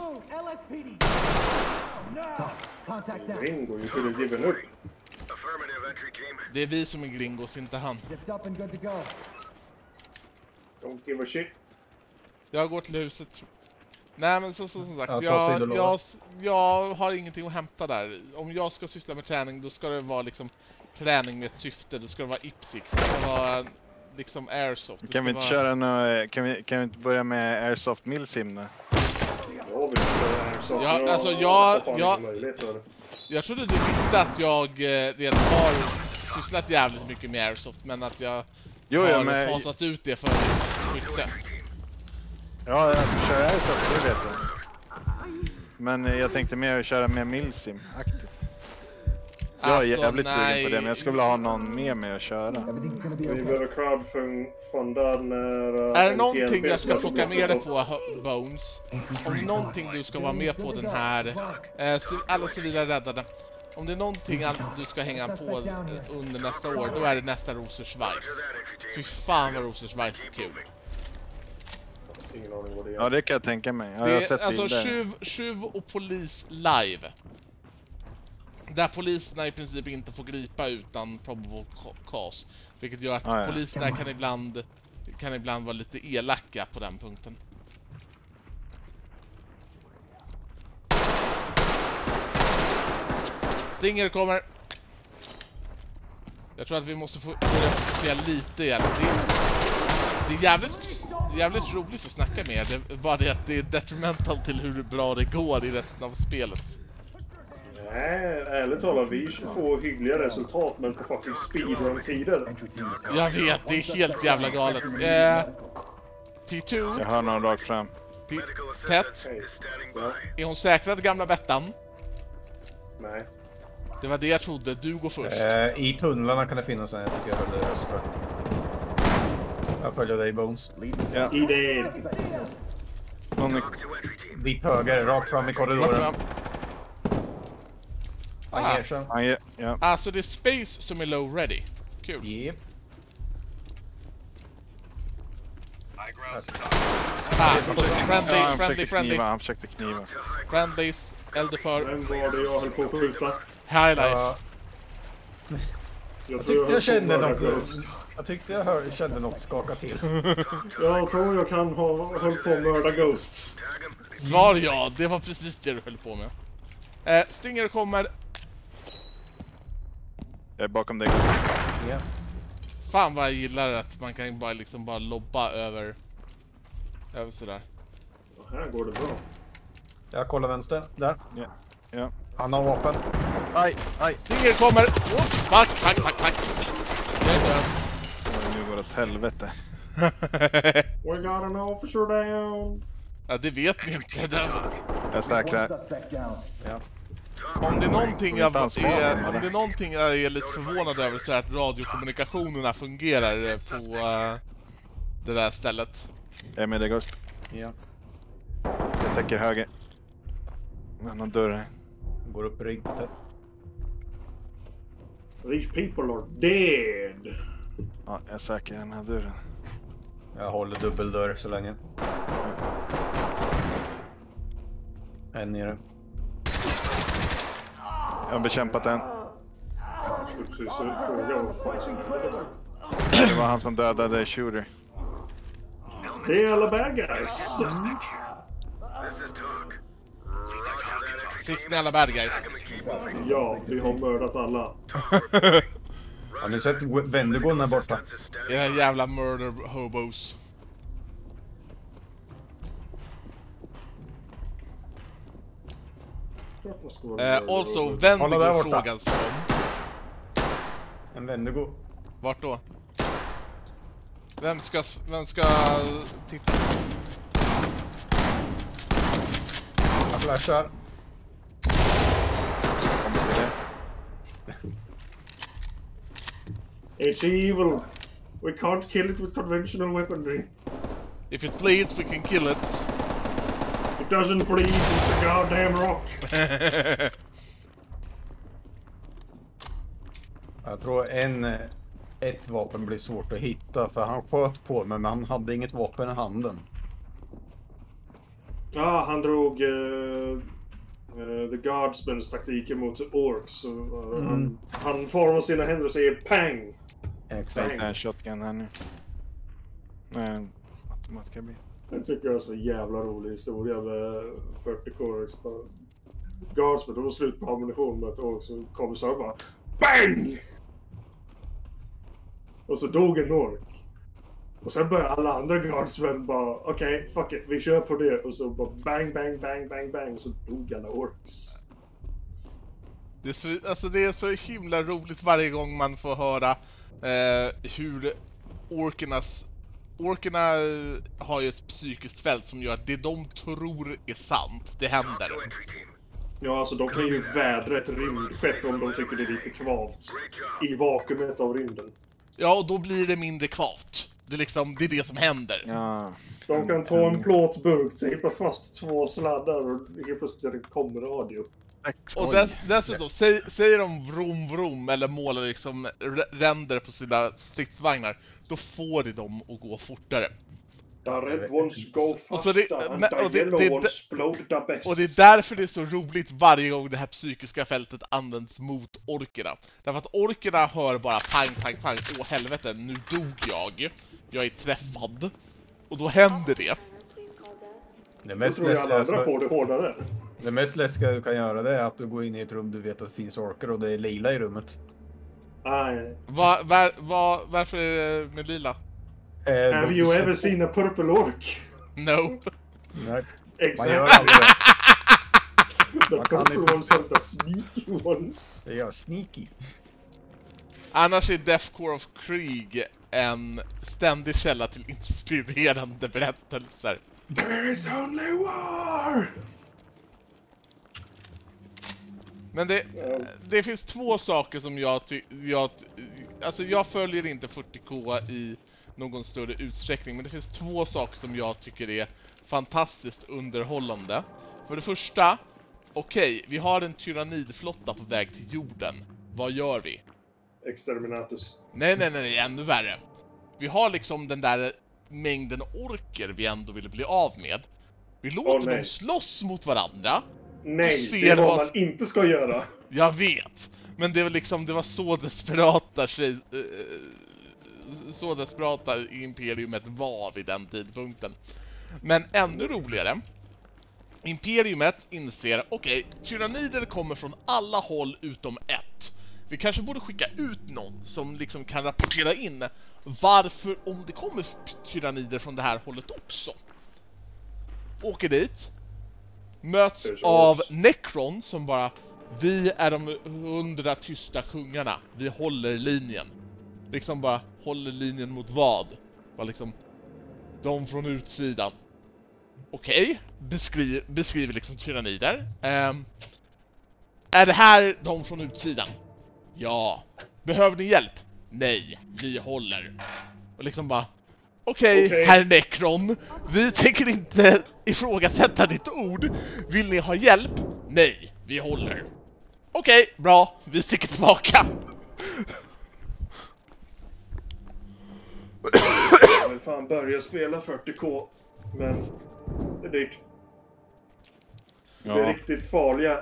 Speaker 1: Gringo, you should have given up.
Speaker 2: Det är vi som är gringos, inte han.
Speaker 1: Don't give a shit.
Speaker 2: Jag går till huset. Nej men som sagt, jag har ingenting att hämta där. Om jag ska syssla med träning, då ska det vara liksom träning med ett syfte. Då ska det vara IPSIC. Det ska vara liksom airsoft.
Speaker 5: Kan vi inte köra något, kan vi inte börja med airsoft milsim nu?
Speaker 2: Jag trodde du visste att jag redan har sysslat jävligt mycket med airsoft, men att jag har fasat ut det för skytte.
Speaker 5: Ja, jag kör airsoft, det vet jag. Men jag tänkte mer att köra med milsim aktivt. Jag är jävligt sugen på det, men jag skulle vilja ha någon med mig att köra.
Speaker 1: Vi behöver crowdfunda när...
Speaker 2: Är det någonting jag ska plocka med dig på, Bones? Om det är någonting du ska vara med på den här... alla civila räddade. Om det är någonting du ska hänga på under nästa år, då är det nästa Rosersweiss. Fy fan vad Rosersweiss är kul.
Speaker 5: Ja, det kan jag tänka mig. Ja,
Speaker 2: det är alltså tjuv och polis live. Där poliserna i princip inte får gripa utan probable cause. Vilket gör att poliserna kan ibland vara lite elaka på den punkten. Stinger kommer. Jag tror att vi måste börja fokusera lite igen. Det är jävligt roligt att snacka med er. Det är bara det att det är detrimental till hur bra det går i resten av spelet.
Speaker 1: Nej, ärligt talat, vi får hyggliga resultat, men på fucking speedrun-tider.
Speaker 2: Jag vet, det är helt jävla galet. T2.
Speaker 5: Jag hör någon rakt fram.
Speaker 2: Tätt. Är hon säkrad gamla Bettan?
Speaker 1: Nej.
Speaker 2: Det var det jag trodde. Du går först.
Speaker 6: I tunnlarna kan det finnas en. Jag tycker jag hörde röster. Jag följer dig, Bones.
Speaker 5: Ja.
Speaker 1: I det.
Speaker 6: Ditt höger, rakt fram i korridoren.
Speaker 2: Alltså det är Space som är low ready. Kul.
Speaker 6: Yep.
Speaker 2: Friendly.
Speaker 5: Han försökte kniva.
Speaker 2: Friendlies. Eldupphör.
Speaker 1: Vem var det jag höll på att skjuta?
Speaker 2: High life.
Speaker 6: Jag tyckte jag kände något. Jag tyckte jag kände något skaka till.
Speaker 1: Jag tror jag kan ha höll på att mörda Ghosts.
Speaker 2: Svar ja, det var precis det du höll på med. Stinger kommer.
Speaker 5: Jag är bakom dig.
Speaker 6: Ja.
Speaker 2: Fan vad jag gillar att man kan bara lobba över sådär.
Speaker 1: Här går det bra.
Speaker 6: Jag kollar vänster, där.
Speaker 5: Ja.
Speaker 6: Han har vapen.
Speaker 5: Aj.
Speaker 2: Stinger kommer. Oops, fuck. Jag är död.
Speaker 5: Nu går det åt helvete.
Speaker 1: We got an officer down.
Speaker 2: Ja, det vet ni inte.
Speaker 5: Jag säkrar.
Speaker 6: Ja.
Speaker 2: Om det är någonting jag är lite förvånad över så är att radiokommunikationerna fungerar på det där stället.
Speaker 5: Jag är med dig, Ghost.
Speaker 6: Ja.
Speaker 5: Jag täcker höger. Han har dörren.
Speaker 6: Går upp i rygg.
Speaker 1: These people are dead.
Speaker 5: Ja, jag säkrar den här dörren.
Speaker 6: Jag håller dubbeldörr så länge. En nere.
Speaker 5: Jag har bekämpat den. Det var han som dödade Shooter.
Speaker 1: Det är alla bad guys.
Speaker 2: Fick ni alla bad guys?
Speaker 1: Ja, vi har mördat alla.
Speaker 6: Har ni sett Wendigon där borta?
Speaker 2: Era jävla murder hobos. Also, Wendigo-frågan som.
Speaker 6: En Wendigo.
Speaker 2: Vart då? Vem ska titta?
Speaker 6: Jag flashar.
Speaker 1: It's evil. We can't kill it with conventional weaponry.
Speaker 2: If it bleeds, we can kill it.
Speaker 1: It doesn't bleed, it's a goddamn rock.
Speaker 6: Jag tror ett vapen blir svårt att hitta för han sköt på mig men han hade inget vapen i handen.
Speaker 1: Ja, han drog The Guardsmans taktiken mot Orcs. Han formar sina händer och säger pang.
Speaker 6: Exakt.
Speaker 5: Det är en shotgun här nu. Nej, automatkabin.
Speaker 1: Jag tycker det är så jävla rolig historia med 40 Orcs. Guardsmen, de var slut på ammunition med ett Orc så kom så bara bang! Och så dog en Orc. Och sen började alla andra Guardsmen bara okej, fuck it, vi kör på det. Och så bara bang, bang, bang, bang, bang. Så dog alla Orcs.
Speaker 2: Det är så himla roligt varje gång man får höra hur orkerna har ju ett psykiskt fält som gör att det de tror är sant, det händer.
Speaker 1: Ja, alltså de kan ju vädra ett rymdskepp om de tycker det är lite kvavt. I vakuumet av rymden.
Speaker 2: Ja, och då blir det mindre kvavt. Det är det som händer.
Speaker 5: Ja.
Speaker 1: De kan ta en plåtburk, tejpa fast 2 sladdar och helt plötsligt kommer radio.
Speaker 2: Och dessutom, säger de vrom vrom eller målar liksom ränder på sina stridsvagnar, då får det dem att gå fortare.
Speaker 1: The red ones go faster
Speaker 2: och
Speaker 1: the yellow ones explode the best.
Speaker 2: Och det är därför det är så roligt varje gång det här psykiska fältet används mot orkerna. Därför att orkerna hör bara pang, pang, pang. Åh helvete, nu dog jag. Jag är träffad. Och då händer det.
Speaker 6: Det mest läskiga du kan göra det är att du går in i ett rum du vet att det finns orker och det är lila i rummet.
Speaker 1: Nej.
Speaker 2: Varför är det med lila?
Speaker 1: Have you ever seen a purple orc?
Speaker 2: No.
Speaker 6: Nej.
Speaker 1: Exakt.
Speaker 6: Man gör aldrig det.
Speaker 1: Man kan inte sätta sneaky ones.
Speaker 6: Det gör sneaky.
Speaker 2: Annars är Deathcore of Krieg en ständig källa till inspirerande berättelser.
Speaker 1: There is only war!
Speaker 2: Men det finns 2 saker som jag följer inte 40K i någon större utsträckning, men det finns 2 saker som jag tycker är fantastiskt underhållande. För det första, okej, vi har en tyrannidflotta på väg till jorden. Vad gör vi?
Speaker 1: Exterminatus.
Speaker 2: Nej, ännu värre. Vi har liksom den där mängden orker vi ändå vill bli av med. Vi låter dem slåss mot varandra.
Speaker 1: Nej, det är vad man inte ska göra.
Speaker 2: Jag vet. Men det var liksom, det var så desperata Imperiumet var vid den tidpunkten. Men ännu roligare. Imperiumet inser, okej, tyrannider kommer från alla håll utom ett. Vi kanske borde skicka ut någon som liksom kan rapportera in varför, om det kommer tyrannider från det här hållet också. Åker dit. Möts av Necron som bara, vi är de 100 tysta kungarna. Vi håller linjen. Liksom bara, håller linjen mot vad? Bara liksom, de från utsidan. Okej, beskriver liksom tyrannider. Är det här de från utsidan? Ja. Behöver ni hjälp? Nej, vi håller. Och liksom bara, okej, herr Necron, vi tänker inte ifrågasätta ditt ord. Vill ni ha hjälp? Nej, vi håller. Okej, bra, vi sticker tillbaka.
Speaker 1: Jag vill fan börja spela 40K, men det är dyrt. Ja. Det är riktigt farliga.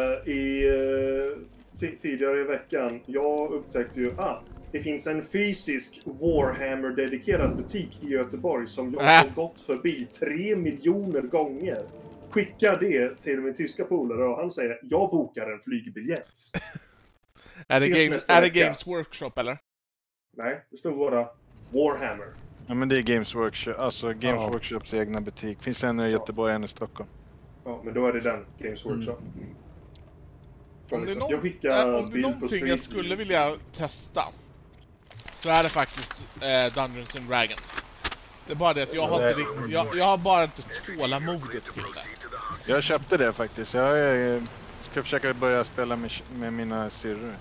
Speaker 1: Tidigare i veckan, jag upptäckte ju det finns en fysisk Warhammer-dedikerad butik i Göteborg som jag har gått förbi 3 miljoner gånger. Skickar det till min tyska polare och han säger, jag bokar en flygbiljett.
Speaker 2: Är det Games Workshop eller?
Speaker 1: Nej, det står bara Warhammer.
Speaker 5: Ja, men det är Games Workshop, alltså Games Workshops egna butik. Finns en i Göteborg och en i Stockholm.
Speaker 1: Ja, men då är det den, Games Workshop.
Speaker 2: Om det är någonting jag skulle vilja testa, så är det faktiskt Dungeons and Dragons. Det är bara det att jag har bara inte tålamodet till det.
Speaker 5: Jag köpte det faktiskt. Jag ska försöka börja spela med mina syrror.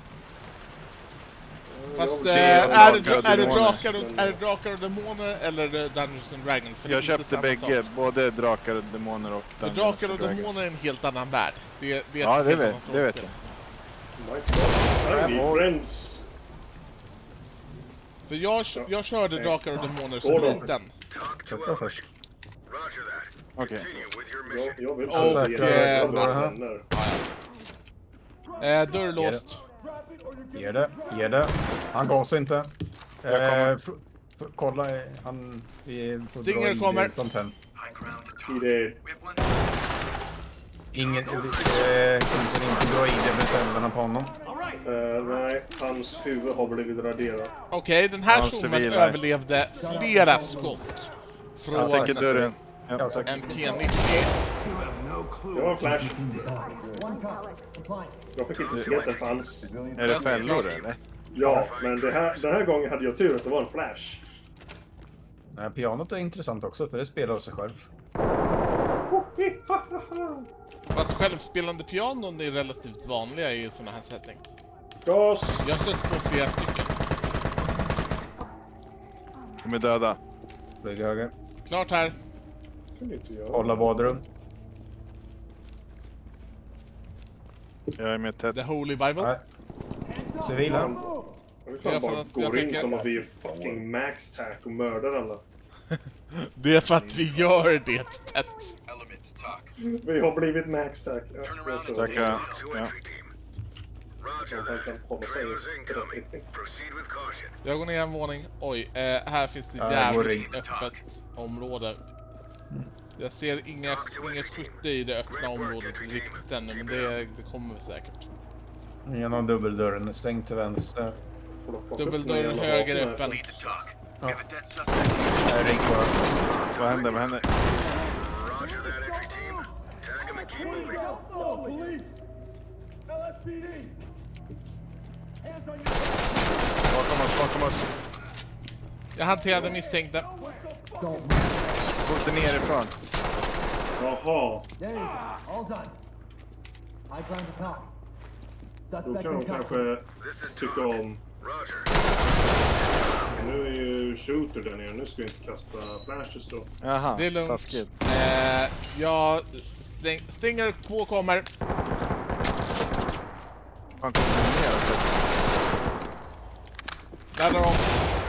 Speaker 2: Fast är det drakar och demoner eller Dungeons and Dragons?
Speaker 5: För jag köpte bägge, både drakar och demoner och Dungeons.
Speaker 2: Drakar och demoner är en helt annan värld. Det vet jag. För jag körde drakar och demoner som liten.
Speaker 5: Först. Okej.
Speaker 2: Dörr låst.
Speaker 6: Ge det. Han gasar inte. Kolla, han får
Speaker 2: Stinger kommer.
Speaker 6: Ingen inte dra in det med tänderna på honom.
Speaker 1: Nej, hans huvud har blivit raderat.
Speaker 2: Okej, den här zoomen överlevde flera skott från
Speaker 5: dörren.
Speaker 2: En K90.
Speaker 1: Det var en flash. Jag fick inte se att det fanns.
Speaker 5: Är det fällor eller?
Speaker 1: Ja, men den här gången hade jag tur att det var en flash.
Speaker 6: Nej, pianot är intressant också, för det spelar sig själv.
Speaker 2: Fast självspelande pianon är relativt vanliga i såna här setting.
Speaker 1: Gas!
Speaker 2: Jag har stött på flera stycken.
Speaker 5: De är döda.
Speaker 6: Flyg höger.
Speaker 2: Klart här.
Speaker 6: Hålla badrum.
Speaker 5: Jag är med tätt.
Speaker 2: The Holy Bible. Nej.
Speaker 6: Civila.
Speaker 1: Jag bara går in som att vi är fucking max-tack och mördar alla.
Speaker 2: Det är för att vi gör det tätt.
Speaker 1: Vi har blivit max-tack.
Speaker 5: Tackar.
Speaker 2: Jag går ner en våning. Oj, här finns det jävligt öppet område. Jag ser inget skytte i det öppna området riktigt ännu, men det kommer säkert.
Speaker 6: Genom dubbeldörren är stängt till vänster.
Speaker 2: Dubbeldörren höger är öppen.
Speaker 5: Vad händer? Bakom oss.
Speaker 2: Jag hanterade misstänkta.
Speaker 5: Skjuter nerifrån.
Speaker 1: Jaha. Då kan de kanske tycka om... Nu är ju shooter där nere. Nu ska vi inte kasta flashes då.
Speaker 5: Jaha,
Speaker 2: det är lugnt. Jag stänger 2 kommer.
Speaker 5: Han kommer ner.
Speaker 2: Där är de.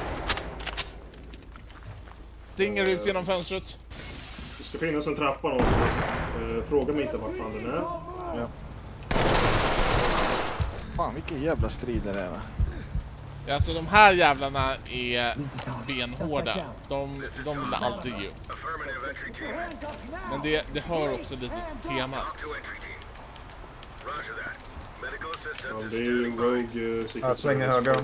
Speaker 2: Stinger ut genom fönstret.
Speaker 1: Det ska finnas en trappa någonstans. Fråga mig inte vart fan den är.
Speaker 5: Ja. Fan, vilka jävla strider det är, va?
Speaker 2: Alltså de här jävlarna är benhårda. De vill aldrig ge upp. Men det hör också lite till temat.
Speaker 1: Ja, det är ju en Rogue
Speaker 6: Jag svänger höger.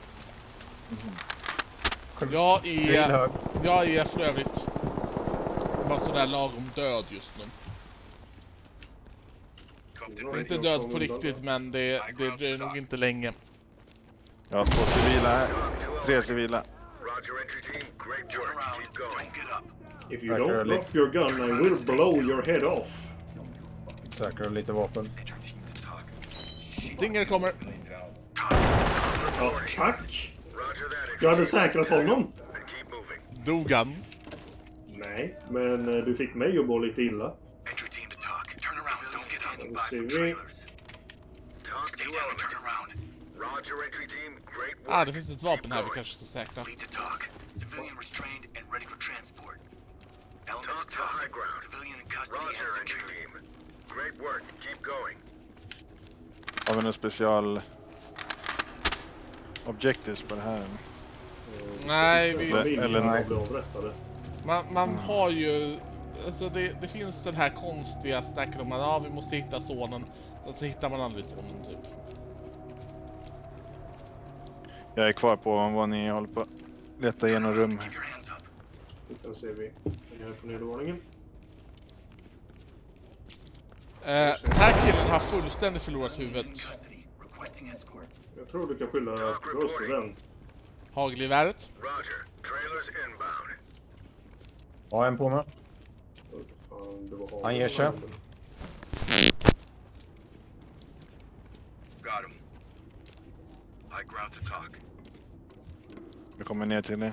Speaker 2: Jag är för övrigt bara sådär lagom död just nu. Jag är inte död på riktigt, men det dröjer nog inte länge.
Speaker 5: Jag har 2 civila här. 3 civila.
Speaker 1: If you don't drop your gun, I will blow your head off.
Speaker 6: Säkrar lite vapen.
Speaker 2: Dinger kommer.
Speaker 1: Ja, tack. Du hade säkrat honom.
Speaker 2: Dog han?
Speaker 1: Nej, men du fick mig att må lite illa. Ser vi.
Speaker 2: Det finns ett vapen här vi kanske ska säkra.
Speaker 5: Har vi några special objectives på det här?
Speaker 2: Nej, man
Speaker 5: Mm.
Speaker 2: har ju... Alltså det finns den här konstiga stacken om att vi måste hitta sonen. Och så hittar man aldrig sonen typ.
Speaker 5: Jag är kvar på vad ni håller på att leta igenom rum.
Speaker 1: Då ser vi. Jag är på nedervåningen.
Speaker 2: Den här killen har fullständigt förlorat huvudet.
Speaker 1: Jag tror du kan skylla Ghost för den.
Speaker 2: Hagelgeväret.
Speaker 6: Ja, en på mig. Han ger sig.
Speaker 5: Vi kommer ner till det.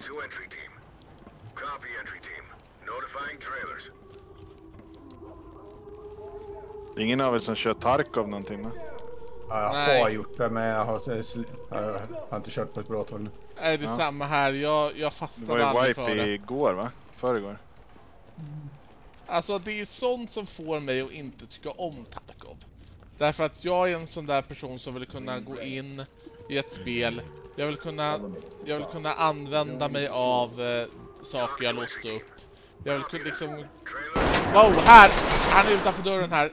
Speaker 5: Det är ingen av er som kör Tarkov någonting, va?
Speaker 6: Ja, jag har gjort det, men jag har inte kört på ett bra tag nu.
Speaker 2: Är det samma här? Jag fastnade
Speaker 5: aldrig för det.
Speaker 2: aldrig
Speaker 5: Det var ju wipe igår, va? Förrgår.
Speaker 2: Alltså det är sånt som får mig att inte tycka om Tarkov. Därför att jag är en sån där person som vill kunna gå in i ett spel. Jag vill kunna använda mig av saker jag låst upp. Jag vill kunna liksom... Wow, här! Han är utanför dörren här.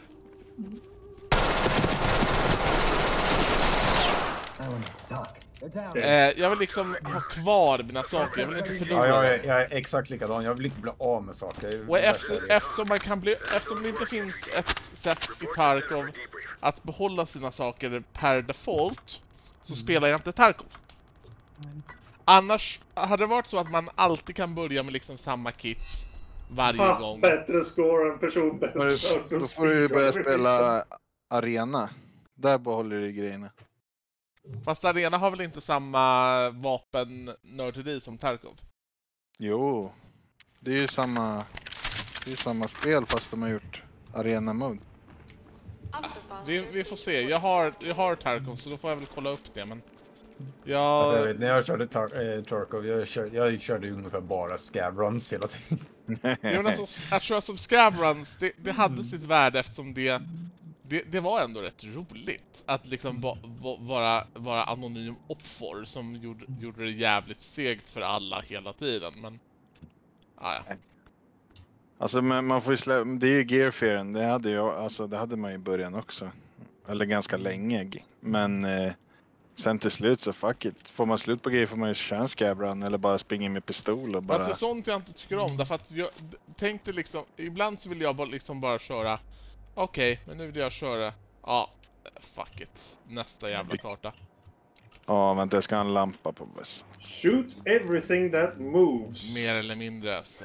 Speaker 2: Jag vill liksom ha kvar mina saker. Jag vill inte förlora.
Speaker 6: Ja, jag är exakt likadan. Jag vill inte bli av med saker.
Speaker 2: Och eftersom det inte finns ett sätt i Tarkov att behålla sina saker per default, så spelar jag inte Tarkov. Annars hade det varit så att man alltid kan börja med liksom samma kit varje gång.
Speaker 1: Bättre score än person bäst.
Speaker 5: Då får du ju börja spela arena. Där behåller du grejerna.
Speaker 2: Fast arena har väl inte samma vapen-nörderi som Tarkov?
Speaker 5: Jo, det är ju samma spel fast de har gjort arena-mode.
Speaker 2: Vi får se. Jag har Tarkov, så då får jag väl kolla upp det, men...
Speaker 6: När jag körde Tarkov, jag körde ju ungefär bara scabruns hela tiden.
Speaker 2: Men alltså, att köra som scabruns, det hade sitt värde eftersom det var ändå rätt roligt att liksom vara anonym offer som gjorde det jävligt segt för alla hela tiden, men ja.
Speaker 5: Alltså man får ju det är ju Gearfaren, det hade man i början också. Eller ganska länge, men sen till slut så fuck it. Får man slut på grejer får man ju köra en scabrun eller bara springa med pistol och bara...
Speaker 2: Alltså sånt jag inte tycker om, därför att jag tänkte liksom, ibland så vill jag liksom bara köra. Okej, men nu vill jag köra. Ja, fuck it. Nästa jävla karta.
Speaker 5: Ja, vänta, jag ska ha en lampa på buss.
Speaker 1: Shoot everything that moves.
Speaker 2: Mer eller mindre alltså.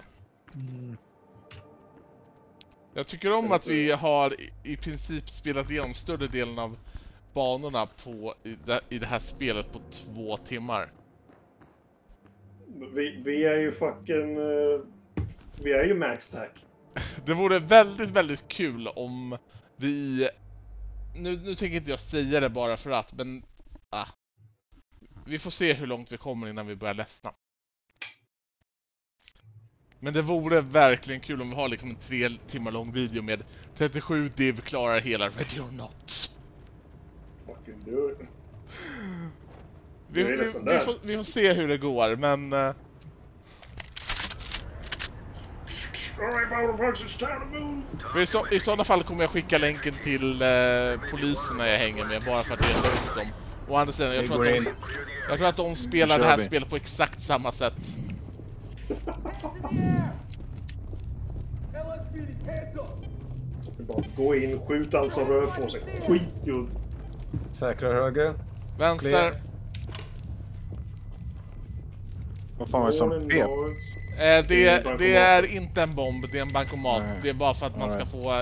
Speaker 2: Jag tycker om att vi har i princip spelat igenom större delen av banorna i det här spelet på 2 timmar.
Speaker 1: Vi är ju fucking... vi är ju maxtack.
Speaker 2: Det vore väldigt, väldigt kul om vi... Nu tänker inte jag säga det bara för att, men... vi får se hur långt vi kommer innan vi börjar ledsna. Men det vore verkligen kul om vi har liksom en 3 timmar lång video med 37 div klarar hela Ready or Not.
Speaker 1: Fucking do it.
Speaker 2: Vi får se hur det går, men... För i sådana fall kommer jag skicka länken till poliserna jag hänger med, bara för att reda ut dem. Och andra sidan, jag tror att de spelar det här spelet på exakt samma sätt.
Speaker 1: Bara gå in, skjut allt som rör på sig. Skit ju.
Speaker 6: Säkra höger.
Speaker 2: Vänster.
Speaker 5: Vad fan var det som pep?
Speaker 2: Det är inte en bomb, det är en bankomat. Nej. Det är bara för att man ska få...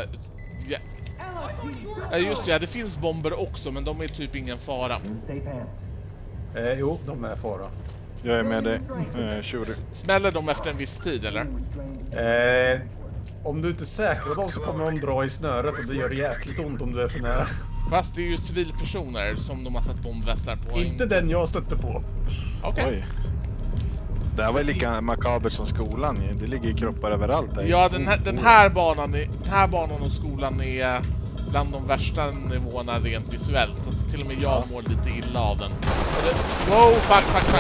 Speaker 2: Just det, det finns bomber också, men de är typ ingen fara.
Speaker 6: Jo, de är fara.
Speaker 5: Jag är med dig.
Speaker 2: Smäller de efter en viss tid, eller?
Speaker 6: Om du inte säkrar dem så kommer de dra i snöret och det gör jäkligt ont om du är för nära.
Speaker 2: Fast det är ju civilpersoner som de har satt bombvästar på.
Speaker 6: Inte den jag stötte på.
Speaker 2: Okej. Okay.
Speaker 5: Det här var lika makabert som skolan. Det ligger kroppar överallt där.
Speaker 2: Ja, den här banan och skolan är bland de värsta nivåerna rent visuellt. Alltså, till och med jag mår lite illa av den. Wow, fuck.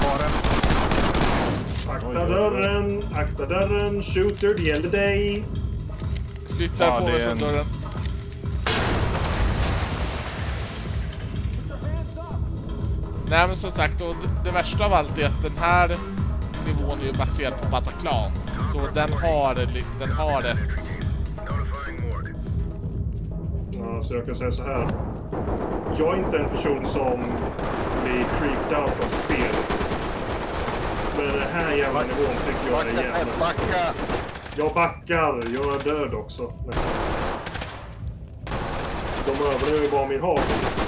Speaker 1: Akta dörren, shooter, det gäller dig.
Speaker 2: Flyttar på mig från dörren. Nej, men som sagt, och det värsta av allt är att den här nivån är ju baserad på Bataclan. Så den har ett...
Speaker 1: Ja, så jag kan säga så här. Jag är inte en person som blir creeped out av spel. Men den här jävla nivån tycker jag är jävla...
Speaker 5: Backa!
Speaker 1: Jag backar, jag är död också. De överlever ju bara min hagel.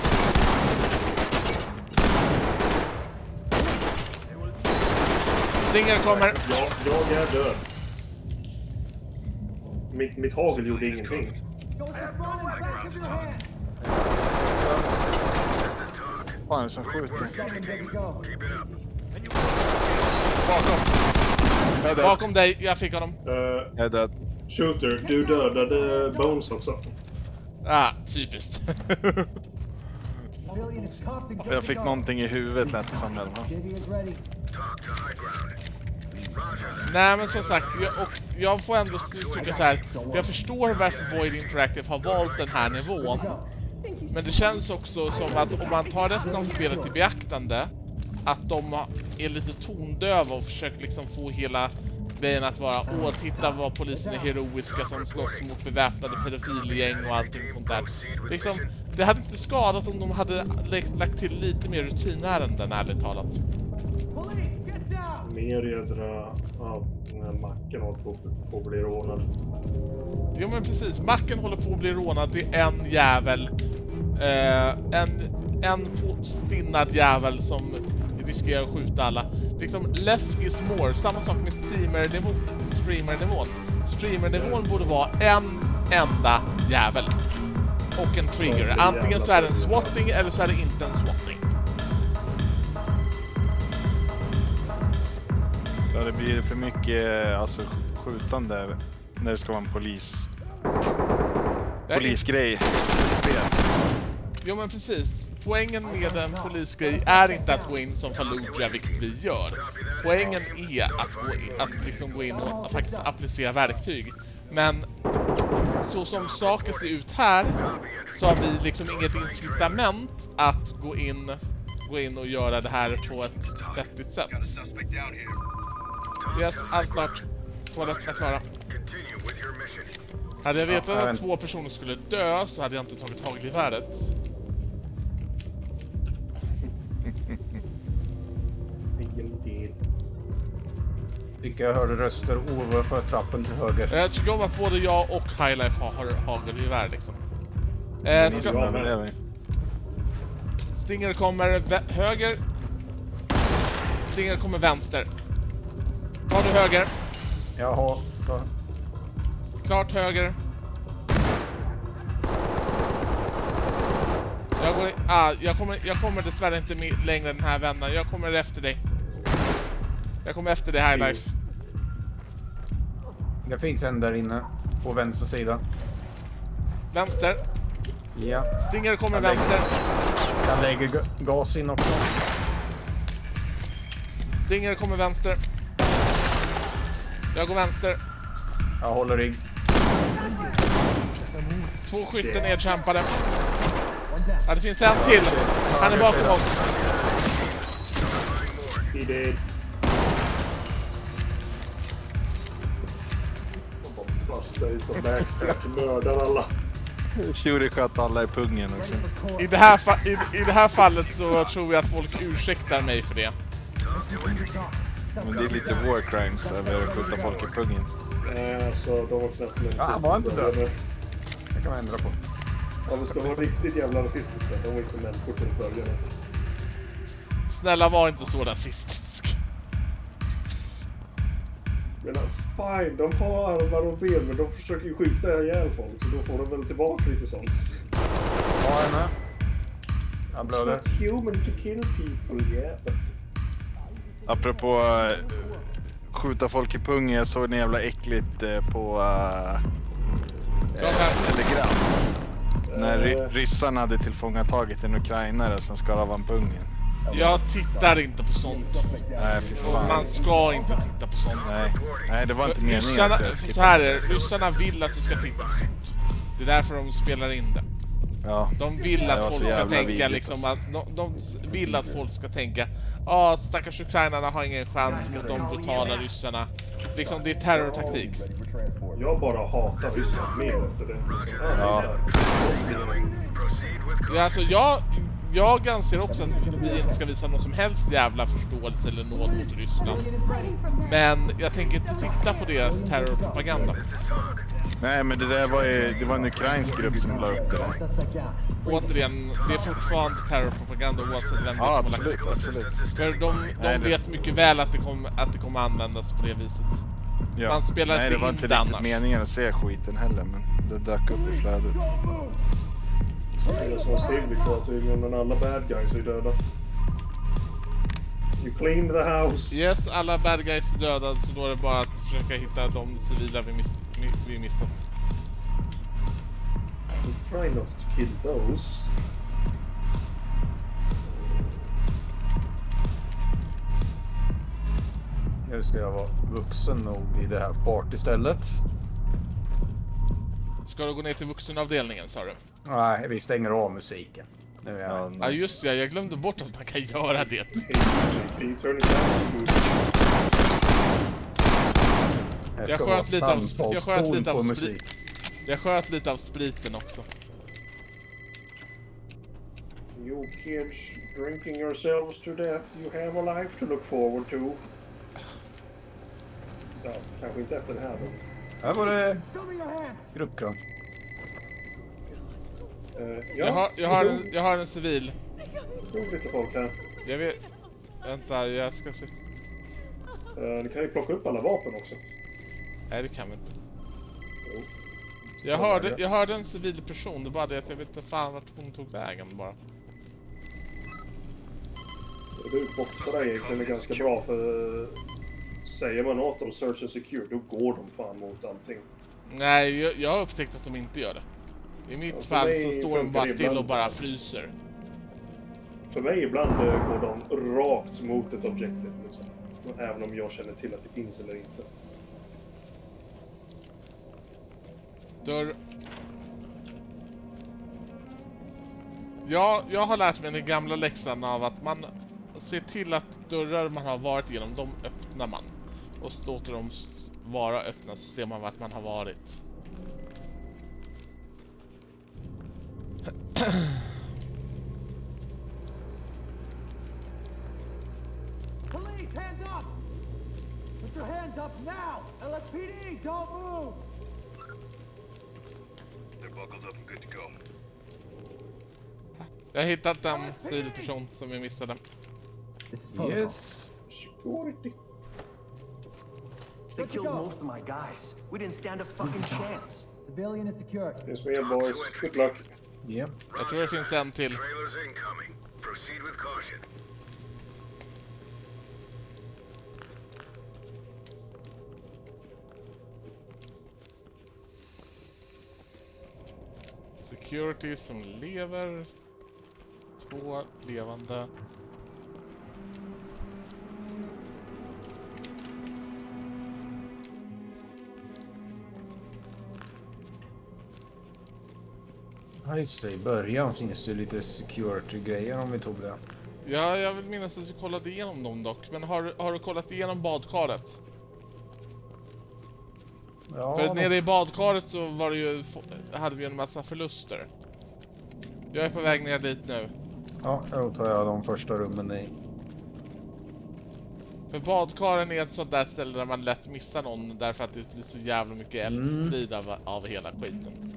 Speaker 2: Stinger kommer.
Speaker 1: Jag är död. Mitt hagel gjorde ingenting.
Speaker 5: Fan, som skjuter.
Speaker 2: Bakom dig, jag fick honom.
Speaker 5: Jag är död.
Speaker 1: Shooter, du dödade Bones också.
Speaker 2: Typiskt.
Speaker 5: Jag fick någonting i huvudet lät det som det.
Speaker 2: Nej, men som sagt, jag får ändå tycka så här. Jag förstår varför Void Interactive har valt den här nivån. Men det känns också som att om man tar resten av spelet i beaktande, att de är lite tondöva och försöker liksom få hela grejen att vara titta vad polisen är heroiska som slåss mot beväpnade pedofilgäng och allting sånt där. Liksom, det hade inte skadat om de hade lagt till lite mer rutinärenden, ärligt talat.
Speaker 1: Mer jädra... Ja, macken håller på att bli rånad.
Speaker 2: Jo, men precis. Macken håller på att bli rånad. Det är en jävel. En stinnad jävel som riskerar att skjuta alla. Liksom, less is more. Samma sak med streamernivån. Streamernivån borde vara en enda jävel. Och en trigger. Antingen så är det en swatting eller så är det inte en swatting.
Speaker 5: Ja, det blir för mycket skjutande när det ska vara en polisgrej.
Speaker 2: Jo, men precis. Poängen med en polisgrej är inte att gå in som Fallujah, vilket vi gör. Poängen är att liksom gå in och faktiskt applicera verktyg. Men så som saker ser ut här så har vi liksom inget incitament att gå in och göra det här på ett vettigt sätt. Yes, allt klart. Toaletterna klara. Hade jag vetat att 2 personer skulle dö så hade jag inte tagit hagelgeväret.
Speaker 6: Jag hörde röster ovanför trappen till höger.
Speaker 2: Jag tycker om att både jag och Highlife har hagelgevär liksom. Stinger kommer höger. Stinger kommer vänster. Tar du höger?
Speaker 6: Jaha.
Speaker 2: Klart höger. Jag kommer dessvärre inte längre den här vändan. Jag kommer efter dig. Jag kommer efter dig, Highlife.
Speaker 6: Det finns en där inne på vänster sida.
Speaker 2: Vänster.
Speaker 6: Ja.
Speaker 2: Stinger kommer vänster.
Speaker 6: Jag lägger gas in också.
Speaker 2: Stinger kommer vänster. Jag går vänster.
Speaker 6: Jag håller rigg.
Speaker 2: 2 skytten nedkämpade. Ja, det finns en till. Han är bakom oss.
Speaker 1: He did. Basta i som backstack mördar alla.
Speaker 5: Shuri sköt alla i pungen också.
Speaker 2: I det här fallet så tror jag att folk ursäktar mig för det.
Speaker 5: Men det är lite war crimes över att skjuta folk i pungen.
Speaker 1: Så de var knappt med.
Speaker 6: Ja, han var inte död. Det kan man ändra på.
Speaker 1: Ja, vi ska vara riktigt jävla rasistiska. De var inte människor till början.
Speaker 2: Snälla, var inte så rasistisk.
Speaker 1: Men fine, de har armar och ben, men de försöker ju skjuta ihjäl folk, så då får de väl tillbaka lite sånt.
Speaker 6: Ja, jag är med. Jag blöder.
Speaker 1: It's not human to kill people, yeah.
Speaker 5: Apropå skjuta folk i pungen, jag såg en jävla äckligt på telegram. När ryssarna hade tillfångatagit en ukrainare som skar av en pungen.
Speaker 2: Jag tittar inte på sånt.
Speaker 5: Nej, fy fan.
Speaker 2: Man ska inte titta på sånt.
Speaker 5: Nej, det var inte meningen.
Speaker 2: Så här är det. Ryssarna vill att du ska titta på sånt. Det är därför de spelar in det.
Speaker 5: Ja.
Speaker 2: De vill att folk ska tänka liksom att de vill att folk ska tänka stackars ukrainarna har ingen chans mot de brutala ryssarna. Liksom det är terrortaktik.
Speaker 1: Jag bara hatar Ryssland mer efter det.
Speaker 2: Ja, alltså jag anser också att vi inte ska visa någon som helst jävla förståelse eller nåd mot Ryssland. Men jag tänker inte titta på deras terrorpropaganda.
Speaker 5: Nej, men det där var en ukrainsk grupp som la upp det där.
Speaker 2: Återigen, det är fortfarande terrorpropaganda oavsett vem det kommer
Speaker 5: absolut.
Speaker 2: För de vet mycket väl att det kommer användas på det viset.
Speaker 5: Ja.
Speaker 2: Man spelar
Speaker 5: Nej,
Speaker 2: inte
Speaker 5: det var
Speaker 2: in
Speaker 5: inte
Speaker 2: det
Speaker 5: riktigt
Speaker 2: annars.
Speaker 5: meningen att se skiten heller, men det dök upp i flödet.
Speaker 1: Det är som Silvi kvar tydligen, men alla bad guys är döda. You clean the house.
Speaker 2: Yes, alla bad guys är döda, så då är det bara att försöka hitta de civila vi missat.
Speaker 1: Try not to kill those.
Speaker 6: Nu ska jag vara vuxen nog i det här partystället.
Speaker 2: Ska du gå ner till vuxenavdelningen, sa du?
Speaker 6: Nej, vi stänger av musiken. Nu är
Speaker 2: Ja, just det. Jag glömde bort att man kan göra det. Jag sköt lite av spriten också.
Speaker 1: You kids drinking yourselves to death. You have a life to look forward to. Ja, kanske inte efter det här då.
Speaker 6: Här var det gruppkram.
Speaker 2: Jag har en civil.
Speaker 1: Det är lite folk här.
Speaker 2: Jag vet. Vänta, jag ska se.
Speaker 1: Ni kan ju plocka upp alla vapen också.
Speaker 2: Nej, det kan vi inte.
Speaker 1: Jo.
Speaker 2: Jag hörde en civil person, det bara det att jag vet inte fan vart hon tog vägen bara.
Speaker 1: Det är borta där egentligen är ganska bra, för säger man åt dem search and secure, då går de fan mot allting.
Speaker 2: Nej, jag har upptäckt att de inte gör det. I mitt fall så står de bara still och bara fryser.
Speaker 1: För mig ibland går de rakt mot ett objektiv liksom. Även om jag känner till att det finns eller inte.
Speaker 2: Dörr. Jag har lärt mig den gamla läxan av att man ser till att dörrar man har varit igenom, de öppnar man. Och låter dem vara öppna så ser man vart man har varit.
Speaker 12: Police, hands up! Put your hands up now! LSPD, don't move!
Speaker 3: They're buckled up and good to go.
Speaker 2: Jag har hittat en civil person som vi missade.
Speaker 6: Yes.
Speaker 1: Security.
Speaker 13: They killed most of my guys. We didn't stand a fucking chance.
Speaker 12: Civilian is secured.
Speaker 1: Finns med boys. Good luck.
Speaker 6: Yep.
Speaker 2: Jag tror det finns en till.
Speaker 3: Trailers incoming. Proceed with caution.
Speaker 2: security som lever. 2 levande.
Speaker 6: Ja just det, i början finns det lite security-grejer om vi tog det.
Speaker 2: Ja, jag vill minnas att vi kollade igenom dem dock. Men har du kollat igenom badkaret?
Speaker 6: Ja,
Speaker 2: För nere i badkaret så var det ju, hade vi en massa förluster. Jag är på väg ner dit nu.
Speaker 6: Ja, då tar jag de första rummen i.
Speaker 2: För badkaren är ett sånt där ställe där man lätt missar någon därför att det blir så jävla mycket eldstrid av hela skiten.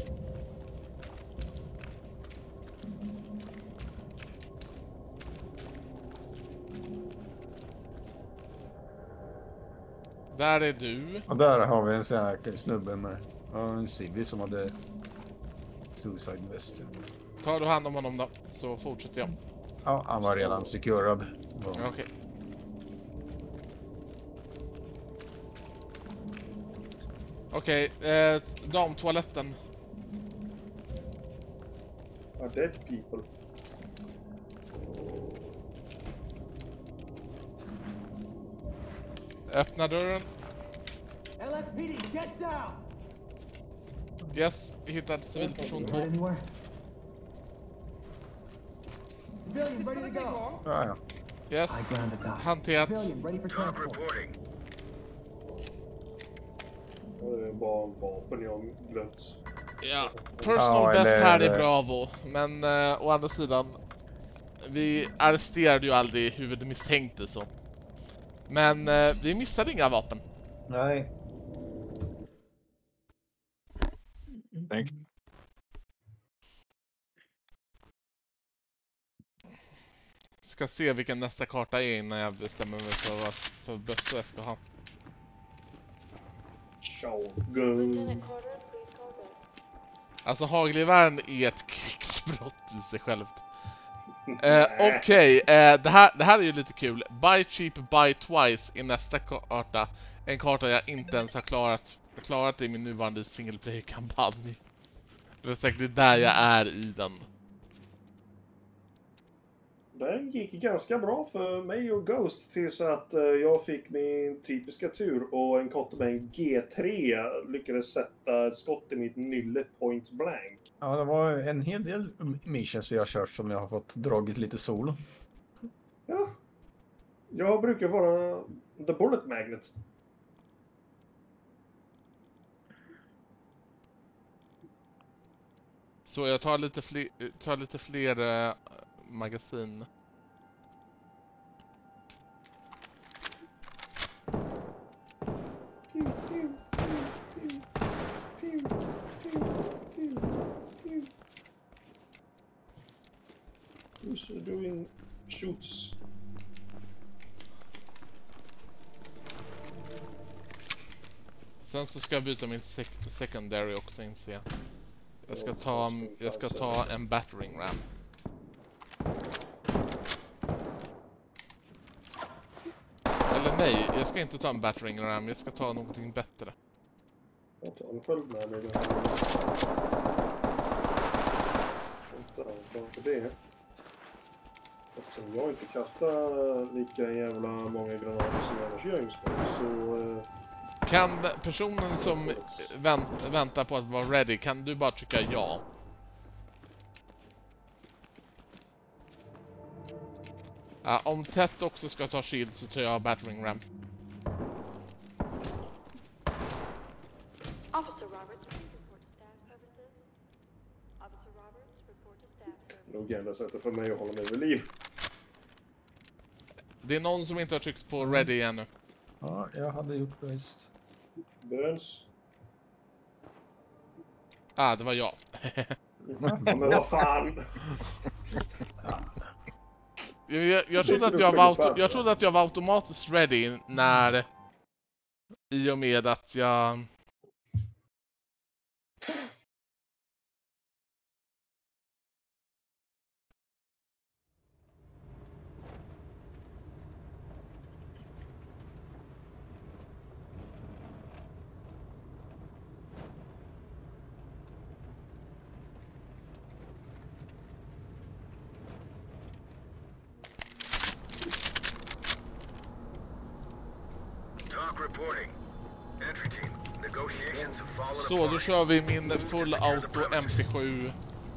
Speaker 2: Där är du.
Speaker 6: Och där har vi en sån här snubbe med en civil som hade suicide vest.
Speaker 2: Tar du hand om honom då, så fortsätter jag.
Speaker 6: Ja, han var redan securad.
Speaker 2: Okej. Okej, damtoaletten.
Speaker 1: Are dead people.
Speaker 2: Öppna dörren.
Speaker 12: LSPD, get down!
Speaker 2: Yes, hittade civilperson 2.
Speaker 12: Civilian ready to go.
Speaker 6: Ja.
Speaker 2: Yes, hanterat.
Speaker 3: Talk reporting.
Speaker 1: Det är bara en vapen jag har glömt.
Speaker 2: Ja, personal best här är Bravo. Men å andra sidan, vi arresterade ju aldrig huvudmisstänkte så. Men vi missade inga vapen.
Speaker 6: Nej.
Speaker 5: Tänk.
Speaker 2: Ska se vilken nästa karta är innan jag bestämmer mig för vad för bössa jag ska ha.
Speaker 1: Shogun.
Speaker 2: Alltså hagelgevären är ett krigsbrott i sig självt. Okej, det här är ju lite kul. Buy cheap, buy twice i nästa karta. En karta jag inte ens har klarat i min nuvarande single player-kampanj. Det är säkert där jag är i den.
Speaker 1: Den gick ganska bra för mig och Ghost tills att jag fick min typiska tur och en kotte med en G3 lyckades sätta ett skott i mitt nylle point blank.
Speaker 6: Ja, det var en hel del missions jag har kört som jag har fått dragit lite solo.
Speaker 1: Ja. Jag brukar vara the bullet magnet.
Speaker 2: Så jag tar lite fler magasin.
Speaker 1: Who's doing shoots?
Speaker 2: Sen så ska jag byta min secondary också inser jag. Jag ska ta en battering ram. Eller nej, jag ska inte ta en battering ram, jag ska ta någonting bättre.
Speaker 1: Jag tar en sköld med mig. Inte det. Eftersom jag inte kastar lika jävla många granater som jag annars gör så...
Speaker 2: Kan personen som väntar på att vara ready, kan du bara trycka ja? Ja, om Ted också ska ta shield så tar jag battering ram.
Speaker 8: Officer Roberts, report to staff services. Officer Roberts, report to staff services.
Speaker 1: Nog enda sättet för mig att hålla mig vid liv.
Speaker 2: Det är någon som inte har tryckt på ready ännu.
Speaker 6: Ja, jag hade gjort det visst.
Speaker 1: Burns.
Speaker 2: Ah, det var jag.
Speaker 1: Ja, men vad fan.
Speaker 2: Jag trodde att jag var automatiskt ready när i och med att jag Så, då kör vi min full auto MP7.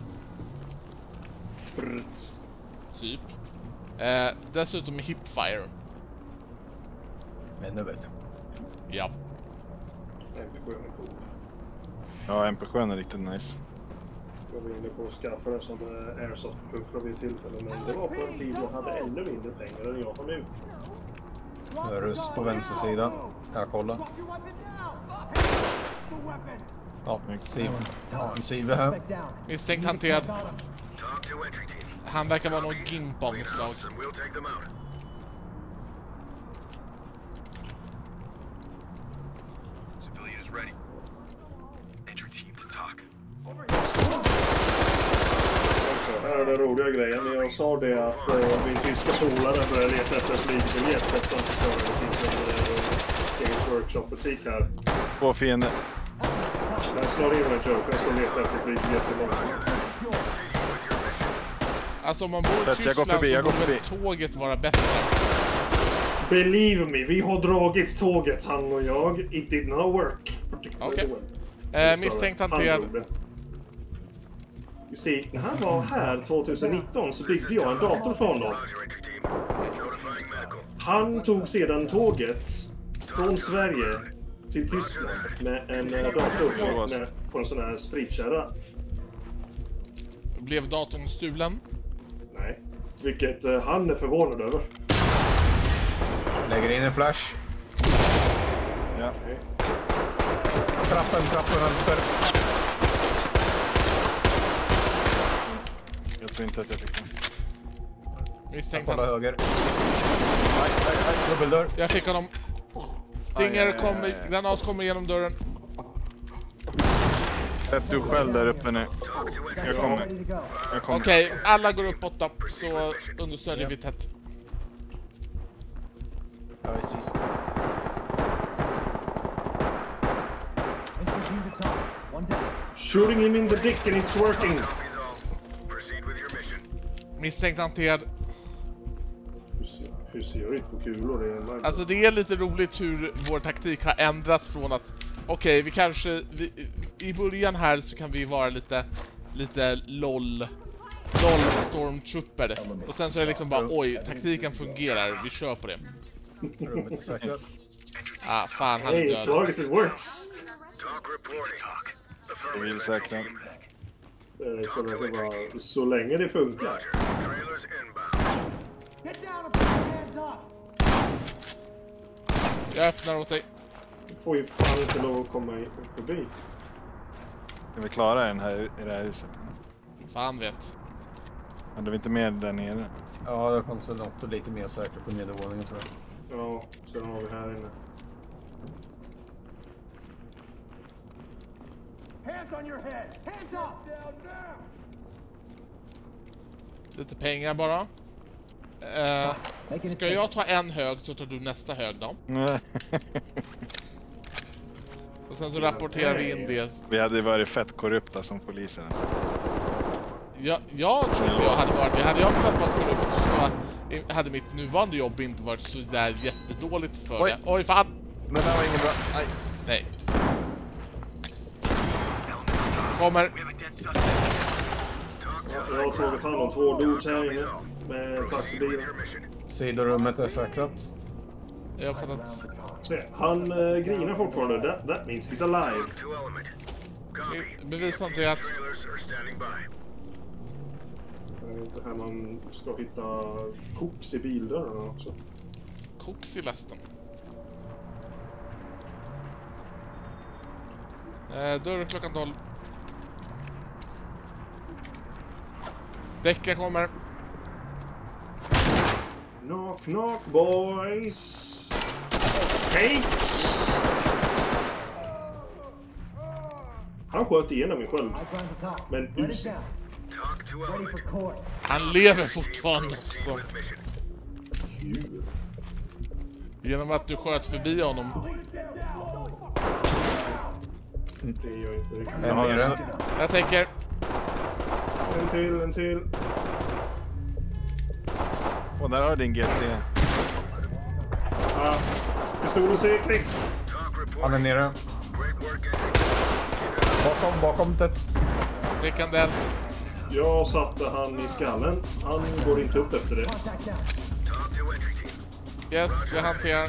Speaker 2: Typ. Dessutom med hipfire.
Speaker 6: Men nu vet jag.
Speaker 2: Ja.
Speaker 1: MP7 är cool.
Speaker 5: Ja, MP7 är riktigt nice.
Speaker 1: Jag var inne på att skaffa det som airsoft-puffar vid tillfälle, men det var på en tid jag hade ännu mindre pengar än jag har nu.
Speaker 6: Röst på vänstersidan. Jag kollar. Ja, Sive här.
Speaker 2: Misstänkt hanterad. Han verkar vara någon gimp av något slag.
Speaker 1: Här är den roliga grejen. Jag sa det att min tyska polare började leta efter en flygbiljett efter att det finns en Games Workshop-butik här.
Speaker 5: Två fiender.
Speaker 1: Jag slår in en joke. Jag ska leta efter flygbiljett imorgon.
Speaker 2: Alltså om man bor i Tyskland så borde tåget vara bättre.
Speaker 1: Believe me, vi har dragit tåget, han och jag. It did not work.
Speaker 2: Okej. Misstänkt hanterad.
Speaker 1: Se, när han var här 2019 så byggde jag en dator för honom. Han tog sedan tåget från Sverige till Tyskland med en dator på en sån här spritkärra.
Speaker 2: Blev datorn stulen?
Speaker 1: Nej, vilket han är förvånad över.
Speaker 6: Lägger in en flash.
Speaker 5: Ja.
Speaker 6: Trappen vänster.
Speaker 5: Jag tror inte att jag fick den.
Speaker 2: Misstänkt
Speaker 6: han. Höger.
Speaker 2: Dubbeldörr. Jag fick honom. Stinger kommer, Granas kommer genom dörren.
Speaker 5: Sätt du själv där uppe nu. Jag kommer.
Speaker 2: Okej, alla går upp 8 så understödjer vi tätt.
Speaker 6: Jag är sist.
Speaker 1: Shooting him in the dick and it's working.
Speaker 2: Misstänkt hanterad.
Speaker 1: Hur ser jag ut på kulor?
Speaker 2: Alltså det är lite roligt hur vår taktik har ändrats från att okej, vi kanske i början här så kan vi vara lite LOL stormtrooper. Och sen så är det liksom bara oj, taktiken fungerar, vi kör på det. Fan, han är död.
Speaker 1: As long as it works.
Speaker 5: Jag vill säkra.
Speaker 1: Det är liksom bara så länge det funkar.
Speaker 2: Jag öppnar åt dig.
Speaker 1: Du får ju fan inte lov att komma förbi.
Speaker 5: Ska vi klara den här i det här huset?
Speaker 2: Fan vet.
Speaker 5: Hade vi inte mer där nere?
Speaker 6: Ja, det kom så något och lite mer säkert på nedervåningen tror jag.
Speaker 1: Ja, sen har vi här inne.
Speaker 12: Hands on your head! Hands up! Down now!
Speaker 2: Lite pengar bara. Ska jag ta en hög så tar du nästa hög då? Och sen så rapporterar vi in det.
Speaker 5: Vi hade varit fett korrupta som poliser alltså.
Speaker 2: Jag trodde jag hade varit det. Hade jag kunnat vara korrupt så hade mitt nuvarande jobb inte varit så där jättedåligt för det. Oj fan!
Speaker 5: Den där var ingen bra. Aj.
Speaker 2: Nej. Kommer.
Speaker 1: Jag har tagit hand om 2 lots här inne med taxibilen.
Speaker 6: Sidorummet är säkrat.
Speaker 2: Jag har fattat.
Speaker 1: Han grinar fortfarande. That means he's alive.
Speaker 2: Bevisar inte att...
Speaker 1: Jag vet inte här man ska hitta koks i bildörrarna också.
Speaker 2: Koks i lasten. Dörr klockan 12. Däcken kommer.
Speaker 1: Knock knock boys. Hej! Han sköt igenom mig själv. Men usikt.
Speaker 2: Han lever fortfarande också. Genom att du sköt förbi honom.
Speaker 1: Det gör inte riktigt.
Speaker 2: Jag tänker.
Speaker 1: En till.
Speaker 5: Och där har du din G3.
Speaker 1: Pistolen säger klick.
Speaker 6: Han är nere. Bakom det.
Speaker 2: Klickan där.
Speaker 1: Jag satte han i skallen. Han går inte upp efter det.
Speaker 2: Yes, vi hanterar.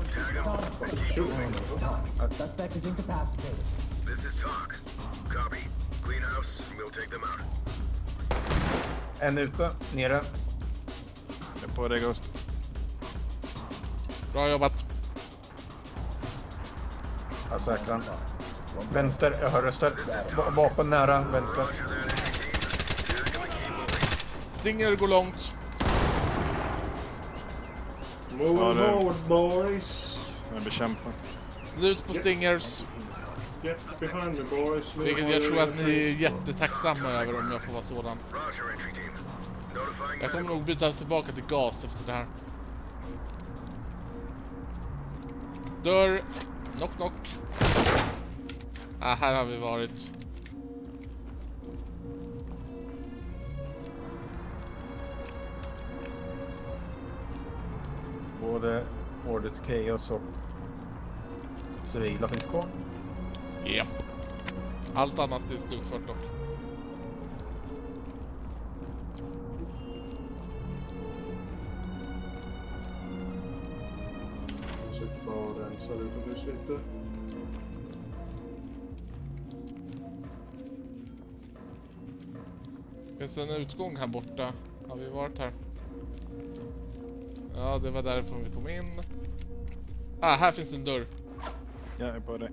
Speaker 6: En ute, nere.
Speaker 5: Jag är på dig, Ghost.
Speaker 2: Bra jobbat.
Speaker 6: Jag säkrar. Vänster, jag hör röster. Vapen nära, vänster.
Speaker 2: Stinger går långt.
Speaker 1: Move forward, boys.
Speaker 5: Jag bekämpar.
Speaker 2: Slut på stingers.
Speaker 1: Get behind me, boys.
Speaker 2: Vilket jag tror att ni är jättetacksamma över om jag får vara sådan. Jag kommer nog byta tillbaka till gas efter det här. Dörr. Knock knock. Här har vi varit.
Speaker 6: Både Order to Chaos och civila finns kvar.
Speaker 2: Japp. Allt annat är slutfört dock.
Speaker 1: Jag sitter bara och rensar utomhus lite.
Speaker 2: Finns det en utgång här borta? Har vi varit här? Ja, det var därifrån vi kom in. Här finns en dörr.
Speaker 5: Jag är på dig.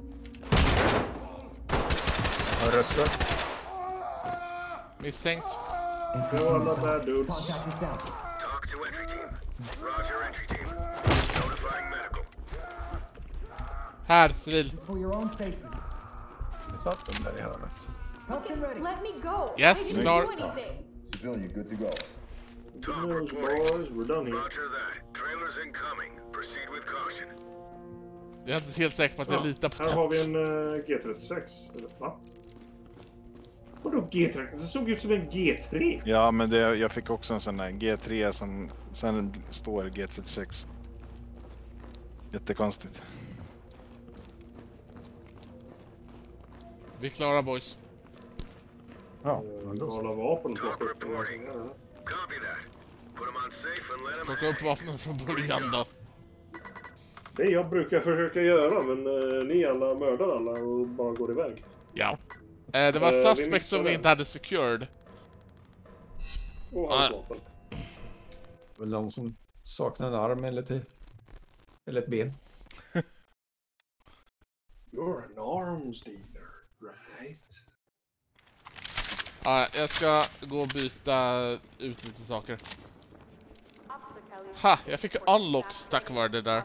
Speaker 6: Har röster.
Speaker 2: Misstänkt.
Speaker 1: Det var alla bad dudes.
Speaker 3: Talk to entry team. Roger, entry team. Notifying medical.
Speaker 2: Här, civil.
Speaker 12: For your own safety.
Speaker 6: Det satt den där i hörnet.
Speaker 7: Let me go.
Speaker 2: Yes,
Speaker 7: I didn't
Speaker 2: klar.
Speaker 7: do anything.
Speaker 10: Civilian, good to go.
Speaker 1: Talk boys, we're done here.
Speaker 3: Roger that. Trailers incoming. Proceed with caution.
Speaker 2: Jag är inte helt säker på att jag litar på
Speaker 1: här
Speaker 2: det.
Speaker 1: har vi en G36. Va? Vadå G36? Det såg ut som en G3.
Speaker 5: Ja, men jag fick också en sån där G3 som sen står G36. Jättekonstigt.
Speaker 2: Vi klarar boys.
Speaker 6: Ja, men då
Speaker 1: Alla vapen
Speaker 3: Talk reporting. Copy that. Put them on safe and let them
Speaker 2: Plocka upp vapnen från början då.
Speaker 1: Det jag brukar försöka göra, men ni alla mördar alla och bara går iväg.
Speaker 2: Ja. Det var suspect som vi inte hade secured.
Speaker 1: Och hans vapen.
Speaker 6: väl någon som saknar en arm eller ett ben.
Speaker 1: You're an arms dealer, right?
Speaker 2: Ja, jag ska gå och byta ut lite saker. Ha, jag fick unlocks tack vare det där.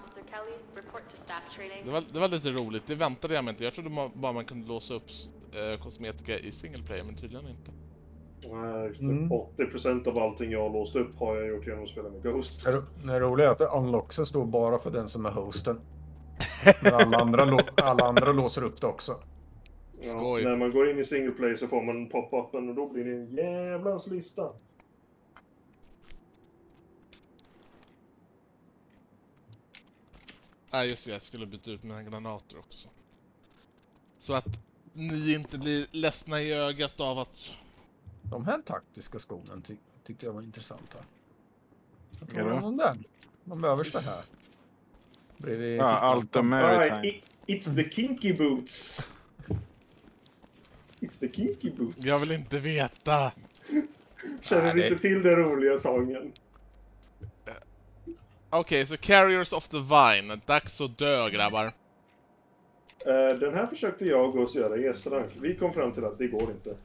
Speaker 2: Det var lite roligt, det väntade jag mig inte. Jag trodde bara man kunde låsa upp kosmetika i single player, men tydligen inte.
Speaker 1: Nej, just det. 80% av allting jag har låst upp har jag gjort genom att spela med Ghost.
Speaker 6: Det roliga är att unlocksen står bara för den som är hosten. Men alla andra låser upp det också.
Speaker 1: Ja, när man går in i single player så får man pop-upen och då blir det en jävlans lista.
Speaker 2: Nej, just det, jag skulle byta ut mina granater också. Så att ni inte blir ledsna i ögat av att...
Speaker 6: De här taktiska skorna tyckte jag var intressanta.
Speaker 5: Är det?
Speaker 6: De översta här.
Speaker 5: Allt Maritime.
Speaker 1: It's the kinky boots. It's the kinky boots.
Speaker 2: Jag vill inte veta.
Speaker 1: Känner du inte till den roliga sången?
Speaker 2: Okej, så Carriers of the Vine. Dags att dö, grabbar.
Speaker 1: Den här försökte jag gå och göra i S-rank. Vi kom fram till att det går inte.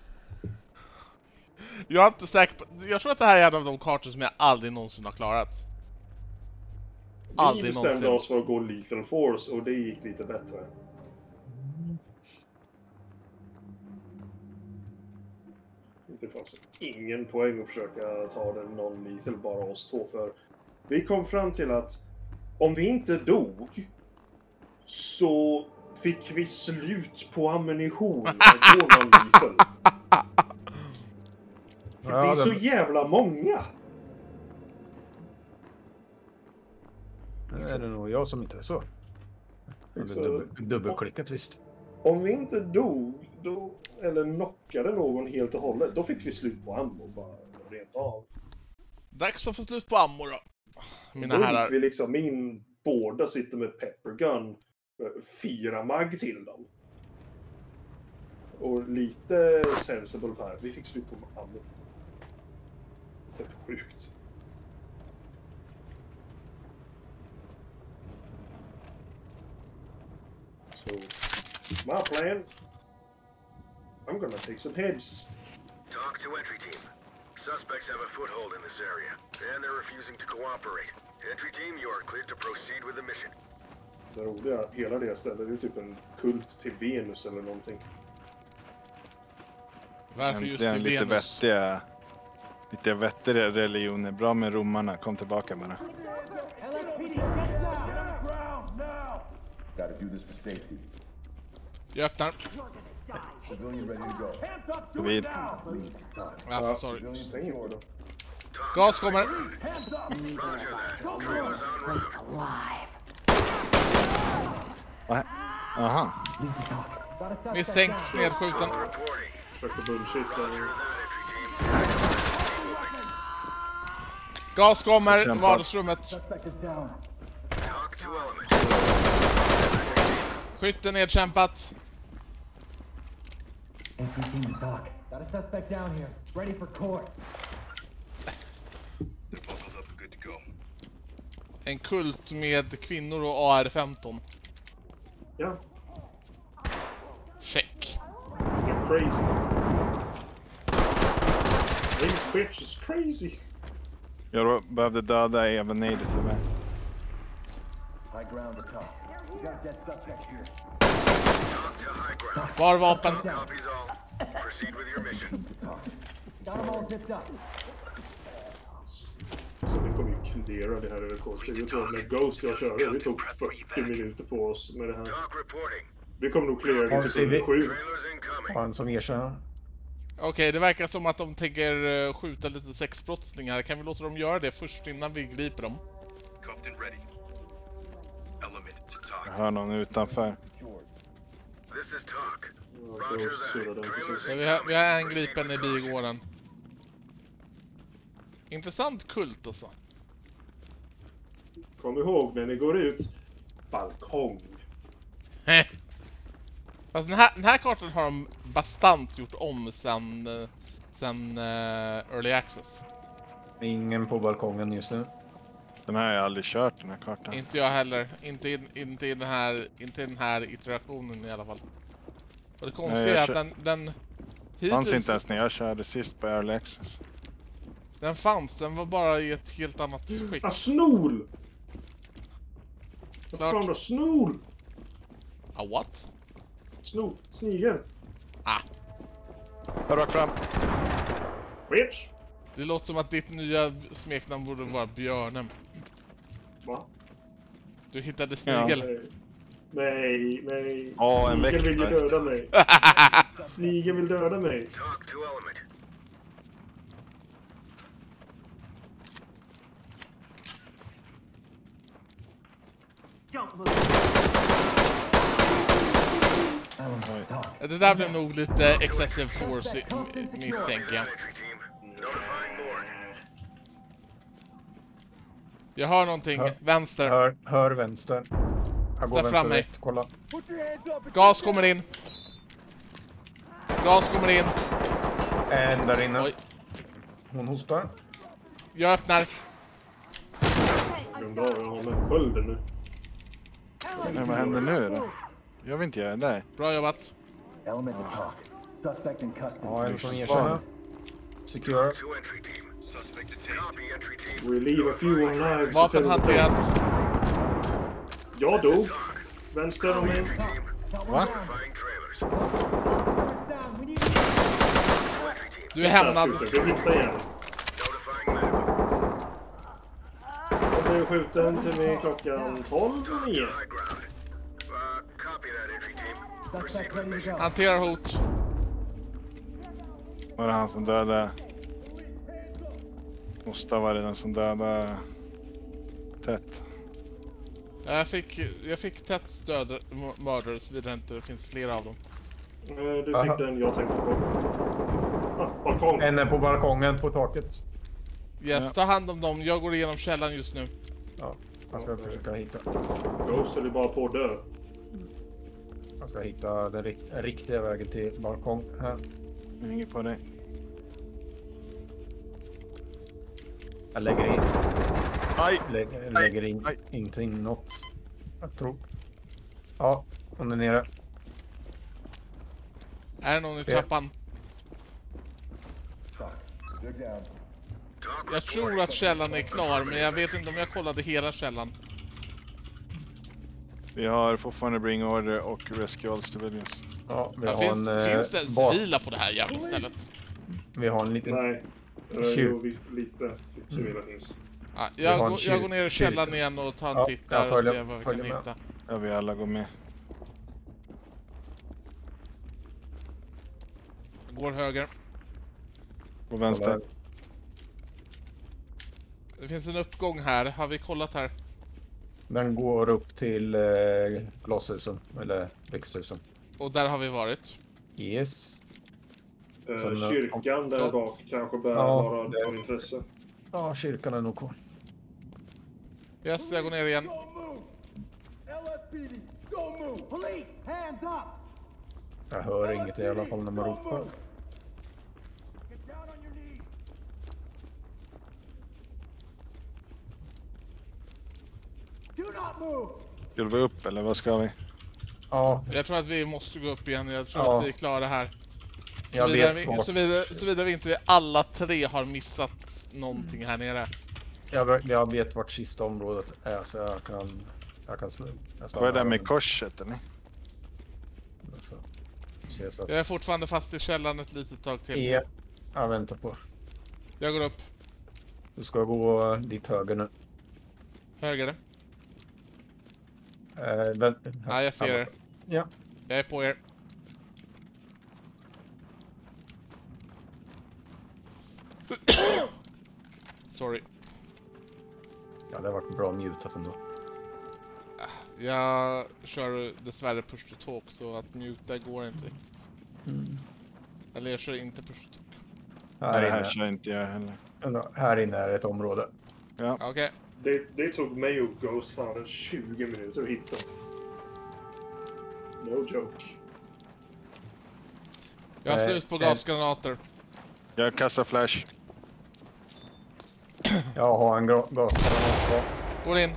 Speaker 2: Jag är inte säker på... Jag tror att det här är en av de kartor som jag aldrig någonsin har klarat.
Speaker 1: Vi bestämde oss för att gå Lethal Force och det gick lite bättre. Det fanns ingen poäng att försöka ta den non-lethal, bara oss två, för vi kom fram till att om vi inte dog så fick vi slut på ammunition att gå non-lethal. För det är så jävla många.
Speaker 6: är det nog jag som inte är så. Dubbelklickat visst.
Speaker 1: Om vi inte dog då, eller knockade någon helt och hållet, då fick vi slut på ammo bara rent av.
Speaker 2: Dags att få slut på ammo då. Mina
Speaker 1: då
Speaker 2: herrar.
Speaker 1: Gick vi liksom in, båda sitter med peppergun, 4 mag till dem. Och lite sensible här. Vi fick slut på ammo. Helt sjukt. So, my plan. I'm gonna take some heads.
Speaker 3: Talk to entry team. Suspects have a foothold in this area, and they're refusing to cooperate. Entry team, you are cleared to proceed with the mission.
Speaker 1: Det roliga, hela det stället är typ en kult till Venus eller någonting.
Speaker 2: Varför just till Venus?
Speaker 5: Lite vettiga religioner. Bra med romarna. Kom tillbaka bara.
Speaker 2: Jag öppnar.
Speaker 5: Vid.
Speaker 2: Alltså, sorry.
Speaker 1: Stäng inte då.
Speaker 2: Gas kommer.
Speaker 5: Aha.
Speaker 2: Misstänkt nedskjuten.
Speaker 1: Försökte bullshit.
Speaker 2: Gas kommer. Vardagsrummet. Skytten nedkämpat.
Speaker 4: Entry team to talk. Got a suspect down here. Ready for court.
Speaker 2: En kult med kvinnor och AR-15.
Speaker 1: Ja.
Speaker 2: Check.
Speaker 1: You're crazy. These bitch is crazy.
Speaker 5: Jag behövde döda Evenader tyvärr.
Speaker 2: Var vapen.
Speaker 1: Så vi kommer ju cleara det här över kort. Jag tror att när Ghost jag körde, vi tog 40 minuter på oss med det här. Vi kommer nog cleara det till 7.
Speaker 6: Han som erkänner.
Speaker 2: Okej, det verkar som att de tänker skjuta lite sexbrottslingar. Kan vi låta dem göra det först innan vi griper dem?
Speaker 5: Jag hör någon utanför.
Speaker 2: Så vi har en gripen i bygården. Intressant kult alltså.
Speaker 1: Kom ihåg när ni går ut. Balkong.
Speaker 2: Alltså den här kartan har de bastant gjort om sen Early Access.
Speaker 6: Ingen på balkongen just nu.
Speaker 5: Den här har jag aldrig kört, den här kartan.
Speaker 2: Inte jag heller. Inte i den här iterationen i alla fall. Och det konstiga är att den
Speaker 5: fanns inte ens när jag körde sist på Early Access.
Speaker 2: Den var bara i ett helt annat skick.
Speaker 1: Snol! Jag found a snol!
Speaker 2: A what?
Speaker 1: Snol, snigel.
Speaker 5: Rakt fram.
Speaker 1: Bitch!
Speaker 2: Det låter som att ditt nya smeknamn borde vara Björnen.
Speaker 1: Va?
Speaker 2: Du hittade snigel.
Speaker 1: Ja. Nej.
Speaker 5: En
Speaker 1: snigel vill ju döda mig. Snigel vill döda mig.
Speaker 2: Det där blev nog lite excessive force misstänker jag. Jag hör någonting. Vänster.
Speaker 6: Hör vänster. Jag går
Speaker 2: fram mig.
Speaker 6: Kolla.
Speaker 2: Gas kommer in. Gas kommer in.
Speaker 6: En där inne.
Speaker 2: Oj.
Speaker 6: Hon hostar.
Speaker 2: Jag öppnar.
Speaker 1: Jag har med skölden nu.
Speaker 5: Men vad händer nu då? Jag vill inte göra det.
Speaker 2: Bra jobbat.
Speaker 6: Ja, en som erkänner. Secure.
Speaker 1: We leave a few alive.
Speaker 2: Vapen hanterat.
Speaker 1: Jag dog. Vänster om mig.
Speaker 5: Va?
Speaker 2: Du är hämnad.
Speaker 1: Jag hittar igen. Jag blev skjuten till mig klockan 12:09.
Speaker 2: Hanterar hot.
Speaker 5: Var det han som dödade? Måste vara den som dödade tätt.
Speaker 2: Jag fick tätt stöd mördare så vidare inte det finns flera av dem.
Speaker 1: Du fick den jag tänkte på. Balkong.
Speaker 6: En är på balkongen på taket.
Speaker 2: Yes, ta hand om dem. Jag går igenom källan just nu.
Speaker 6: Ja, jag ska försöka hitta.
Speaker 1: Ghost är bara på att dö.
Speaker 6: Jag ska hitta den riktiga vägen till balkong här.
Speaker 5: Jag hänger på dig.
Speaker 6: Jag lägger in.
Speaker 5: Aj!
Speaker 6: Lägger in ingenting, något. Jag tror. Ja, hon är nere.
Speaker 2: Är det någon i trappan? Jag tror att källan är klar, men jag vet inte om jag kollade hela källan.
Speaker 5: Vi har fortfarande Bring Order och Rescue All Civilians.
Speaker 6: Ja, vi har
Speaker 2: finns det civila på det här jävla stället?
Speaker 6: Vi har en liten...
Speaker 1: Nej, lite civila finns.
Speaker 2: Ja, jag går ner i källan igen och tar en titt där och ser vad vi kan hitta.
Speaker 5: Ja, vi alla går med.
Speaker 2: Går höger.
Speaker 5: På vänster.
Speaker 2: Det finns en uppgång här. Har vi kollat här?
Speaker 6: Den går upp till glashusen, eller växthusen.
Speaker 2: Och där har vi varit.
Speaker 6: Yes.
Speaker 1: Kyrkan där bak kanske bör vara av intresse.
Speaker 6: Ja, kyrkan är nog kvar.
Speaker 2: Yes, jag går ner igen.
Speaker 6: Jag hör inget i alla fall när man ropar.
Speaker 5: Ska vi upp eller vad ska vi?
Speaker 6: Ja.
Speaker 2: Jag tror att vi måste gå upp igen. Jag tror att vi är klara här. Såvida vi inte alla tre har missat någonting här nere.
Speaker 6: Jag vet vart sista området är så jag kan slå.
Speaker 5: Vad är det med korset eller?
Speaker 2: Jag är fortfarande fast i källan ett litet tag till.
Speaker 6: Jag väntar på.
Speaker 2: Jag går upp.
Speaker 6: Du ska gå dit höger nu.
Speaker 2: Höger?
Speaker 6: Ja,
Speaker 2: jag ser er.
Speaker 6: Ja.
Speaker 2: Jag är på er. Sorry.
Speaker 6: Ja, det har varit bra mutat ändå.
Speaker 2: Jag kör dessvärre push to talk så att muta går inte riktigt. Eller jag kör inte push to talk.
Speaker 5: Här kör inte jag heller.
Speaker 6: Här inne är ett område.
Speaker 5: Ja.
Speaker 2: Okej.
Speaker 1: Det tog mig och Ghost fan 20 minuter att hitta. No joke.
Speaker 2: Jag har slut på gasgranater.
Speaker 5: Jag kastar flash.
Speaker 6: Jag har en gasgranat kvar.
Speaker 2: Går in.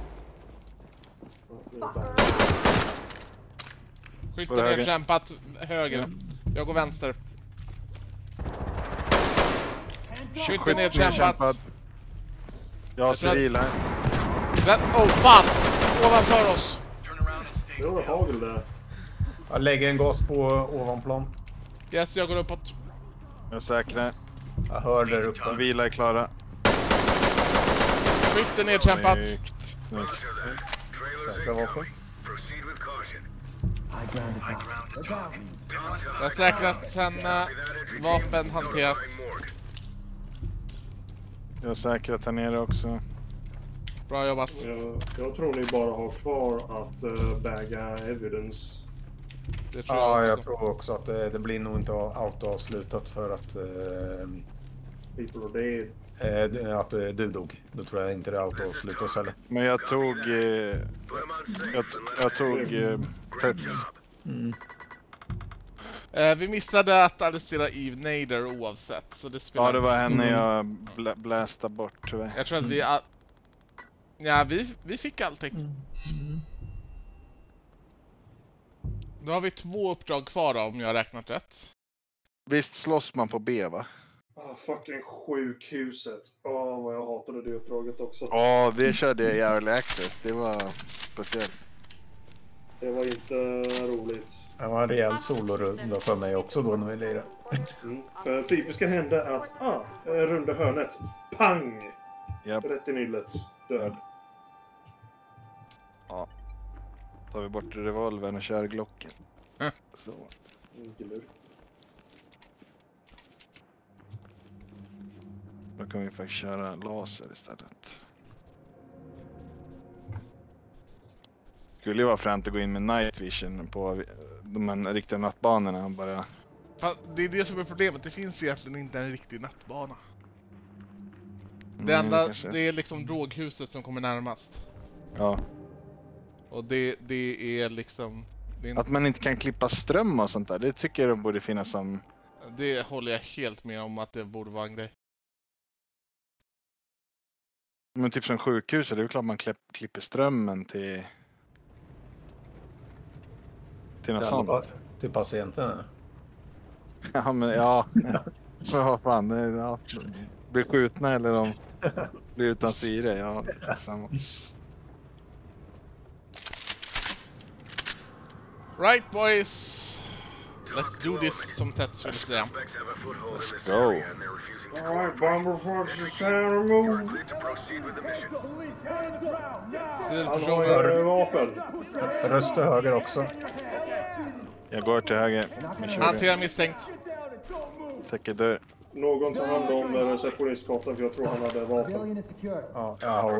Speaker 2: Skytten är kämpat höger. Jag går vänster. Skytten är kämpat.
Speaker 5: Jag har civil här.
Speaker 2: Oh fan! Ovanför oss.
Speaker 1: Det var hagel där.
Speaker 6: Jag lägger en gas på ovanplan.
Speaker 2: Yes, jag går uppåt.
Speaker 5: Jag är säker.
Speaker 6: Jag hör där uppe.
Speaker 5: Vila är klara.
Speaker 2: Skytten är kämpat.
Speaker 6: Säkra vapen.
Speaker 2: Jag har säkrat henne. Vapen hanterat.
Speaker 5: Jag har säkrat här nere också.
Speaker 2: Bra jobbat.
Speaker 1: Jag tror ni bara har kvar att väga evidence.
Speaker 2: Det tror jag
Speaker 6: jag tror också att det blir nog inte auto-avslutat för att
Speaker 1: people are dead.
Speaker 6: Att du dog. Då tror jag inte det auto-avslutas heller.
Speaker 5: Men jag tog jag tog tätt.
Speaker 2: Vi missade att arrestera Eve Nader oavsett, så det spelar.
Speaker 5: Ja, det var henne jag blästade bort tyvärr.
Speaker 2: Jag tror att vi fick allting. Nu har vi 2 uppdrag kvar om jag har räknat rätt.
Speaker 5: Visst slåss man på B, va?
Speaker 1: Fucking sjukhuset. Vad jag hatade det uppdraget också.
Speaker 5: Ja, det körde jag i Early Access. Det var speciellt.
Speaker 1: Det var inte roligt.
Speaker 6: Det var en rejäl solorunda för mig också då när vi lirade.
Speaker 1: För typiska hände att runda hörnet. Pang!
Speaker 5: Yep.
Speaker 1: Rätt i nyllet. Död.
Speaker 5: Ja. Tar vi bort revolvern och kör glocken. Så. Då kan vi faktiskt köra laser istället. skulle ju vara fränt att gå in med night vision på de här riktiga nattbanorna bara.
Speaker 2: Det är det som är problemet, det finns egentligen inte en riktig nattbana. Det enda, det är liksom droghuset som kommer närmast.
Speaker 5: Ja.
Speaker 2: Och det är liksom... Det är
Speaker 5: att man inte kan klippa ström och sånt där, det tycker jag borde finnas som...
Speaker 2: Det håller jag helt med om att det borde vara en grej.
Speaker 5: Men typ som sjukhuset, det är klart man klipper strömmen till något sånt.
Speaker 6: Till patienten.
Speaker 5: Ja, men ja. Men vad fan, ja. Blir skjutna eller de blir utan syre, ja. Samma.
Speaker 2: Right boys, let's do this som Ted skulle säga.
Speaker 5: Let's go.
Speaker 1: Alright, Bomber Fox is time to move. Han har vapen.
Speaker 6: Rösta höger också.
Speaker 5: Jag går till höger.
Speaker 2: Hantera misstänkt.
Speaker 5: Täcker dörr.
Speaker 1: Någon tar hand om receptionistkartan för jag tror han hade vapen.
Speaker 6: Ja,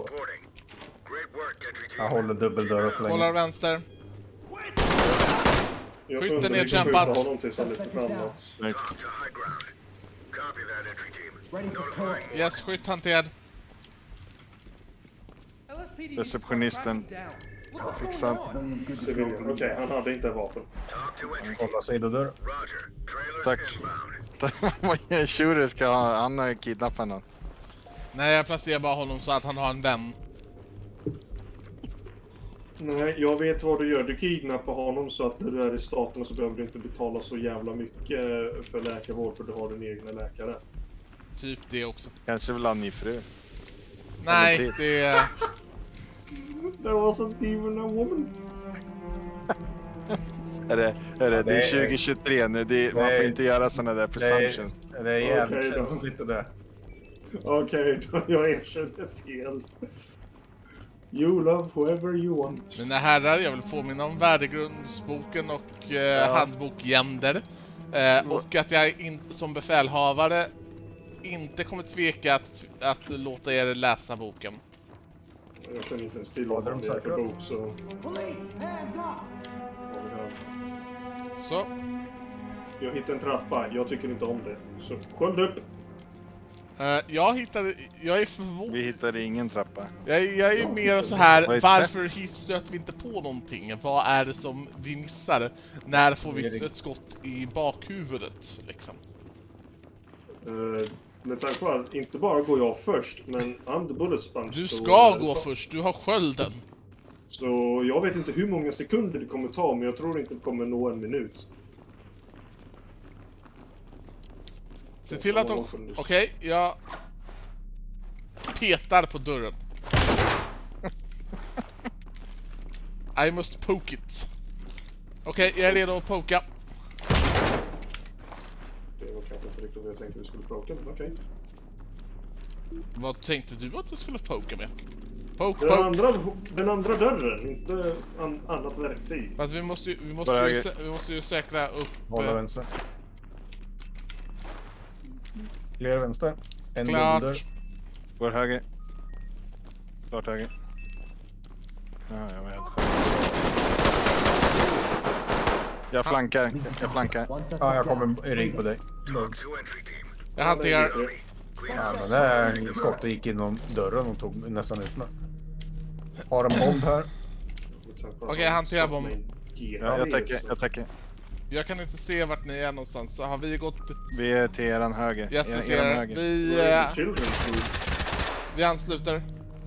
Speaker 6: jag håller dubbeldörr upp länge.
Speaker 2: Håller vänster.
Speaker 1: Skytten
Speaker 2: är kämpat. Yes, skytt hanterad.
Speaker 5: Receptionisten fixad.
Speaker 1: Okej, han hade inte vapen.
Speaker 6: Hålla sidodörr.
Speaker 5: Tack. Vad är tjuren ska ha? Han har kidnappat någon.
Speaker 2: Nej, jag placerar bara honom så att han har en vän.
Speaker 1: Nej, jag vet vad du gör. Du kidnappar honom så att du är i staten och så behöver du inte betala så jävla mycket för läkarvård för du har din egna läkare.
Speaker 2: Typ det också.
Speaker 5: Kanske vill ha en ny fru.
Speaker 2: Nej, det är...
Speaker 1: Det var så demon a woman.
Speaker 5: Är det är 2023 nu. Man får inte göra såna där presumptions.
Speaker 6: Det är jävligt känsligt det där.
Speaker 1: Okej, då jag erkänner fel. You love whoever you want.
Speaker 2: Mina herrar, jag vill påminna om värdegrundsboken och handbok Gender. Och att jag som befälhavare inte kommer tveka att låta er läsa boken.
Speaker 1: Jag känner inte en still vad det är för bok så...
Speaker 2: Så.
Speaker 1: Jag hittade en trappa, jag tycker inte om det. Så sköld upp!
Speaker 2: Jag är förvånad.
Speaker 5: Vi hittade ingen trappa.
Speaker 2: Jag är mer så här. Varför stöter vi inte på någonting? Vad är det som vi missar? När får vi ett skott i bakhuvudet liksom?
Speaker 1: Med tanke på att inte bara går jag först, men I'm the bullet sponge.
Speaker 2: Du ska gå först, du har skölden.
Speaker 1: Så jag vet inte hur många sekunder det kommer ta, men jag tror inte det kommer nå en minut.
Speaker 2: Se till att de... Okej, jag petar på dörren. I must poke it. Okej, jag är redo att poka.
Speaker 1: Det var kanske inte riktigt vad jag tänkte vi skulle poka, men okej.
Speaker 2: Vad tänkte du att du skulle poka med?
Speaker 1: Den andra dörren, inte annat verktyg.
Speaker 2: Alltså vi måste ju säkra upp...
Speaker 6: Hålla vänster. Fler vänster. En
Speaker 2: klart.
Speaker 5: Går höger. Klart höger. Ja, jag var helt Jag flankar.
Speaker 6: Ja, jag kommer i rygg på dig.
Speaker 2: Jag hanterar.
Speaker 6: Ja, men det här skottet gick inom dörren och tog nästan ut mig. Har en bomb här.
Speaker 2: Okej, hanterar bomb.
Speaker 5: Ja, jag täcker.
Speaker 2: Jag kan inte se vart ni är någonstans. Så har vi gått...
Speaker 5: Vi är till eran höger.
Speaker 2: Yes, jag ser höger. Vi ansluter.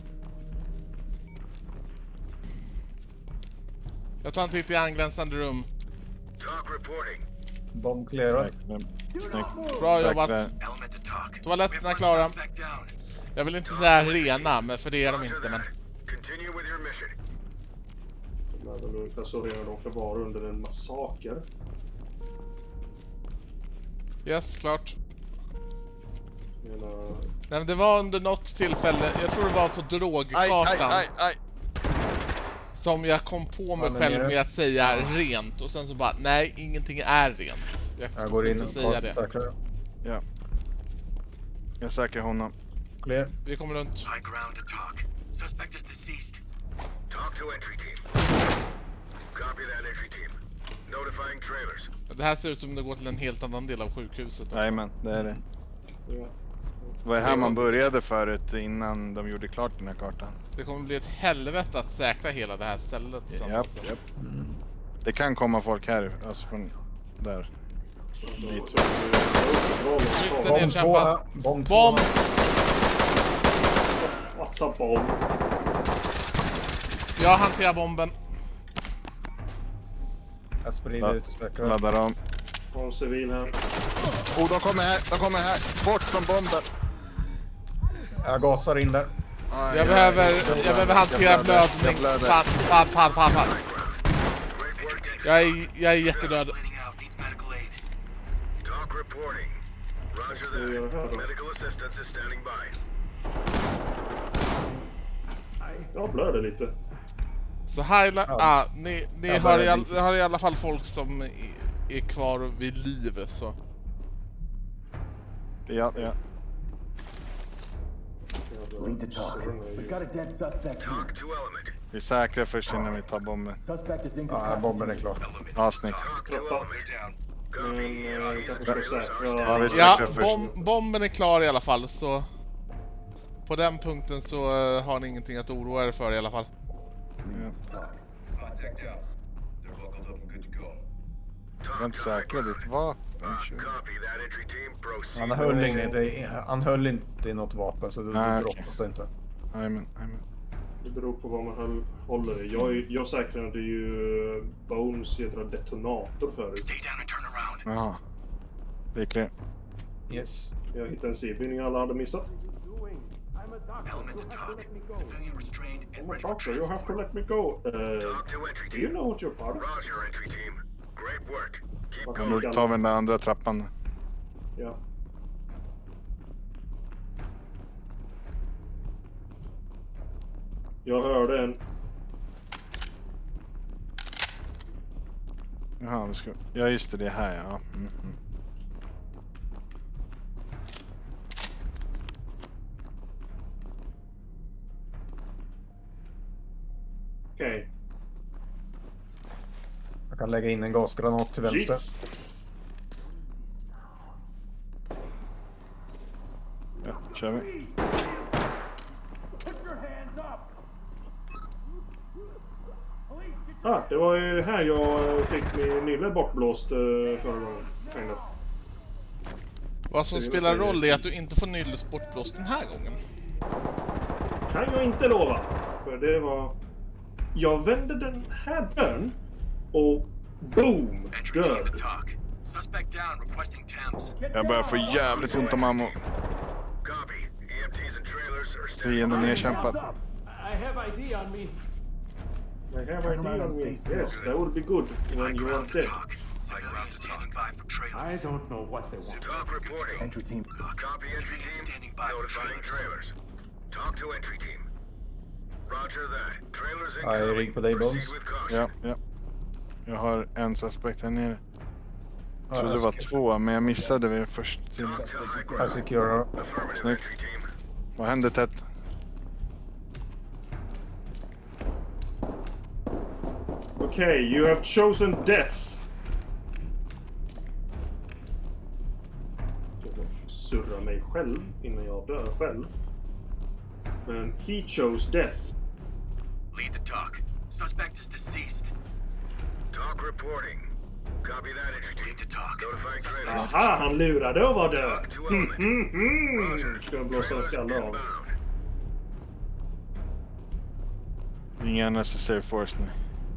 Speaker 2: Jag tar en titt i angränsande rum.
Speaker 6: Bomb clearad.
Speaker 2: Bra jobbat. Toaletterna klara. Jag vill inte säga rena, men för det är de inte, men...
Speaker 1: De är väl ungefär så rena de kan vara under en massaker.
Speaker 2: Yes, klart. Nej, men det var under något tillfälle, jag tror det var på drogkartan.
Speaker 5: Aj.
Speaker 2: Som jag kom på mig själv med att säga rent. Och sen så bara, nej, ingenting är rent.
Speaker 6: Jag går in och
Speaker 2: säga det.
Speaker 5: Ja. Jag säkrar honom.
Speaker 6: Clear.
Speaker 2: Vi kommer runt.
Speaker 3: Talk to entry team. Copy that entry team. Notifying trailers.
Speaker 2: Det här ser ut som det går till en helt annan del av sjukhuset.
Speaker 5: Nej men, det är det.
Speaker 1: Ja.
Speaker 5: Det var här man började förut innan de gjorde klart den här kartan.
Speaker 2: Det kommer bli ett helvete att säkra hela det här stället.
Speaker 5: Japp. Det kan komma folk här, alltså från där. Dit.
Speaker 2: Skjuten nedkämpat. Bomb!
Speaker 1: What's up, bomb?
Speaker 2: Jag hanterar bomben.
Speaker 6: Jag sprider ut späckare.
Speaker 5: Laddar om.
Speaker 1: Har en civil här.
Speaker 5: Oh, de kommer här. Bort från bomben.
Speaker 6: Jag gasar in där.
Speaker 2: Jag behöver hantera blödning. Fan. Jag är jättedöd.
Speaker 3: Talk reporting. Roger that. Medical assistance is standing by.
Speaker 1: Jag blöder lite.
Speaker 2: Så ni har i alla fall folk som är kvar vid liv, så.
Speaker 5: Ja.
Speaker 10: Lead the talk. We've got a dead suspect here.
Speaker 5: Vi säkrar först innan vi tar bomben.
Speaker 10: Suspect is in
Speaker 6: Ja, bomben är klar.
Speaker 5: Ja, snyggt.
Speaker 2: Ja, bomben är klar i alla fall, så på den punkten så har ni ingenting att oroa er för i alla fall.
Speaker 5: Jag är inte säker, ditt vapen.
Speaker 6: Han höll inte i något vapen, så det brottas det inte.
Speaker 5: Amen.
Speaker 1: Det beror på vad man håller i. Jag säkrade ju Bones jädra detonator förut.
Speaker 5: Jaha. Det är klart.
Speaker 6: Yes.
Speaker 1: Jag hittade en sidbindning alla hade missat. Doctor, you have to let me go. Do you know what you're part of?
Speaker 3: Roger, entry team. Great work. Keep
Speaker 5: Nu tar vi den där andra trappan.
Speaker 1: Ja. Jag hörde en.
Speaker 5: Jaha, vi ska... Ja, just det här, ja.
Speaker 1: Okej.
Speaker 6: Jag kan lägga in en gasgranat till vänster.
Speaker 1: Jeez.
Speaker 5: Ja, kör vi.
Speaker 1: Det var ju här jag fick min nylle bortblåst förra gången.
Speaker 2: Vad som spelar roll är att du inte får nylles bortblåst den här gången.
Speaker 1: Kan jag inte lova. För det var... Jag vände den här dörren och boom! Död.
Speaker 5: Jag börjar få jävligt ont om ammo. Fienden nedkämpat.
Speaker 12: I have ID on me.
Speaker 1: I have ID on me. Yes, that would be good when you are dead.
Speaker 12: I don't know what they want.
Speaker 3: Talk reporting.
Speaker 10: Entry team.
Speaker 3: Copy entry team. Notifying trailers. Talk to entry team. Roger that. Trailers in
Speaker 6: Jag är rigg på dig, Bones.
Speaker 5: Ja. Jag har en suspekt här nere. Jag trodde det var två, men jag missade vid först.
Speaker 6: Jag securar.
Speaker 5: Snyggt. Vad hände, Ted?
Speaker 1: Okay, you have chosen death. Jag surrar mig själv innan jag dör själv. Men he chose death.
Speaker 3: Lead the talk. Suspect is deceased. Talk reporting. Copy that entry team. Lead the talk. Notifying trailers.
Speaker 1: Aha, han lurade och var död. Ska jag blåsa en skalle av.
Speaker 5: Ingen necessary force nu.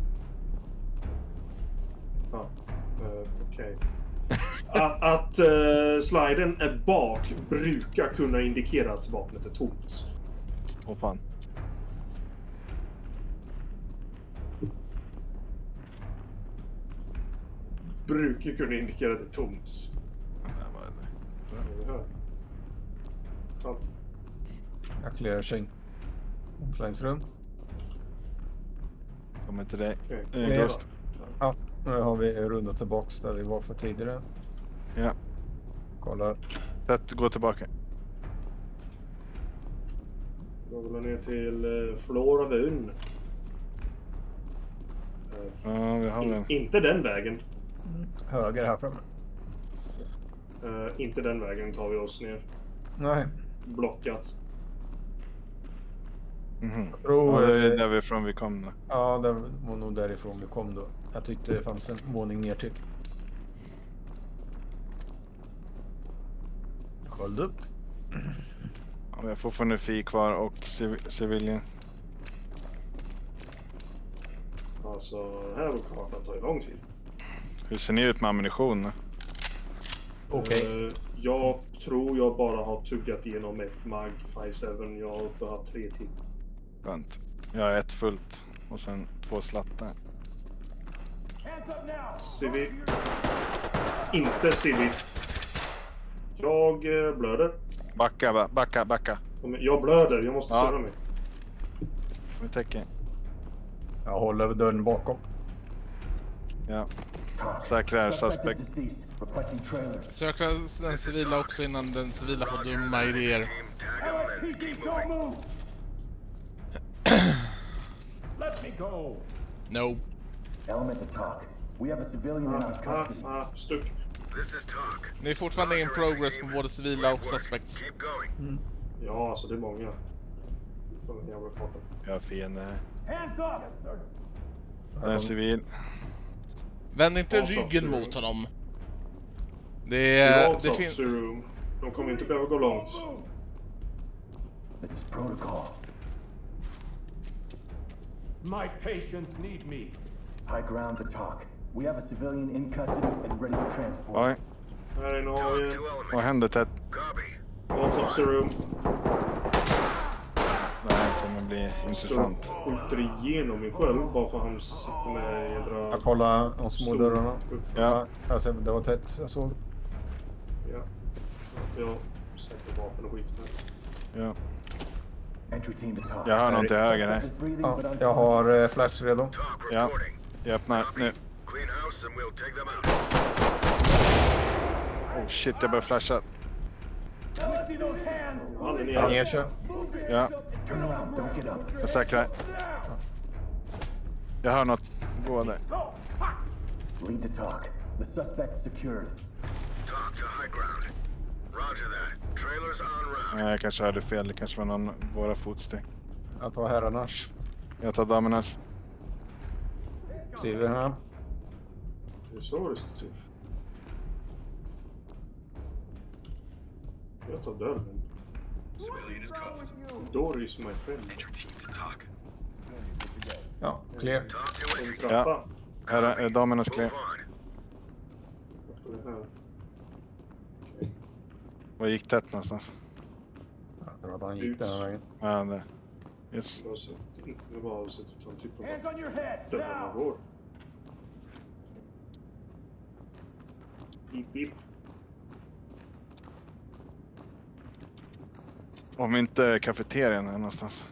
Speaker 1: Ja, okej. Att sliden är bak brukar kunna indikera att vapnet är tomt.
Speaker 5: Åh fan.
Speaker 1: Brukar kunna indikera att det är tomt.
Speaker 5: Vad är det?
Speaker 1: Ja.
Speaker 6: Jag clearar sig. Omklädningsrum.
Speaker 5: Kommer till dig.
Speaker 6: Ghost. Ja, nu har vi rundat tillbaks där vi var för tidigare.
Speaker 5: Ja.
Speaker 6: Kollar.
Speaker 5: Gå tillbaka.
Speaker 1: Jag går ner till Flora Vun.
Speaker 5: Ja, vi har väl.
Speaker 1: Inte den vägen.
Speaker 6: Höger här framme.
Speaker 1: Inte den vägen tar vi oss ner.
Speaker 6: Nej.
Speaker 1: Blockat.
Speaker 5: Ja, det är därifrån vi kom då.
Speaker 6: Ja, det var nog därifrån vi kom då. Jag tyckte det fanns en våning ner till. Sköld upp.
Speaker 5: Ja, vi har fortfarande Fi kvar och civilian.
Speaker 1: Alltså, det här kartan tar ju lång tid.
Speaker 5: Hur ser ni ut med ammunition?
Speaker 6: Okej.
Speaker 1: Jag tror jag bara har tuggat igenom ett mag 5-7. Jag har 3 till.
Speaker 5: Skönt. Jag har 1 fullt och sen 2 slattar.
Speaker 1: Civil. Inte civil. Jag blöder.
Speaker 5: Backa.
Speaker 1: Jag blöder, jag måste störa mig.
Speaker 5: Vi täcker.
Speaker 6: Jag håller över dörren bakom.
Speaker 5: Ja. Säkra suspect.
Speaker 2: Söka den civila också innan den civila får dumma idéer.
Speaker 12: Let me go.
Speaker 2: No.
Speaker 10: Element to talk. We have a civilian in our custody.
Speaker 1: Stuck.
Speaker 2: Det är fortfarande in progress på både civila och suspects.
Speaker 1: Ja, alltså det är många.
Speaker 5: Jag har fiende.
Speaker 12: Hands up!
Speaker 5: Den är civil.
Speaker 2: Vänd inte ryggen mot honom. Det finns...
Speaker 1: De kommer inte behöva gå långt.
Speaker 10: This is protocol.
Speaker 12: My patients need me.
Speaker 10: High ground to talk. We have a civilian in custody and ready for transport.
Speaker 5: Oj.
Speaker 1: Här är någon.
Speaker 5: Vad hände Ted?
Speaker 1: Autopsy room.
Speaker 5: Det här kommer bli intressant.
Speaker 1: Skjuter igenom mig själv bara för att han sitter med jädra...
Speaker 6: Jag kollar de små dörrarna.
Speaker 5: Ja.
Speaker 6: Alltså, det var tätt, jag såg.
Speaker 1: Ja. Jag sätter vapen och skit med.
Speaker 5: Ja.
Speaker 10: Entry team to talk.
Speaker 5: Jag hör någon till höger här.
Speaker 6: Ja, jag har flash redo.
Speaker 5: Ja. Jag öppnar nu. Oh shit, jag börjar flasha.
Speaker 6: Han ger sig.
Speaker 5: Ja. Jag säkrar. Jag hör något. Gå där.
Speaker 10: Lead to talk. The suspect secured.
Speaker 3: Talk to high ground. Roger that. Trailers on route.
Speaker 5: Nej, jag kanske hörde fel. Det kanske var någon våra fotsteg.
Speaker 6: Jag tar herrarnas.
Speaker 5: Jag tar damernas.
Speaker 6: Ser vi här?
Speaker 1: Det är så det står till. Jag tar dörren. Door is my friend.
Speaker 6: Ja, clear.
Speaker 5: Ja, här är damernas clear. Var gick tätt någonstans?
Speaker 6: Ja, det var att han gick den här vägen.
Speaker 5: Ja, där. Yes.
Speaker 1: Det var så att han typ
Speaker 12: Hands on your head.
Speaker 1: dörren går. Beep, beep.
Speaker 5: Om inte kafeterian är någonstans.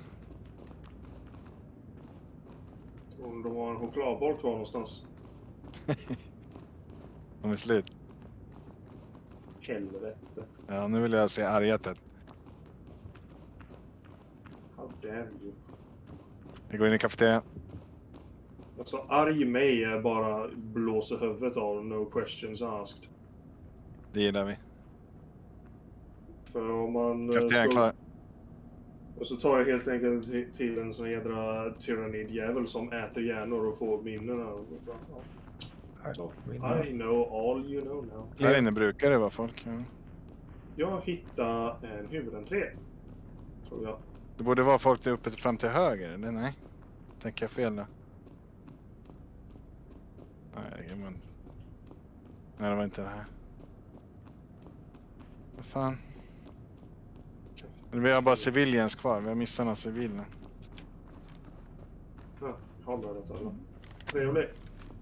Speaker 1: Om de har en chokladboll kvar någonstans.
Speaker 5: De är slut.
Speaker 1: Helvete.
Speaker 5: Ja, nu vill jag se argetet.
Speaker 1: How dare you.
Speaker 5: Vi går in i kafeterian.
Speaker 1: Alltså arg mig är bara blåsa huvudet av, no questions asked.
Speaker 5: Det gillar vi.
Speaker 1: För om man...
Speaker 5: Kafeterian klar.
Speaker 1: Och så tar jag helt enkelt till en sån jädra tyrannidjävel som äter hjärnor och får minnena. Så, I know all you know now.
Speaker 5: Här inne brukar det vara folk. Ja.
Speaker 1: Jag hittar en huvudentré. Tror jag.
Speaker 5: Det borde vara folk där uppe fram till höger, eller nej? Tänker jag fel då? Nej, men... Nej, det var inte det här. Vad fan? Vi har bara civilians kvar, vi har missat några civila.
Speaker 1: Ja, håller det alla. Trevligt.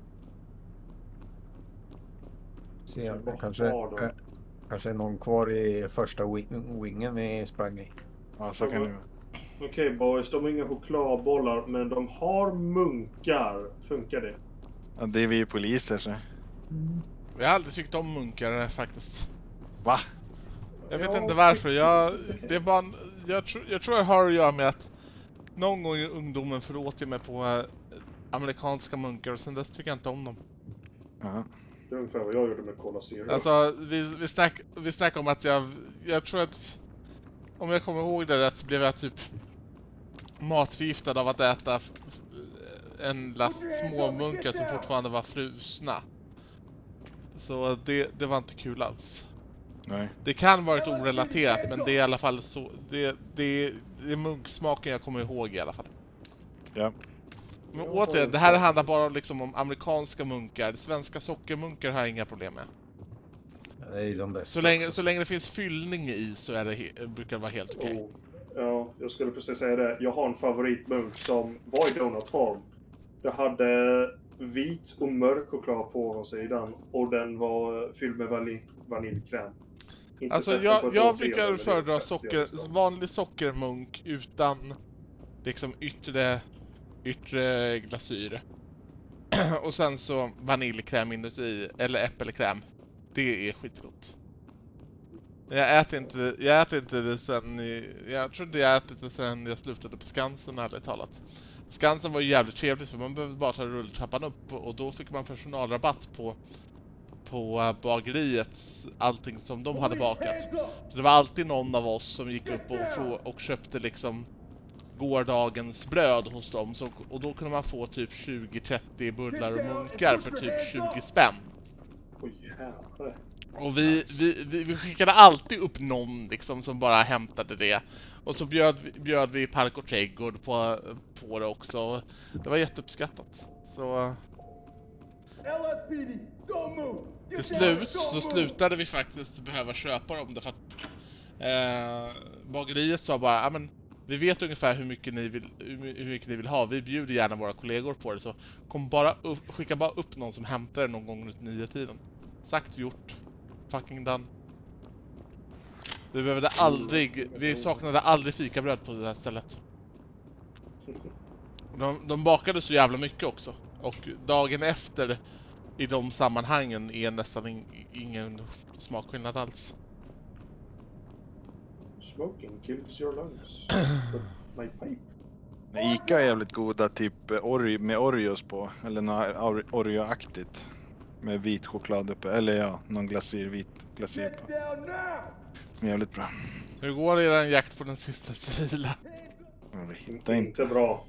Speaker 6: Se, kanske är någon kvar i första wingen vi sprang i.
Speaker 5: Ja, så kan det vara.
Speaker 1: Okej, boys, de har inga chokladbollar, men de har munkar. Funkar det?
Speaker 5: Ja, det är vi poliser så.
Speaker 2: Jag har aldrig tyckt om munkar faktiskt.
Speaker 5: Va?
Speaker 2: Jag vet inte varför. Det är bara jag tror jag har att göra med att någon gång i ungdomen föråt jag mig på amerikanska munkar och sen dess tycker jag inte om dem.
Speaker 1: Det är ungefär vad jag gjorde med Cola Zero.
Speaker 2: Alltså, vi snackar om att jag tror att om jag kommer ihåg det rätt så blev jag typ matförgiftad av att äta en last små munkar som fortfarande var frusna. Så det var inte kul alls.
Speaker 5: Nej.
Speaker 2: Det kan vara ett orelaterat, men det är i alla fall så det är munksmaken jag kommer ihåg i alla fall.
Speaker 5: Ja.
Speaker 2: Men återigen, det här handlar bara liksom om amerikanska munkar. Svenska sockermunkar har jag inga problem med.
Speaker 6: Nej, de bästa.
Speaker 2: Så länge det finns fyllning i så är brukar det vara helt okej.
Speaker 1: Ja, jag skulle precis säga det. Jag har en favoritmunk som var i donutform. Det hade vit och mörk choklad på sidan och den var fylld med vaniljkräm.
Speaker 2: Alltså jag brukar föredra vanlig sockermunk utan liksom yttre glasyr. Och sen så vaniljkräm inuti eller äppelkräm. Det är skitgott. Jag äter inte det sen jag trodde jag ätit det sen jag slutade på Skansen, ärligt talat. Skansen var ju jävligt trevligt för man behövde bara ta rulltrappan upp och då fick man personalrabatt på bageriets allting som de hade bakat. Så det var alltid någon av oss som gick upp och köpte liksom gårdagens bröd hos dem. Och då kunde man få typ 20-30 bullar och munkar för typ 20 spänn. Och vi skickade alltid upp någon liksom som bara hämtade det. Och så bjöd vi Park och Trädgård på det också. Det var jätteuppskattat. Så till slut så slutade vi faktiskt behöva köpa dem därför att bageriet sa bara, men vi vet ungefär hur mycket ni vill ha. Vi bjuder gärna våra kollegor på det, så skicka bara upp någon som hämtar det någon gång runt 9-tiden. Sagt gjort. Fucking done. Vi saknade aldrig fikabröd på det här stället. De bakade så jävla mycket också. Och dagen efter i de sammanhangen är nästan ingen smakskillnad alls.
Speaker 1: Smoking kills your lungs. My pipe.
Speaker 5: Ica är jävligt goda, typ med Oreos på. Eller något Oreo-aktigt. Med vit choklad uppe. Eller ja, någon vit glasyr på. Men jävligt bra.
Speaker 2: Hur går er jakt på den sista civila?
Speaker 1: Inte bra.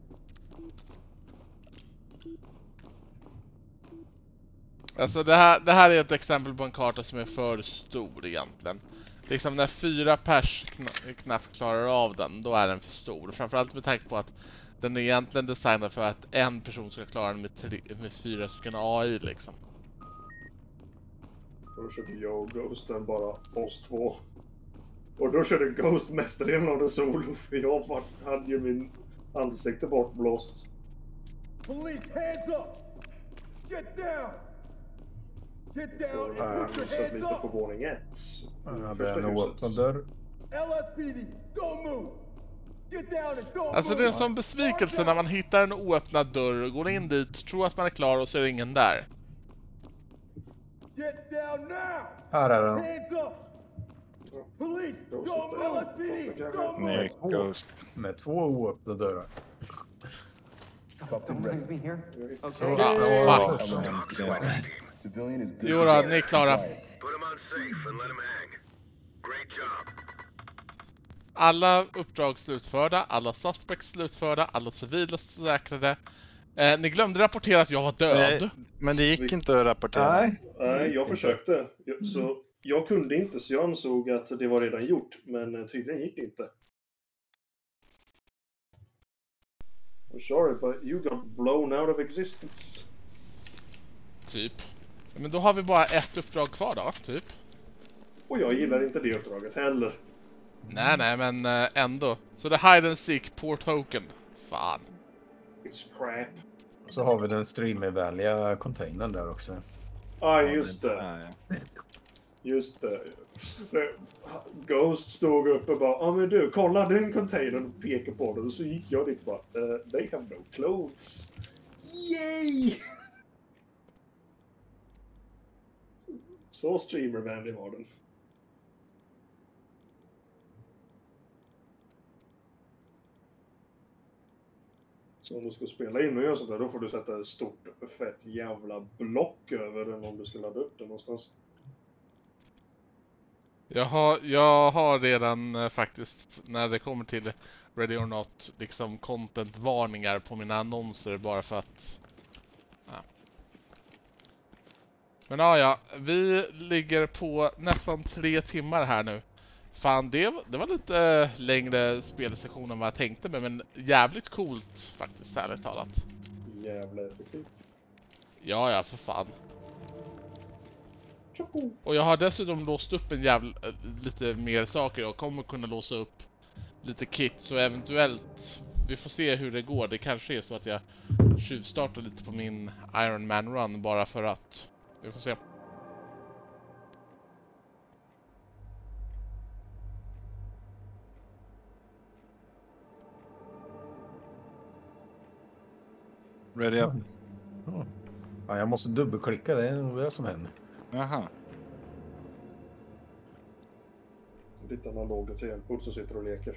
Speaker 2: Alltså det här är ett exempel på en karta som är för stor egentligen. Liksom när 4 pers knappt klarar av den, då är den för stor. Framförallt med tanke på att den är egentligen designad för att en person ska klara den med 4 stycken AI liksom.
Speaker 1: Då körde jag och Ghosten bara oss 2. Och då körde Ghost mestadelen av den solo, för jag hade ju min ansikte bortblåst.
Speaker 12: Police, hands up! Get down! Get down!
Speaker 1: Jag satt lite på våning 1.
Speaker 6: Det är en öppen dörr.
Speaker 12: LSPD, don't move! Get down and don't move!
Speaker 2: Alltså det är en sån besvikelse när man hittar en oöppnad dörr, går in dit, tror att man är klar och så är det ingen där.
Speaker 12: Get down now!
Speaker 6: Här är den.
Speaker 12: Hands up! Police, don't move! LSPD, don't move!
Speaker 5: Nej, Ghost.
Speaker 6: Med 2 oöppna dörrar.
Speaker 9: Don't leave me here.
Speaker 2: Jo då, ni är klara.
Speaker 3: Put him on safe and let him hang. Great job.
Speaker 2: Alla uppdrag slutförda, alla suspects slutförda, alla civila säkrade. Ni glömde rapportera att jag var död.
Speaker 5: Nej, men det gick inte att rapportera.
Speaker 1: Nej, jag försökte. Så jag kunde inte, så jag ansåg att det var redan gjort. Men tydligen gick det inte. I'm sorry, but you got blown out of existence.
Speaker 2: Typ. Men då har vi bara ett uppdrag kvar då, typ.
Speaker 1: Och jag gillar inte det uppdraget heller.
Speaker 2: Nej, men ändå. Så det är hide and seek, port token. Fan.
Speaker 1: It's crap.
Speaker 6: Så har vi den streamervänliga containern där också.
Speaker 1: Just det. Just det. Ghost stod upp och bara, men du, kolla den containern och pekade på den. Och så gick jag dit och bara, they have no clothes. Yay! Så streamervänlig var den. Så om du ska spela in och göra sånt där, då får du sätta ett stort, fett jävla block över den om du ska ladda upp den någonstans.
Speaker 2: Jag har redan faktiskt, när det kommer till Ready or Not, liksom content-varningar på mina annonser bara för att... Ja. Men ja, vi ligger på nästan 3 timmar här nu. Fan, det var lite längre spelsession än vad jag tänkte mig, men jävligt coolt faktiskt, ärligt talat.
Speaker 1: Jävla effektivt.
Speaker 2: Ja, för fan. Och jag har dessutom låst upp lite mer saker. Jag kommer kunna låsa upp lite kit, så eventuellt, vi får se hur det går. Det kanske är så att jag tjuvstartar lite på min Iron Man run bara för att. Vi får se.
Speaker 5: Ready up.
Speaker 6: Ja, jag måste dubbelklicka, det är nog det som händer.
Speaker 5: Jaha.
Speaker 1: Ditt analoga tangentbord som sitter och leker.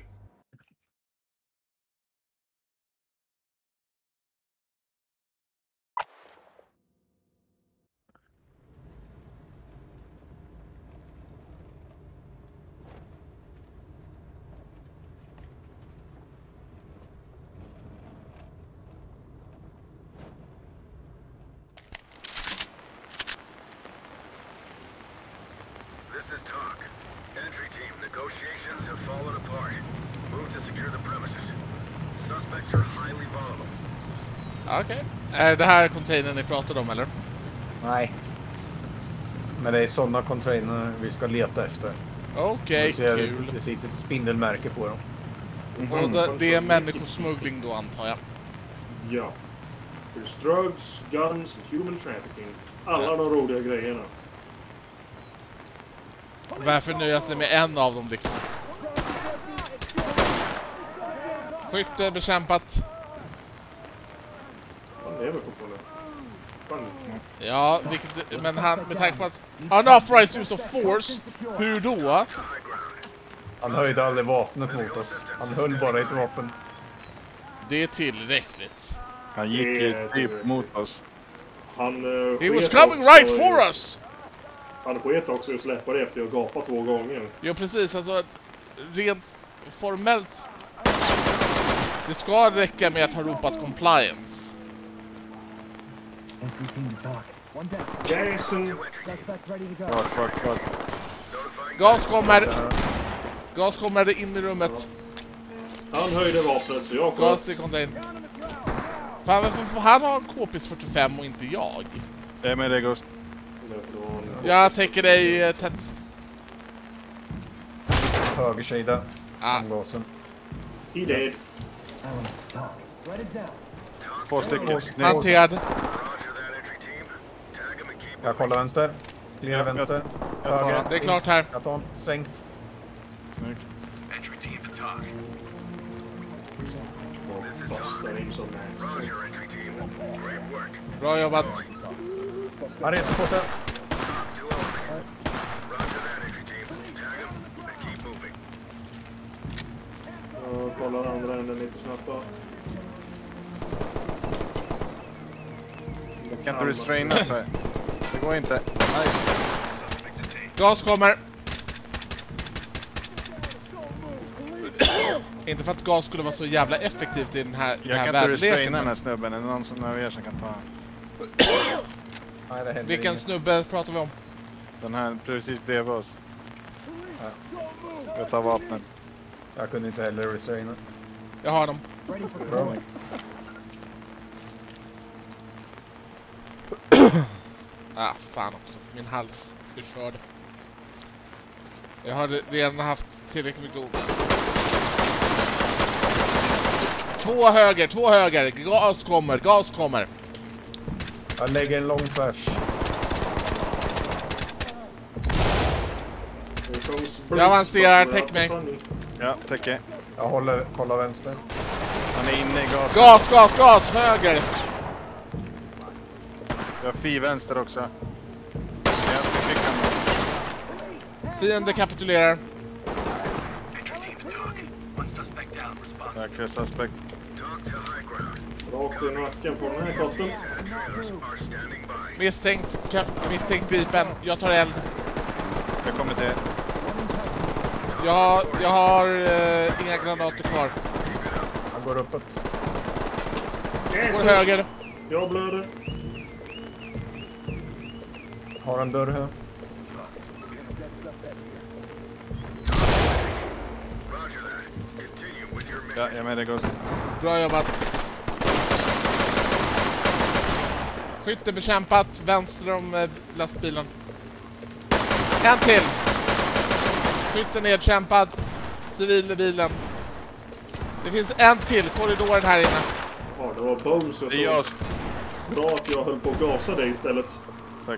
Speaker 3: This is talk. Entry team, negotiations have fallen apart. Move to secure the premises. Suspects are highly volatile.
Speaker 2: Okej. Är det här containern ni pratade om, eller?
Speaker 6: Nej. Men det är sådana container vi ska leta efter.
Speaker 2: Okej, kul.
Speaker 6: Det sitter ett spindelmärke på dem.
Speaker 2: Och det är människosmuggling då, antar jag.
Speaker 1: Ja. There's drugs, guns, human trafficking. Alla de roliga grejerna.
Speaker 2: Varför nöja sig med en av dem liksom? Skytte bekämpat.
Speaker 1: Han lever på det.
Speaker 2: Ja, men han, med tanke på att unauthorized use of force, hur då?
Speaker 6: Han höjde aldrig vapnet mot oss. Han höll bara ett vapen.
Speaker 2: Det är tillräckligt.
Speaker 5: Han gick typ mot oss.
Speaker 2: He was coming right for us!
Speaker 1: Han sket också att släppa det efter att jag gapat 2 gånger.
Speaker 2: Ja, precis. Alltså, rent formellt... Det ska räcka med att ha ropat compliance.
Speaker 1: Jason!
Speaker 2: Gas kommer in i rummet.
Speaker 1: Han höjde vapnet så jag
Speaker 2: gas i container. Fan, varför får han ha en KPS-45 och inte jag?
Speaker 5: Det är med det, Ghost.
Speaker 2: Jag täcker dig tätt.
Speaker 6: Högersida.
Speaker 2: Gasen.
Speaker 1: He did.
Speaker 5: 2 stycken.
Speaker 2: Hanterad.
Speaker 6: Jag kollar vänster. Clear vänster. Höger.
Speaker 2: Det är klart här.
Speaker 6: Jag tar sänkt.
Speaker 5: Snyggt.
Speaker 3: Entry team to talk. This is Roger, entry team. Great work.
Speaker 2: Bra jobbat.
Speaker 6: Han reser på sig.
Speaker 1: Och kollar andra änden lite snabbt då.
Speaker 5: Jag kan inte restraina sig. Det går inte. Nej.
Speaker 2: Gas kommer. Inte för att gas skulle vara så jävla effektivt i den här
Speaker 5: Jag kan inte restraina den här snubben. Är det någon som av er som kan ta
Speaker 6: Nej,
Speaker 2: vilken snubbe pratar vi om?
Speaker 5: den här precis bredvid oss? Ja. Jag tar vapnet.
Speaker 6: Jag kunde inte heller restraina.
Speaker 2: Jag har dem.
Speaker 6: Bra.
Speaker 2: Fan också. Min hals är körd. Jag har redan haft tillräckligt mycket ord. 2 höger. Gas kommer.
Speaker 6: Jag lägger en lång färs.
Speaker 2: Jag avancerar, täck mig.
Speaker 5: Ja, täcker.
Speaker 6: Jag kollar vänster.
Speaker 5: Han är inne i gas.
Speaker 2: Gas, höger.
Speaker 5: Jag har 4 vänster också.
Speaker 2: Fiende kapitulerar.
Speaker 5: Säkra suspect.
Speaker 1: Rakt i nacken på den här kotten.
Speaker 2: Misstänkt gripen. Jag tar eld.
Speaker 5: Jag kommer till.
Speaker 2: Jag har inga granater kvar.
Speaker 6: Han går uppåt.
Speaker 2: Går höger.
Speaker 1: Jag blöder.
Speaker 6: Har en dörr här.
Speaker 5: Ja, jag med det går.
Speaker 2: Bra jobbat. Skytte bekämpat. Vänster om lastbilen. En till. Skytte nedkämpad. Civil i bilen. Det finns en till. Korridoren här inne.
Speaker 1: Ja, det var Bones.
Speaker 5: Det är jag.
Speaker 1: Bra att jag höll på att gasa dig istället.
Speaker 5: Tack.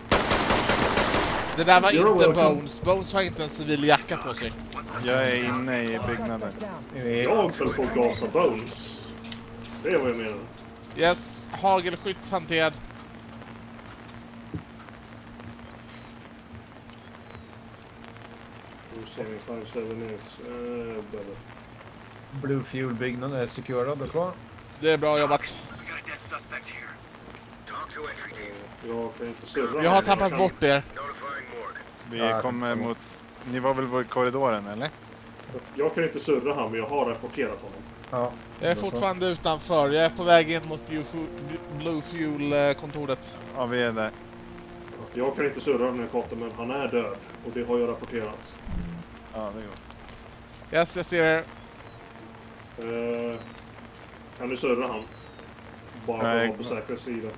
Speaker 2: Det där var inte Bones. Bones har inte en civil jacka på sig.
Speaker 5: Jag är inne i byggnaden.
Speaker 1: Jag höll på att gasa Bones. Det är vad jag menar.
Speaker 2: Yes. Hagelskytt hanterad.
Speaker 1: Nu ser vi 578.
Speaker 6: Blue Fuel-byggnaden är securad och klar.
Speaker 2: Det är bra jobbat.
Speaker 1: Jag kan inte surra.
Speaker 2: Jag har tappat bort er.
Speaker 5: Vi kommer mot... Ni var väl i korridoren, eller?
Speaker 1: Jag kan inte surra han, men jag har rapporterat honom.
Speaker 6: Ja.
Speaker 2: Jag är fortfarande utanför. Jag är på väg in mot Blue Fuel-kontoret.
Speaker 5: Ja, vi är där.
Speaker 1: Jag kan inte surra den här kotten, men han är död. Och det har jag rapporterat.
Speaker 5: Ja, det går.
Speaker 2: Yes, jag ser er.
Speaker 1: Kan du surra han? Bara för att vara på säkra sidan.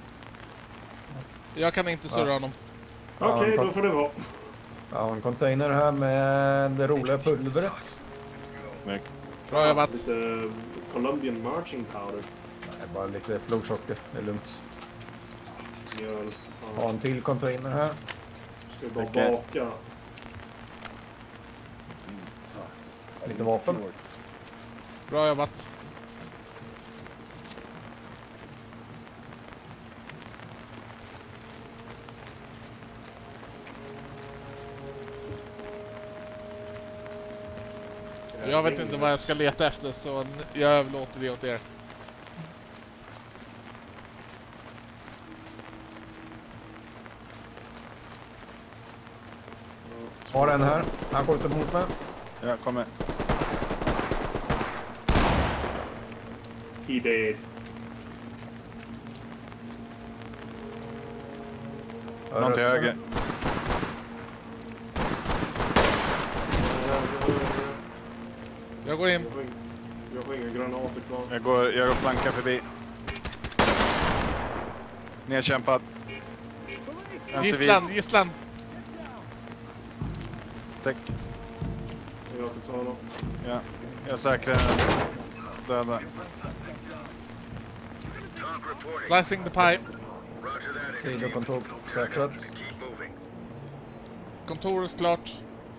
Speaker 2: Jag kan inte surra honom.
Speaker 1: Okej, då får det vara.
Speaker 6: Jag har en container här med det roliga pulvret.
Speaker 2: Bra jobbat.
Speaker 1: Lite Colombian marching powder.
Speaker 6: Nej, bara lite flogsocker. Det är lugnt.
Speaker 1: Mjöl.
Speaker 6: Ha en till container här.
Speaker 1: Ska vi bara baka.
Speaker 6: Lite vapen.
Speaker 2: Bra jobbat. Jag vet inte vad jag ska leta efter, så jag överlåter det åt er.
Speaker 6: Har en här. Han skjuter mot mig.
Speaker 5: Jag kommer.
Speaker 1: He did.
Speaker 5: Någon till höger.
Speaker 2: Jag går in.
Speaker 1: Jag har inga granater kvar.
Speaker 5: Jag går flankar förbi. Nedkämpad.
Speaker 2: Gisslan.
Speaker 5: Täckt.
Speaker 1: Jag kan ta honom.
Speaker 5: Ja, jag säkrar den. Döda.
Speaker 2: Slicing the pipe.
Speaker 6: Sidokontor säkrat.
Speaker 2: Kontoret klart.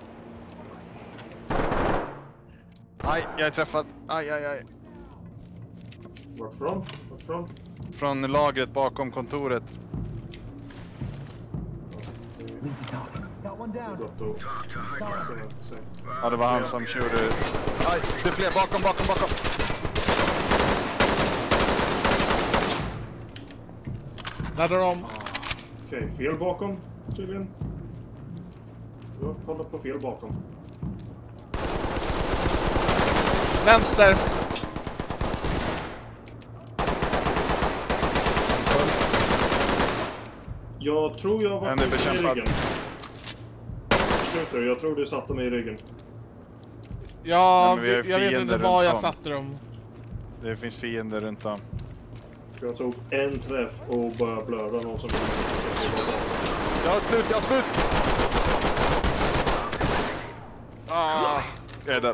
Speaker 5: Aj, jag är träffad. Aj.
Speaker 1: Varifrån?
Speaker 5: Från lagret bakom kontoret. Ja, det var han som körde. Aj, det är fler bakom.
Speaker 2: Laddar om.
Speaker 1: Okej, fel bakom tydligen. Jag kollar på fel bakom.
Speaker 2: Vänster.
Speaker 1: Jag tror jag var
Speaker 5: Han är bekämpad.
Speaker 1: i ryggen. Jag tror du satte mig i ryggen.
Speaker 2: Ja,
Speaker 5: nej,
Speaker 2: jag vet inte var jag satte dem.
Speaker 5: Det finns fiender runt om.
Speaker 1: Jag tog en träff och började blöda någon som...
Speaker 5: Jag har slut! Jag är där.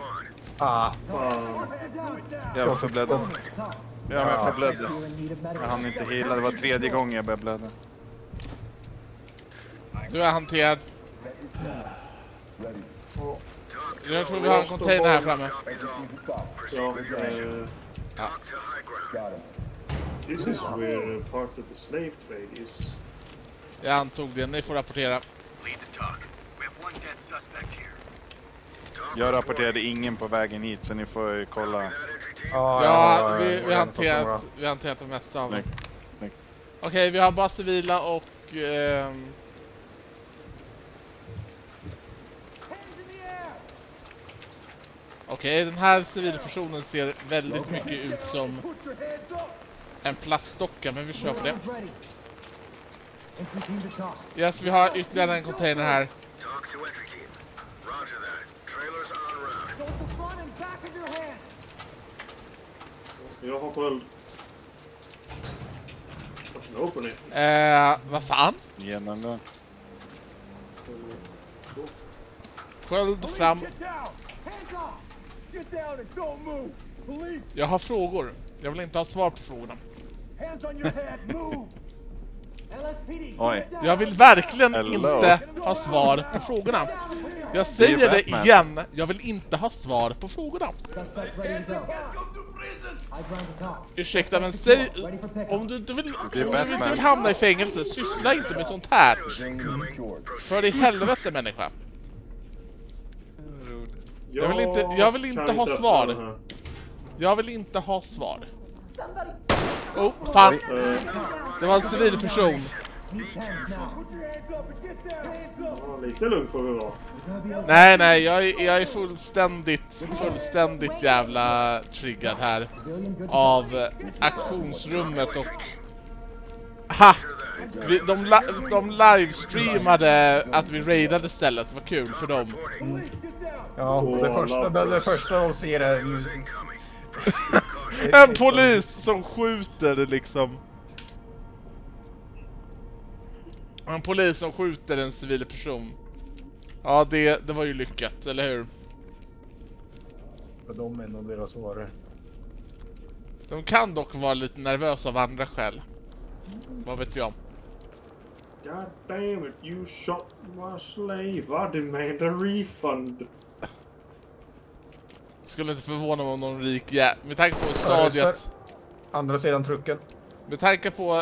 Speaker 5: Jag var för blöd. Jag var för blöd. Jag hann inte hela, det var 3:e gången jag började blöda.
Speaker 2: Du är hanterad. Jag tror vi har en container här framme.
Speaker 1: Ja, This is where part of the slave trade is.
Speaker 2: Jag antog det, ni får rapportera.
Speaker 5: Jag rapporterade ingen på vägen hit, så ni får kolla.
Speaker 2: Ja, vi har hanterat det mesta av dem. Okej, vi har bara civila och... Okej, den här civilpersonen ser väldigt mycket ut som en plastdocka, men vi kör på det. Yes, vi har ytterligare en container här.
Speaker 1: Jag har själv...
Speaker 2: Vad fan?
Speaker 5: Genom
Speaker 2: Sköld fram. Jag har frågor. Jag vill inte ha svar på frågorna.
Speaker 5: Oj.
Speaker 2: Jag vill verkligen inte ha svar på frågorna. Jag säger det igen. Jag vill inte ha svar på frågorna. Ursäkta, men säg... Om du inte vill hamna i fängelse, syssla inte med sånt här. För i helvete, människa. Jag vill inte ha svar. Jag vill inte ha svar. Oh, fan. Det var en civil person.
Speaker 1: Lite lugnt får vi vara.
Speaker 2: Nej, jag är fullständigt jävla triggad här av aktionsrummet och... Ha! De livestreamade att vi raidade stället, var kul för dem.
Speaker 6: Ja, det första de ser är...
Speaker 2: En polis som skjuter liksom. En polis som skjuter en civil person. Ja, det var ju lyckat, eller hur?
Speaker 6: För de är nog deras svarare.
Speaker 2: De kan dock vara lite nervösa av andra skäl. Vad vet jag?
Speaker 1: God damn it, you shot my slave. I demand a refund.
Speaker 2: Skulle inte förvåna mig om någon rik med tanke på stadiet.
Speaker 6: Andra sidan trucken.
Speaker 2: Med tanke på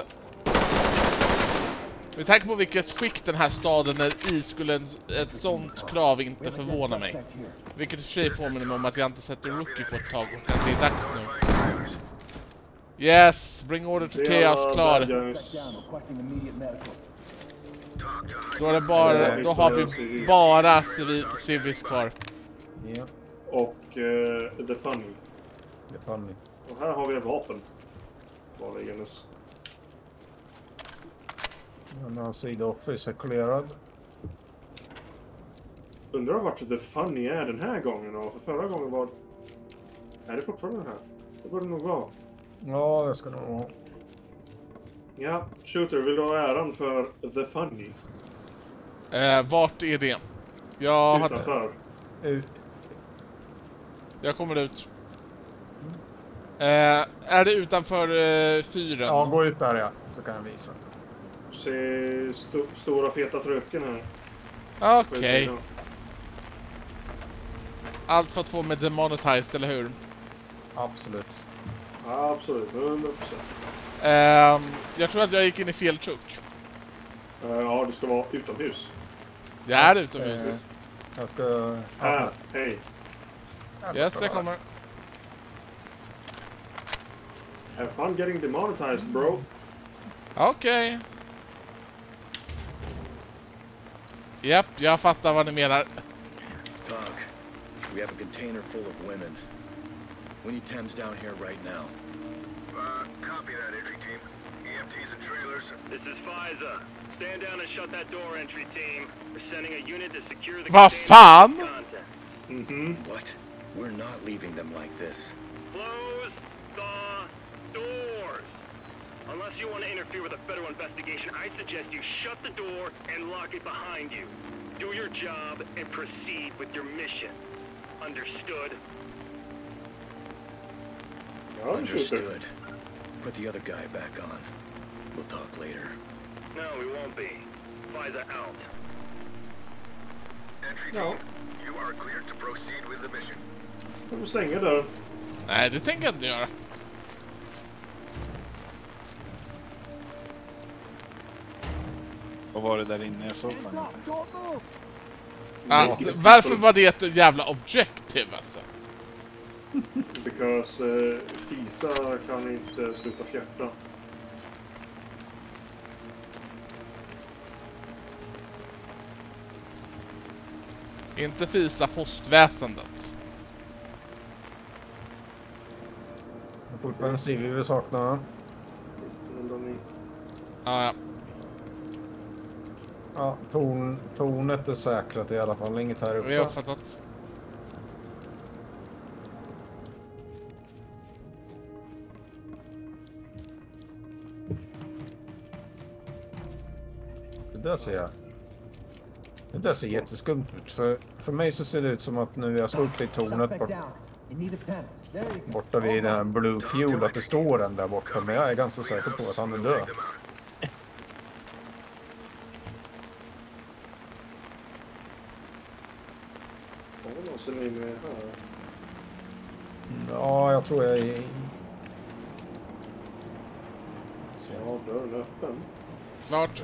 Speaker 2: vilket skick den här staden är i skulle ett sånt krav inte förvåna mig. Vilket i och för sig påminner mig om att jag inte sett Rookie på ett tag och att det är dags nu. Yes, bring order to chaos, klar. Då har vi bara civils kvar.
Speaker 6: Ja.
Speaker 1: Och The Funny. Och här har vi ett vapen. Bara genus.
Speaker 6: Den här sida office är clearad.
Speaker 1: Undrar vart The Funny är den här gången. Och för förra gången var... Är det fortfarande den här? Det borde nog vara.
Speaker 6: Ja, det ska nog vara.
Speaker 1: Ja, Shooter, vill du ha äran för The Funny?
Speaker 2: Vart är det?
Speaker 1: Utanför.
Speaker 2: Jag kommer ut. Är det utanför fyren?
Speaker 6: Ja, gå ut där, ja. Så kan jag visa.
Speaker 1: Se stora feta trucken här.
Speaker 2: Okej. Allt för att få med demonetized, eller hur?
Speaker 6: Absolut.
Speaker 1: Absolut, 100%.
Speaker 2: Jag tror att jag gick in i fel truck.
Speaker 1: Ja, det ska vara utomhus.
Speaker 2: Jag är utomhus.
Speaker 6: Jag ska...
Speaker 1: Hej.
Speaker 2: Yes, jag kommer.
Speaker 1: Have fun getting demonetized, bro.
Speaker 2: Okej. Japp, jag fattar vad ni menar.
Speaker 3: Doc, we have a container full of women. We need Thames down here right now. Copy that, entry team. EMTs and trailers. This is FISA. Stand down and shut that door, entry team. We're sending a unit to secure the
Speaker 2: Vad fan?
Speaker 3: What? We're not leaving them like this. Close the doors. Unless you want to interfere with a federal investigation, I suggest you shut the door and lock it behind you. Do your job and proceed with your mission. Understood? Understood. Put the other guy back on. We'll talk later. No, we won't be. FISA out. Entry team, you are cleared to proceed with the mission.
Speaker 1: Får du stänga dörren?
Speaker 2: Nej, det tänker jag inte göra.
Speaker 5: Vad var det där inne? Jag såg fan inte.
Speaker 2: Varför var det ett jävla objektiv alltså?
Speaker 1: Because Fisa kan inte sluta fjärta.
Speaker 2: Inte Fisa postväsendet.
Speaker 6: Fortfarande ser vi saknar.
Speaker 2: Ja.
Speaker 6: Ja, tornet är säkrat i alla fall. Inget här uppe.
Speaker 2: Vi har uppfattat.
Speaker 6: Det där ser jätteskumt ut. För mig så ser det ut som att nu jag står uppe i tornet borta vid den här Blue Fuel, att det står en där borta. Men jag är ganska säker på att han är död. Ja, jag tror jag är...
Speaker 1: Ja, dörren är öppen.
Speaker 2: Klart.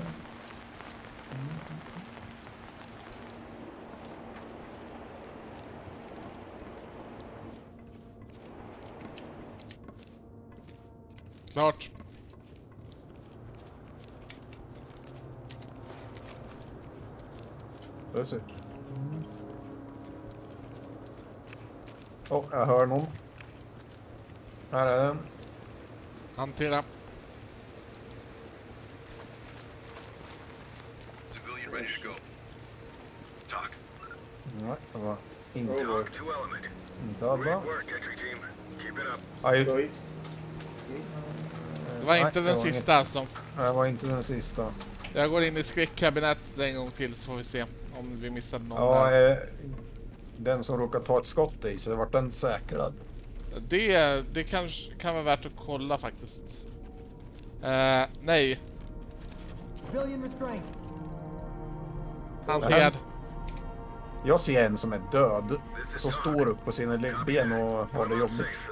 Speaker 2: Klart.
Speaker 6: Det ser ut. Jag hör någon. Här är den.
Speaker 2: Hantera.
Speaker 3: Civilian ready to go. Talk.
Speaker 6: Nej, det var inte...
Speaker 3: Talk to element.
Speaker 6: Inte alla.
Speaker 3: Great work, entry team. Keep it up.
Speaker 6: Aj.
Speaker 2: Det var inte den sista alltså.
Speaker 6: Nej, det var inte den sista.
Speaker 2: Jag går in i skräckkabinettet en gång till så får vi se om vi missade någon.
Speaker 6: Ja,
Speaker 2: där.
Speaker 6: Den som råkar ta ett skott i så det vart den säkrad.
Speaker 2: Det kanske kan vara värt att kolla faktiskt. Nej. Hanterad.
Speaker 6: Jag ser en som är död, som står upp på sina ben och har det jobbigt.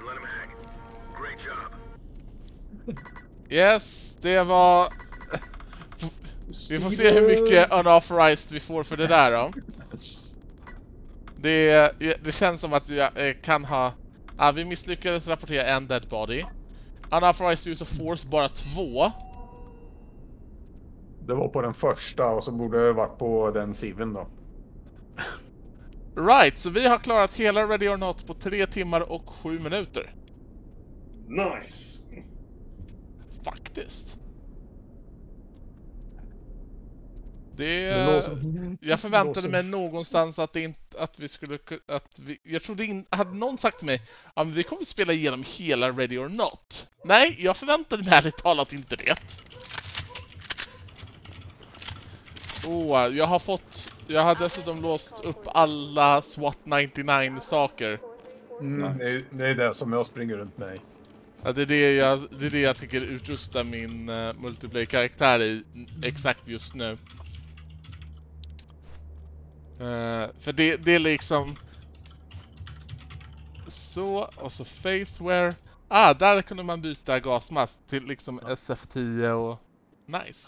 Speaker 2: Yes, det var... Vi får se hur mycket unauthorized vi får för det där då. Det känns som att jag kan ha... vi misslyckades rapportera en dead body. Unauthorized use of force bara 2.
Speaker 6: Det var på den första och så borde det varit på den civen då.
Speaker 2: Right, så vi har klarat hela Ready or Not på 3 timmar och 7 minuter.
Speaker 1: Nice!
Speaker 2: Faktiskt. Jag förväntade mig någonstans att det inte att vi skulle jag trodde hade någon sagt till mig att vi kommer spela igenom hela Ready or Not. Nej, jag förväntade mig ärligt talat inte det. Jag har dessutom låst upp alla SWAT 99 saker.
Speaker 6: Det är det som jag springer runt med.
Speaker 2: Ja, det är det jag tänker utrusta min multiplayer-karaktär i exakt just nu. För det är liksom... Så, och så faceware. Där kunde man byta gasmask till liksom SF10 och... Nice.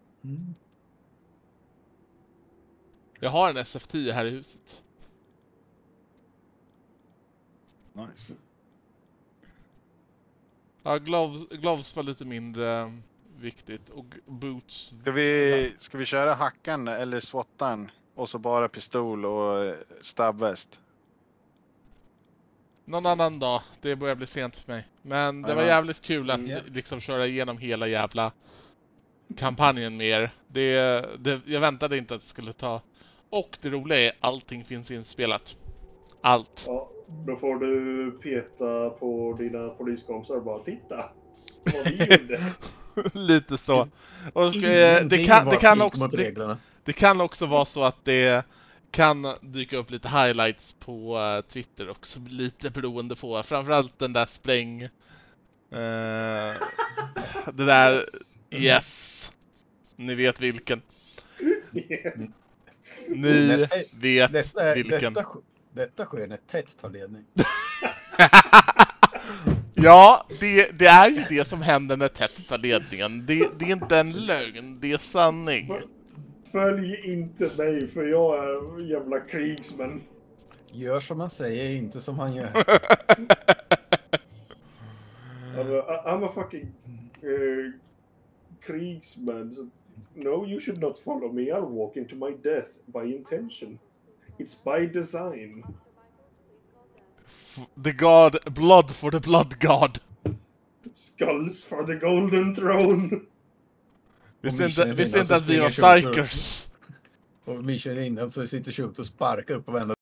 Speaker 2: Jag har en SF10 här i huset.
Speaker 5: Nice.
Speaker 2: Ja, gloves var lite mindre viktigt. Och boots.
Speaker 5: Ska vi köra hackan eller swattan? Och så bara pistol och stabbväst?
Speaker 2: Någon annan dag. Det börjar bli sent för mig. Men det var jävligt kul att liksom köra igenom hela jävla kampanjen med er. Jag väntade inte att det skulle ta. Och det roliga är allting finns inspelat. Allt.
Speaker 1: Ja, då får du peta på dina poliskompisar och bara titta vad vi gjorde.
Speaker 2: Lite så. Och det kan också vara så att det kan dyka upp lite highlights på Twitter också, lite beroende på framförallt den där spräng det där yes. Ni vet vilken. Ni vet vilken.
Speaker 6: Detta sker när Ted tar ledning.
Speaker 2: Ja, det är ju det som händer när Ted tar ledningen. Det är inte en lögn, det är sanning.
Speaker 1: Följ inte mig för jag är jävla krigsman.
Speaker 6: Gör som han säger, inte som han gör.
Speaker 1: I'm a fucking krigsman. So, no, you should not follow me. I'll walk into my death by intention. It's by design.
Speaker 2: The god, blood for the blood god.
Speaker 1: Skulls for the golden throne.
Speaker 2: Visst inte att vi har psykers.
Speaker 6: Och Michelin innan så sitter Shoot och sparkar upp och vänder